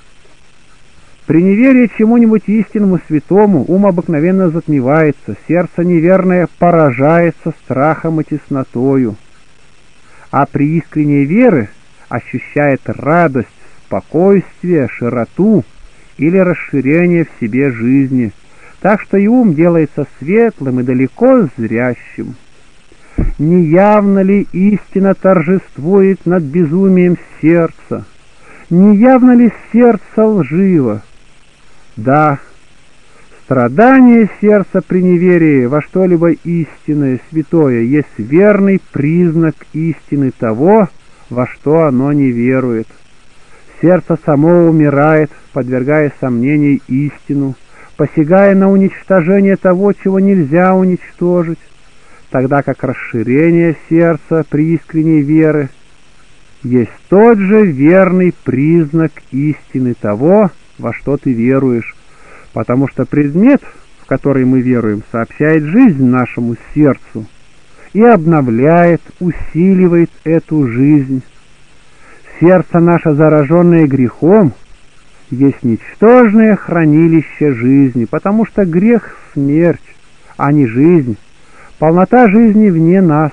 При неверии чему-нибудь истинному святому ум обыкновенно затмевается, сердце неверное поражается страхом и теснотою, а при искренней вере ощущает радость, спокойствие, широту или расширение в себе жизни, так что и ум делается светлым и далеко зрящим. Не явно ли истина торжествует над безумием сердца? Не явно ли сердце лживо? Да, страдание сердца при неверии во что-либо истинное, святое, есть верный признак истины того, во что оно не верует. Сердце само умирает, подвергая сомнению истину, посягая на уничтожение того, чего нельзя уничтожить, тогда как расширение сердца при искренней вере есть тот же верный признак истины того, во что ты веруешь, потому что предмет, в который мы веруем, сообщает жизнь нашему сердцу и обновляет, усиливает эту жизнь. Сердце наше, зараженное грехом, есть ничтожное хранилище жизни, потому что грех — смерть, а не жизнь, полнота жизни вне нас.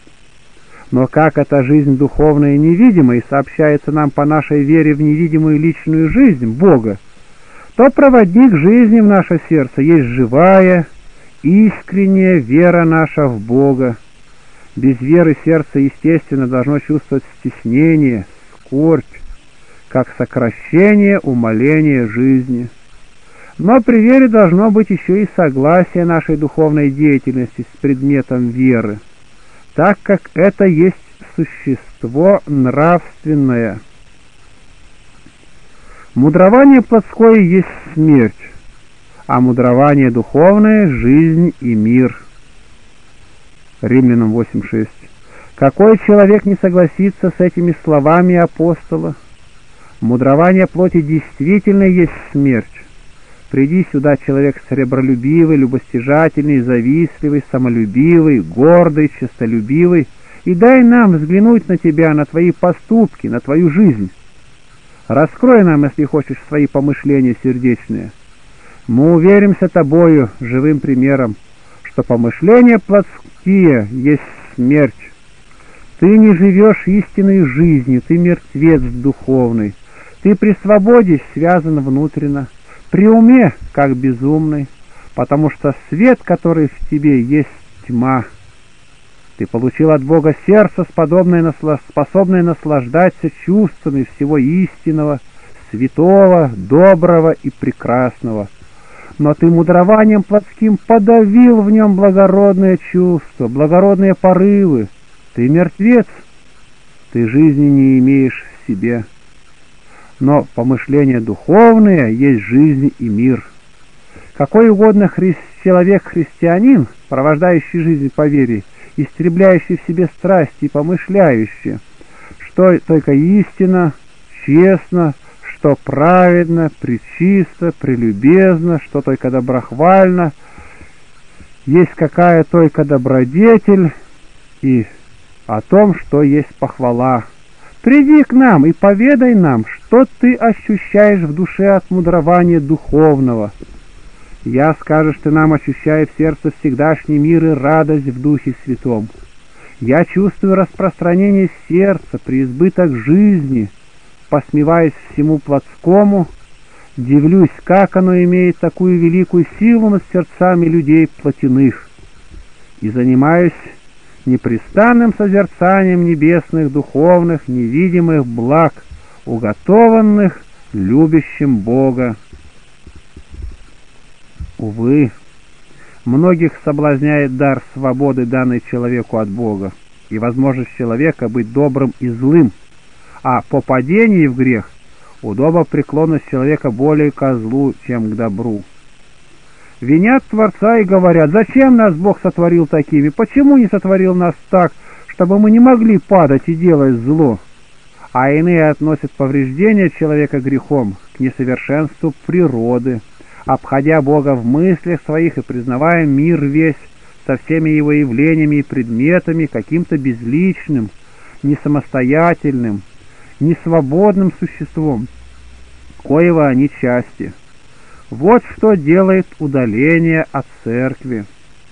Но как эта жизнь духовная и невидимая сообщается нам по нашей вере в невидимую личную жизнь Бога, то проводник жизни в наше сердце есть живая, искренняя вера наша в Бога. Без веры сердце, естественно, должно чувствовать стеснение, скорбь, как сокращение, умаление жизни. Но при вере должно быть еще и согласие нашей духовной деятельности с предметом веры, так как это есть существо нравственное. Мудрование плотское есть смерть, а мудрование духовное — жизнь и мир. Римлянам восемь шесть. Какой человек не согласится с этими словами апостола? Мудрование плоти действительно есть смерть, Приди сюда, человек сребролюбивый, любостяжательный, завистливый, самолюбивый, гордый, честолюбивый, и дай нам взглянуть на тебя, на твои поступки, на твою жизнь. Раскрой нам, если хочешь, свои помышления сердечные. Мы уверимся тобою, живым примером, что помышления плотские есть смерть. Ты не живешь истинной жизнью, ты мертвец духовный. Ты при свободе связан внутренно, при уме, как безумный, потому что свет, который в тебе, есть тьма. Ты получил от Бога сердце, способное наслаждаться чувствами всего истинного, святого, доброго и прекрасного. Но ты мудрованием плотским подавил в нем благородное чувство, благородные порывы. Ты мертвец, ты жизни не имеешь в себе. Но помышления духовные есть жизнь и мир. Какой угодно хри... человек-христианин, провождающий жизнь по вере, истребляющий в себе страсти и помышляющий, что только истинно, честно, что праведно, пречисто, прелюбезно, что только доброхвально, есть какая только добродетель, и о том, что есть похвала. Приди к нам и поведай нам, что ты ощущаешь в душе от мудрования духовного. Я, скажешь ты нам, ощущаю в сердце всегдашний мир и радость в Духе Святом. Я чувствую распространение сердца, преизбыток жизни, посмеваясь всему плотскому, дивлюсь, как оно имеет такую великую силу над сердцами людей плотяных, и занимаюсь непрестанным созерцанием небесных, духовных, невидимых благ, уготованных любящим Бога. Увы, многих соблазняет дар свободы, данный человеку от Бога, и возможность человека быть добрым и злым, а по падении в грех удобна преклонность человека более ко злу, чем к добру. Винят Творца и говорят: зачем нас Бог сотворил такими, почему не сотворил нас так, чтобы мы не могли падать и делать зло? А иные относят повреждение человека грехом к несовершенству природы, обходя Бога в мыслях своих и признавая мир весь со всеми его явлениями и предметами каким-то безличным, несамостоятельным, несвободным существом, коего они части. Вот что делает удаление от церкви.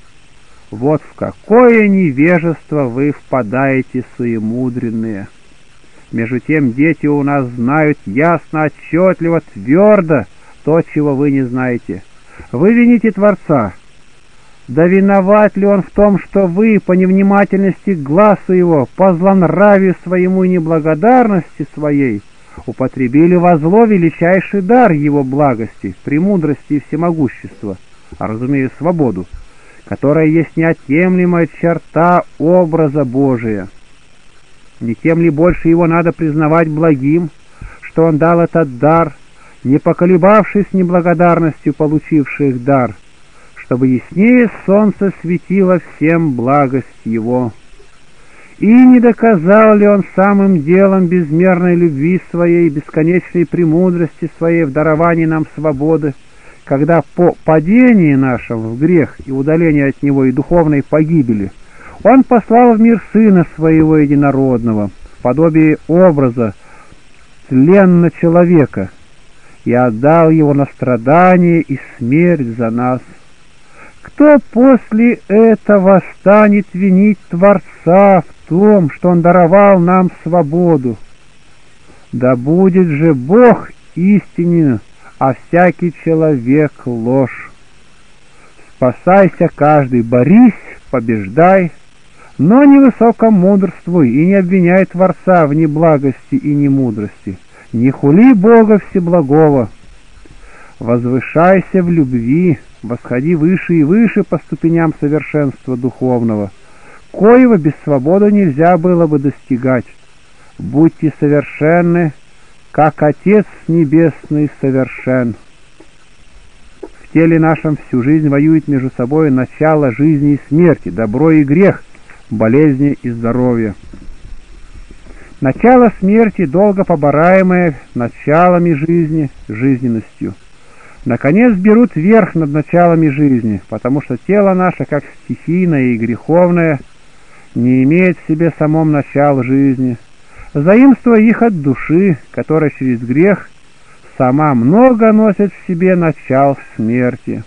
Вот в какое невежество вы впадаете, суемудренные. Между тем дети у нас знают ясно, отчетливо, твердо то, чего вы не знаете. Вы вините Творца. Да виноват ли Он в том, что вы по невнимательности к глазу Его, по злонравию своему и неблагодарности своей употребили во зло величайший дар Его благости, премудрости и всемогущества, а, разумеется, свободу, которая есть неотъемлемая черта образа Божия? Не тем ли больше Его надо признавать благим, что Он дал этот дар, не поколебавшись неблагодарностью получивших дар, чтобы яснее солнце светило всем благость Его? И не доказал ли Он самым делом безмерной любви Своей, бесконечной премудрости Своей в даровании нам свободы, когда по падении нашем в грех и удалении от Него и духовной погибели Он послал в мир Сына Своего Единородного, в подобие образа тленно человека, и отдал Его на страдание и смерть за нас? Кто после этого станет винить Творца в том, что Он даровал нам свободу? Да будет же Бог истинен, а всякий человек ложь. Спасайся каждый, борись, побеждай, но не высокомудрствуй и не обвиняй Творца в неблагости и немудрости. Не хули Бога Всеблагого. Возвышайся в любви, восходи выше и выше по ступеням совершенства духовного, коего без свободы нельзя было бы достигать. Будьте совершенны, как Отец Небесный совершен. В теле нашем всю жизнь воюет между собой начало жизни и смерти, добро и грех, болезни и здоровье. Начало смерти, долго побораемое началами жизни, жизненностью. наконец берут верх над началами жизни, потому что тело наше, как стихийное и греховное, не имеет в себе самом начала жизни, заимствуя их от души, которая через грех сама много носит в себе начал смерти,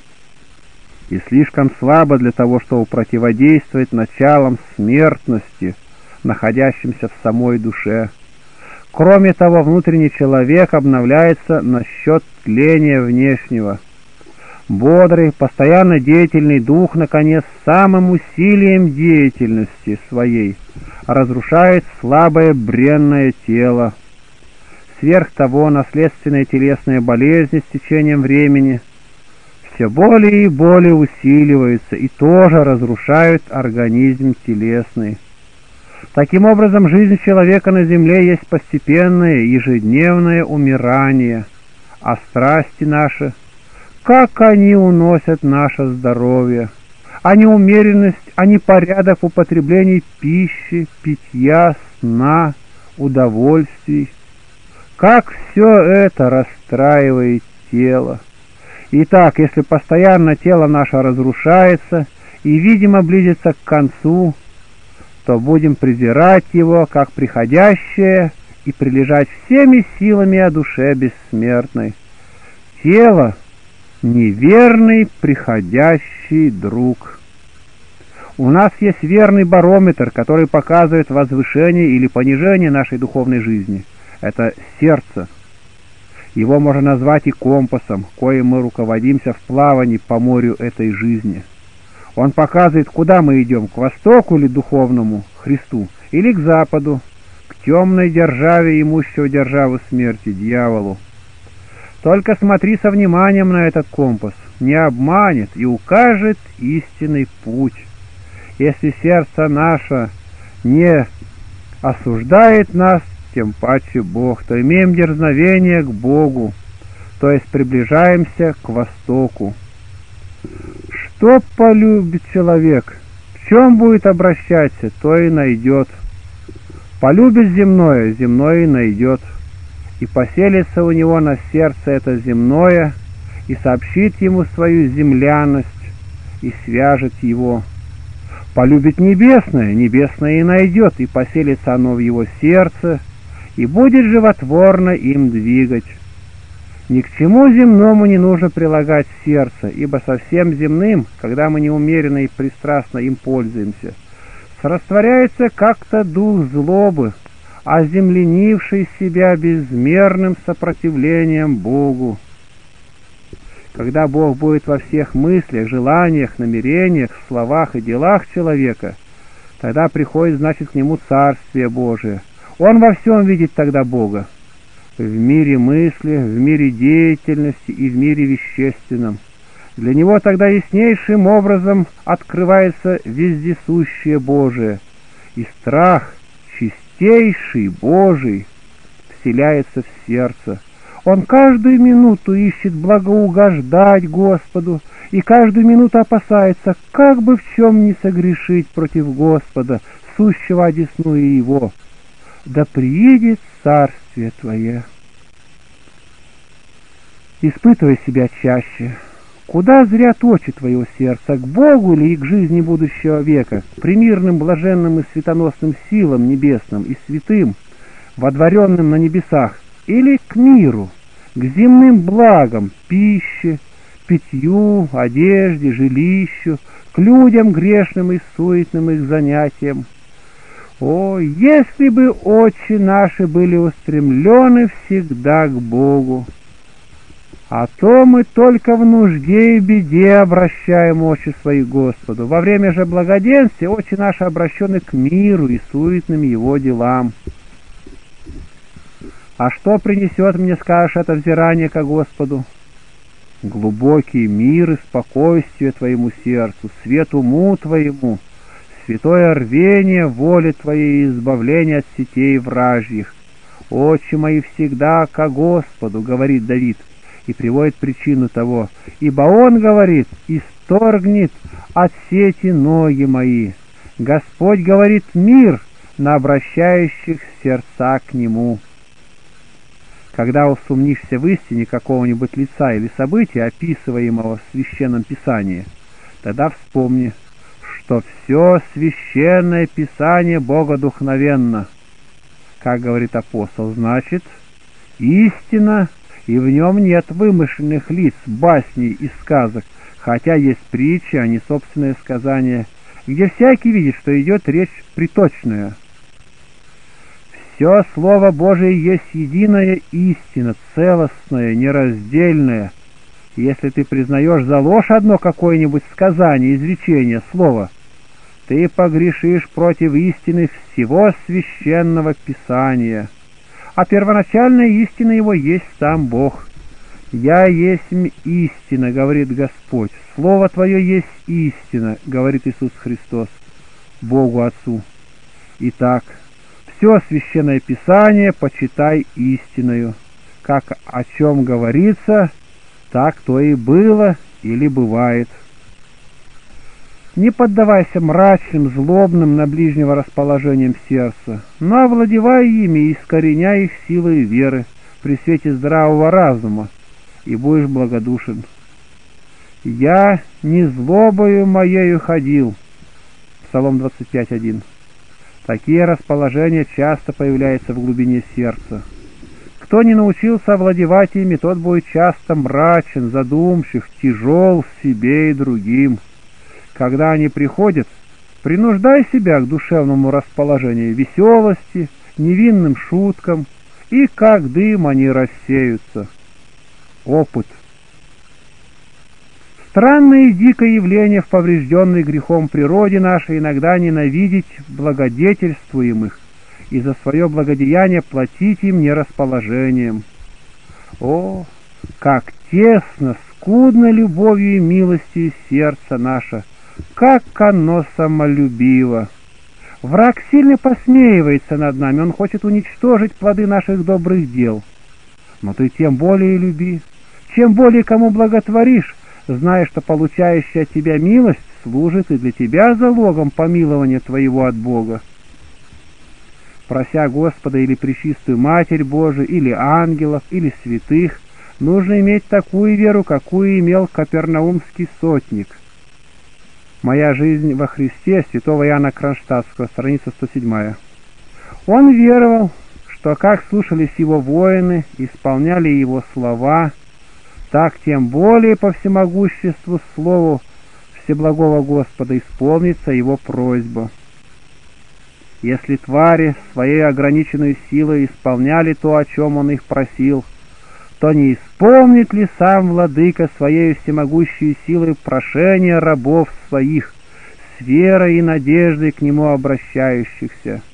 и слишком слабо для того, чтобы противодействовать началам смертности, находящимся в самой душе. Кроме того, внутренний человек обновляется насчет тления внешнего. Бодрый, постоянно деятельный дух, наконец, самым усилием деятельности своей разрушает слабое бренное тело. Сверх того, наследственные телесные болезни с течением времени все более и более усиливаются и тоже разрушают организм телесный. Таким образом, жизнь человека на земле есть постепенное ежедневное умирание, а страсти наши, как они уносят наше здоровье, а неумеренность, а непорядок в употреблении пищи, питья, сна, удовольствий, как все это расстраивает тело. Итак, если постоянно тело наше разрушается и, видимо, близится к концу, то будем презирать его как приходящее и прилежать всеми силами о душе бессмертной. Тело — неверный приходящий друг. У нас есть верный барометр, который показывает возвышение или понижение нашей духовной жизни. Это сердце. Его можно назвать и компасом, коим мы руководимся в плавании по морю этой жизни. Он показывает, куда мы идем, к востоку или духовному, Христу, или к западу, к темной державе, имущего державу смерти, дьяволу. Только смотри со вниманием на этот компас, не обманет и укажет истинный путь. Если сердце наше не осуждает нас, тем паче Бог, то имеем дерзновение к Богу, то есть приближаемся к востоку. Что полюбит человек, в чем будет обращаться, то и найдет. Полюбит земное, земное и найдет, и поселится у него на сердце это земное, и сообщит ему свою земляность, и свяжет его. Полюбит небесное, небесное и найдет, и поселится оно в его сердце, и будет животворно им двигать. Ни к чему земному не нужно прилагать сердце, ибо совсем земным, когда мы неумеренно и пристрастно им пользуемся, срастворяется как-то дух злобы, оземленивший себя безмерным сопротивлением Богу. Когда Бог будет во всех мыслях, желаниях, намерениях, словах и делах человека, тогда приходит, значит, к нему Царствие Божие. Он во всем видит тогда Бога. В мире мысли, в мире деятельности и в мире вещественном. Для него тогда яснейшим образом открывается вездесущее Божие, и страх, чистейший Божий, вселяется в сердце. Он каждую минуту ищет благоугождать Господу, и каждую минуту опасается, как бы в чем не согрешить против Господа, сущего одесную Его. Да приедет Царствие Твое. Испытывай себя чаще. Куда зрят очи твоего сердца, к Богу ли и к жизни будущего века, к примирным, блаженным и светоносным силам небесным и святым, водворенным на небесах, или к миру, к земным благам, пище, питью, одежде, жилищу, к людям грешным и суетным их занятиям? О, если бы очи наши были устремлены всегда к Богу! А то мы только в нужде и беде обращаем очи свои к Господу. Во время же благоденствия очи наши обращены к миру и суетным его делам. А что принесет мне, скажешь, это взирание ко Господу? Глубокий мир и спокойствие твоему сердцу, свет уму твоему, святое рвение воли твоей и избавление от сетей вражьих. Очи мои всегда ко Господу, говорит Давид, и приводит причину того, ибо он говорит: исторгнет от сети ноги мои. Господь говорит мир на обращающих сердца к Нему. Когда усомнишься в истине какого-нибудь лица или события, описываемого в Священном Писании, тогда вспомни, что все Священное Писание богодухновенно. Как говорит апостол, значит, истина, и в нем нет вымышленных лиц, басней и сказок, хотя есть притчи, а не собственное сказание, где всякий видит, что идет речь приточная. Все Слово Божие есть единая истина, целостная, нераздельная. Если ты признаешь за ложь одно какое-нибудь сказание, изречение, слово, ты погрешишь против истины всего Священного Писания. А первоначальная истина его есть сам Бог. «Я есть истина», — говорит Господь. «Слово Твое есть истина», — говорит Иисус Христос, Богу Отцу. Итак, все Священное Писание почитай истиною. Как о чем говорится, так то и было или бывает. Не поддавайся мрачным, злобным на ближнего расположением сердца, но овладевай ими и искореняй их силой веры при свете здравого разума, и будешь благодушен. «Я не злобою моею ходил» Псалом двадцать пять один. Такие расположения часто появляются в глубине сердца. Кто не научился овладевать ими, тот будет часто мрачен, задумчив, тяжел себе и другим. Когда они приходят, принуждай себя к душевному расположению веселости, невинным шуткам, и как дым они рассеются. Опыт. Странное и дикое явление в поврежденной грехом природе нашей иногда ненавидеть благодетельствуемых и за свое благодеяние платить им нерасположением. О, как тесно, скудно любовью и милостью сердце наше, как оно самолюбиво! Враг сильно посмеивается над нами, он хочет уничтожить плоды наших добрых дел. Но ты тем более люби, чем более кому благотворишь, зная, что получающая от тебя милость служит и для тебя залогом помилования твоего от Бога. Прося Господа или Пречистую Матерь Божию, или ангелов, или святых, нужно иметь такую веру, какую имел капернаумский сотник. «Моя жизнь во Христе» святого Иоанна Кронштадтского, страница сто семь. Он веровал, что как слушались его воины, исполняли его слова, так тем более по всемогуществу слову Всеблагого Господа исполнится его просьба. Если твари своей ограниченной силой исполняли то, о чем он их просил, то не исполнит ли сам Владыка своей всемогущей силой прошения рабов своих, с верой и надеждой к нему обращающихся?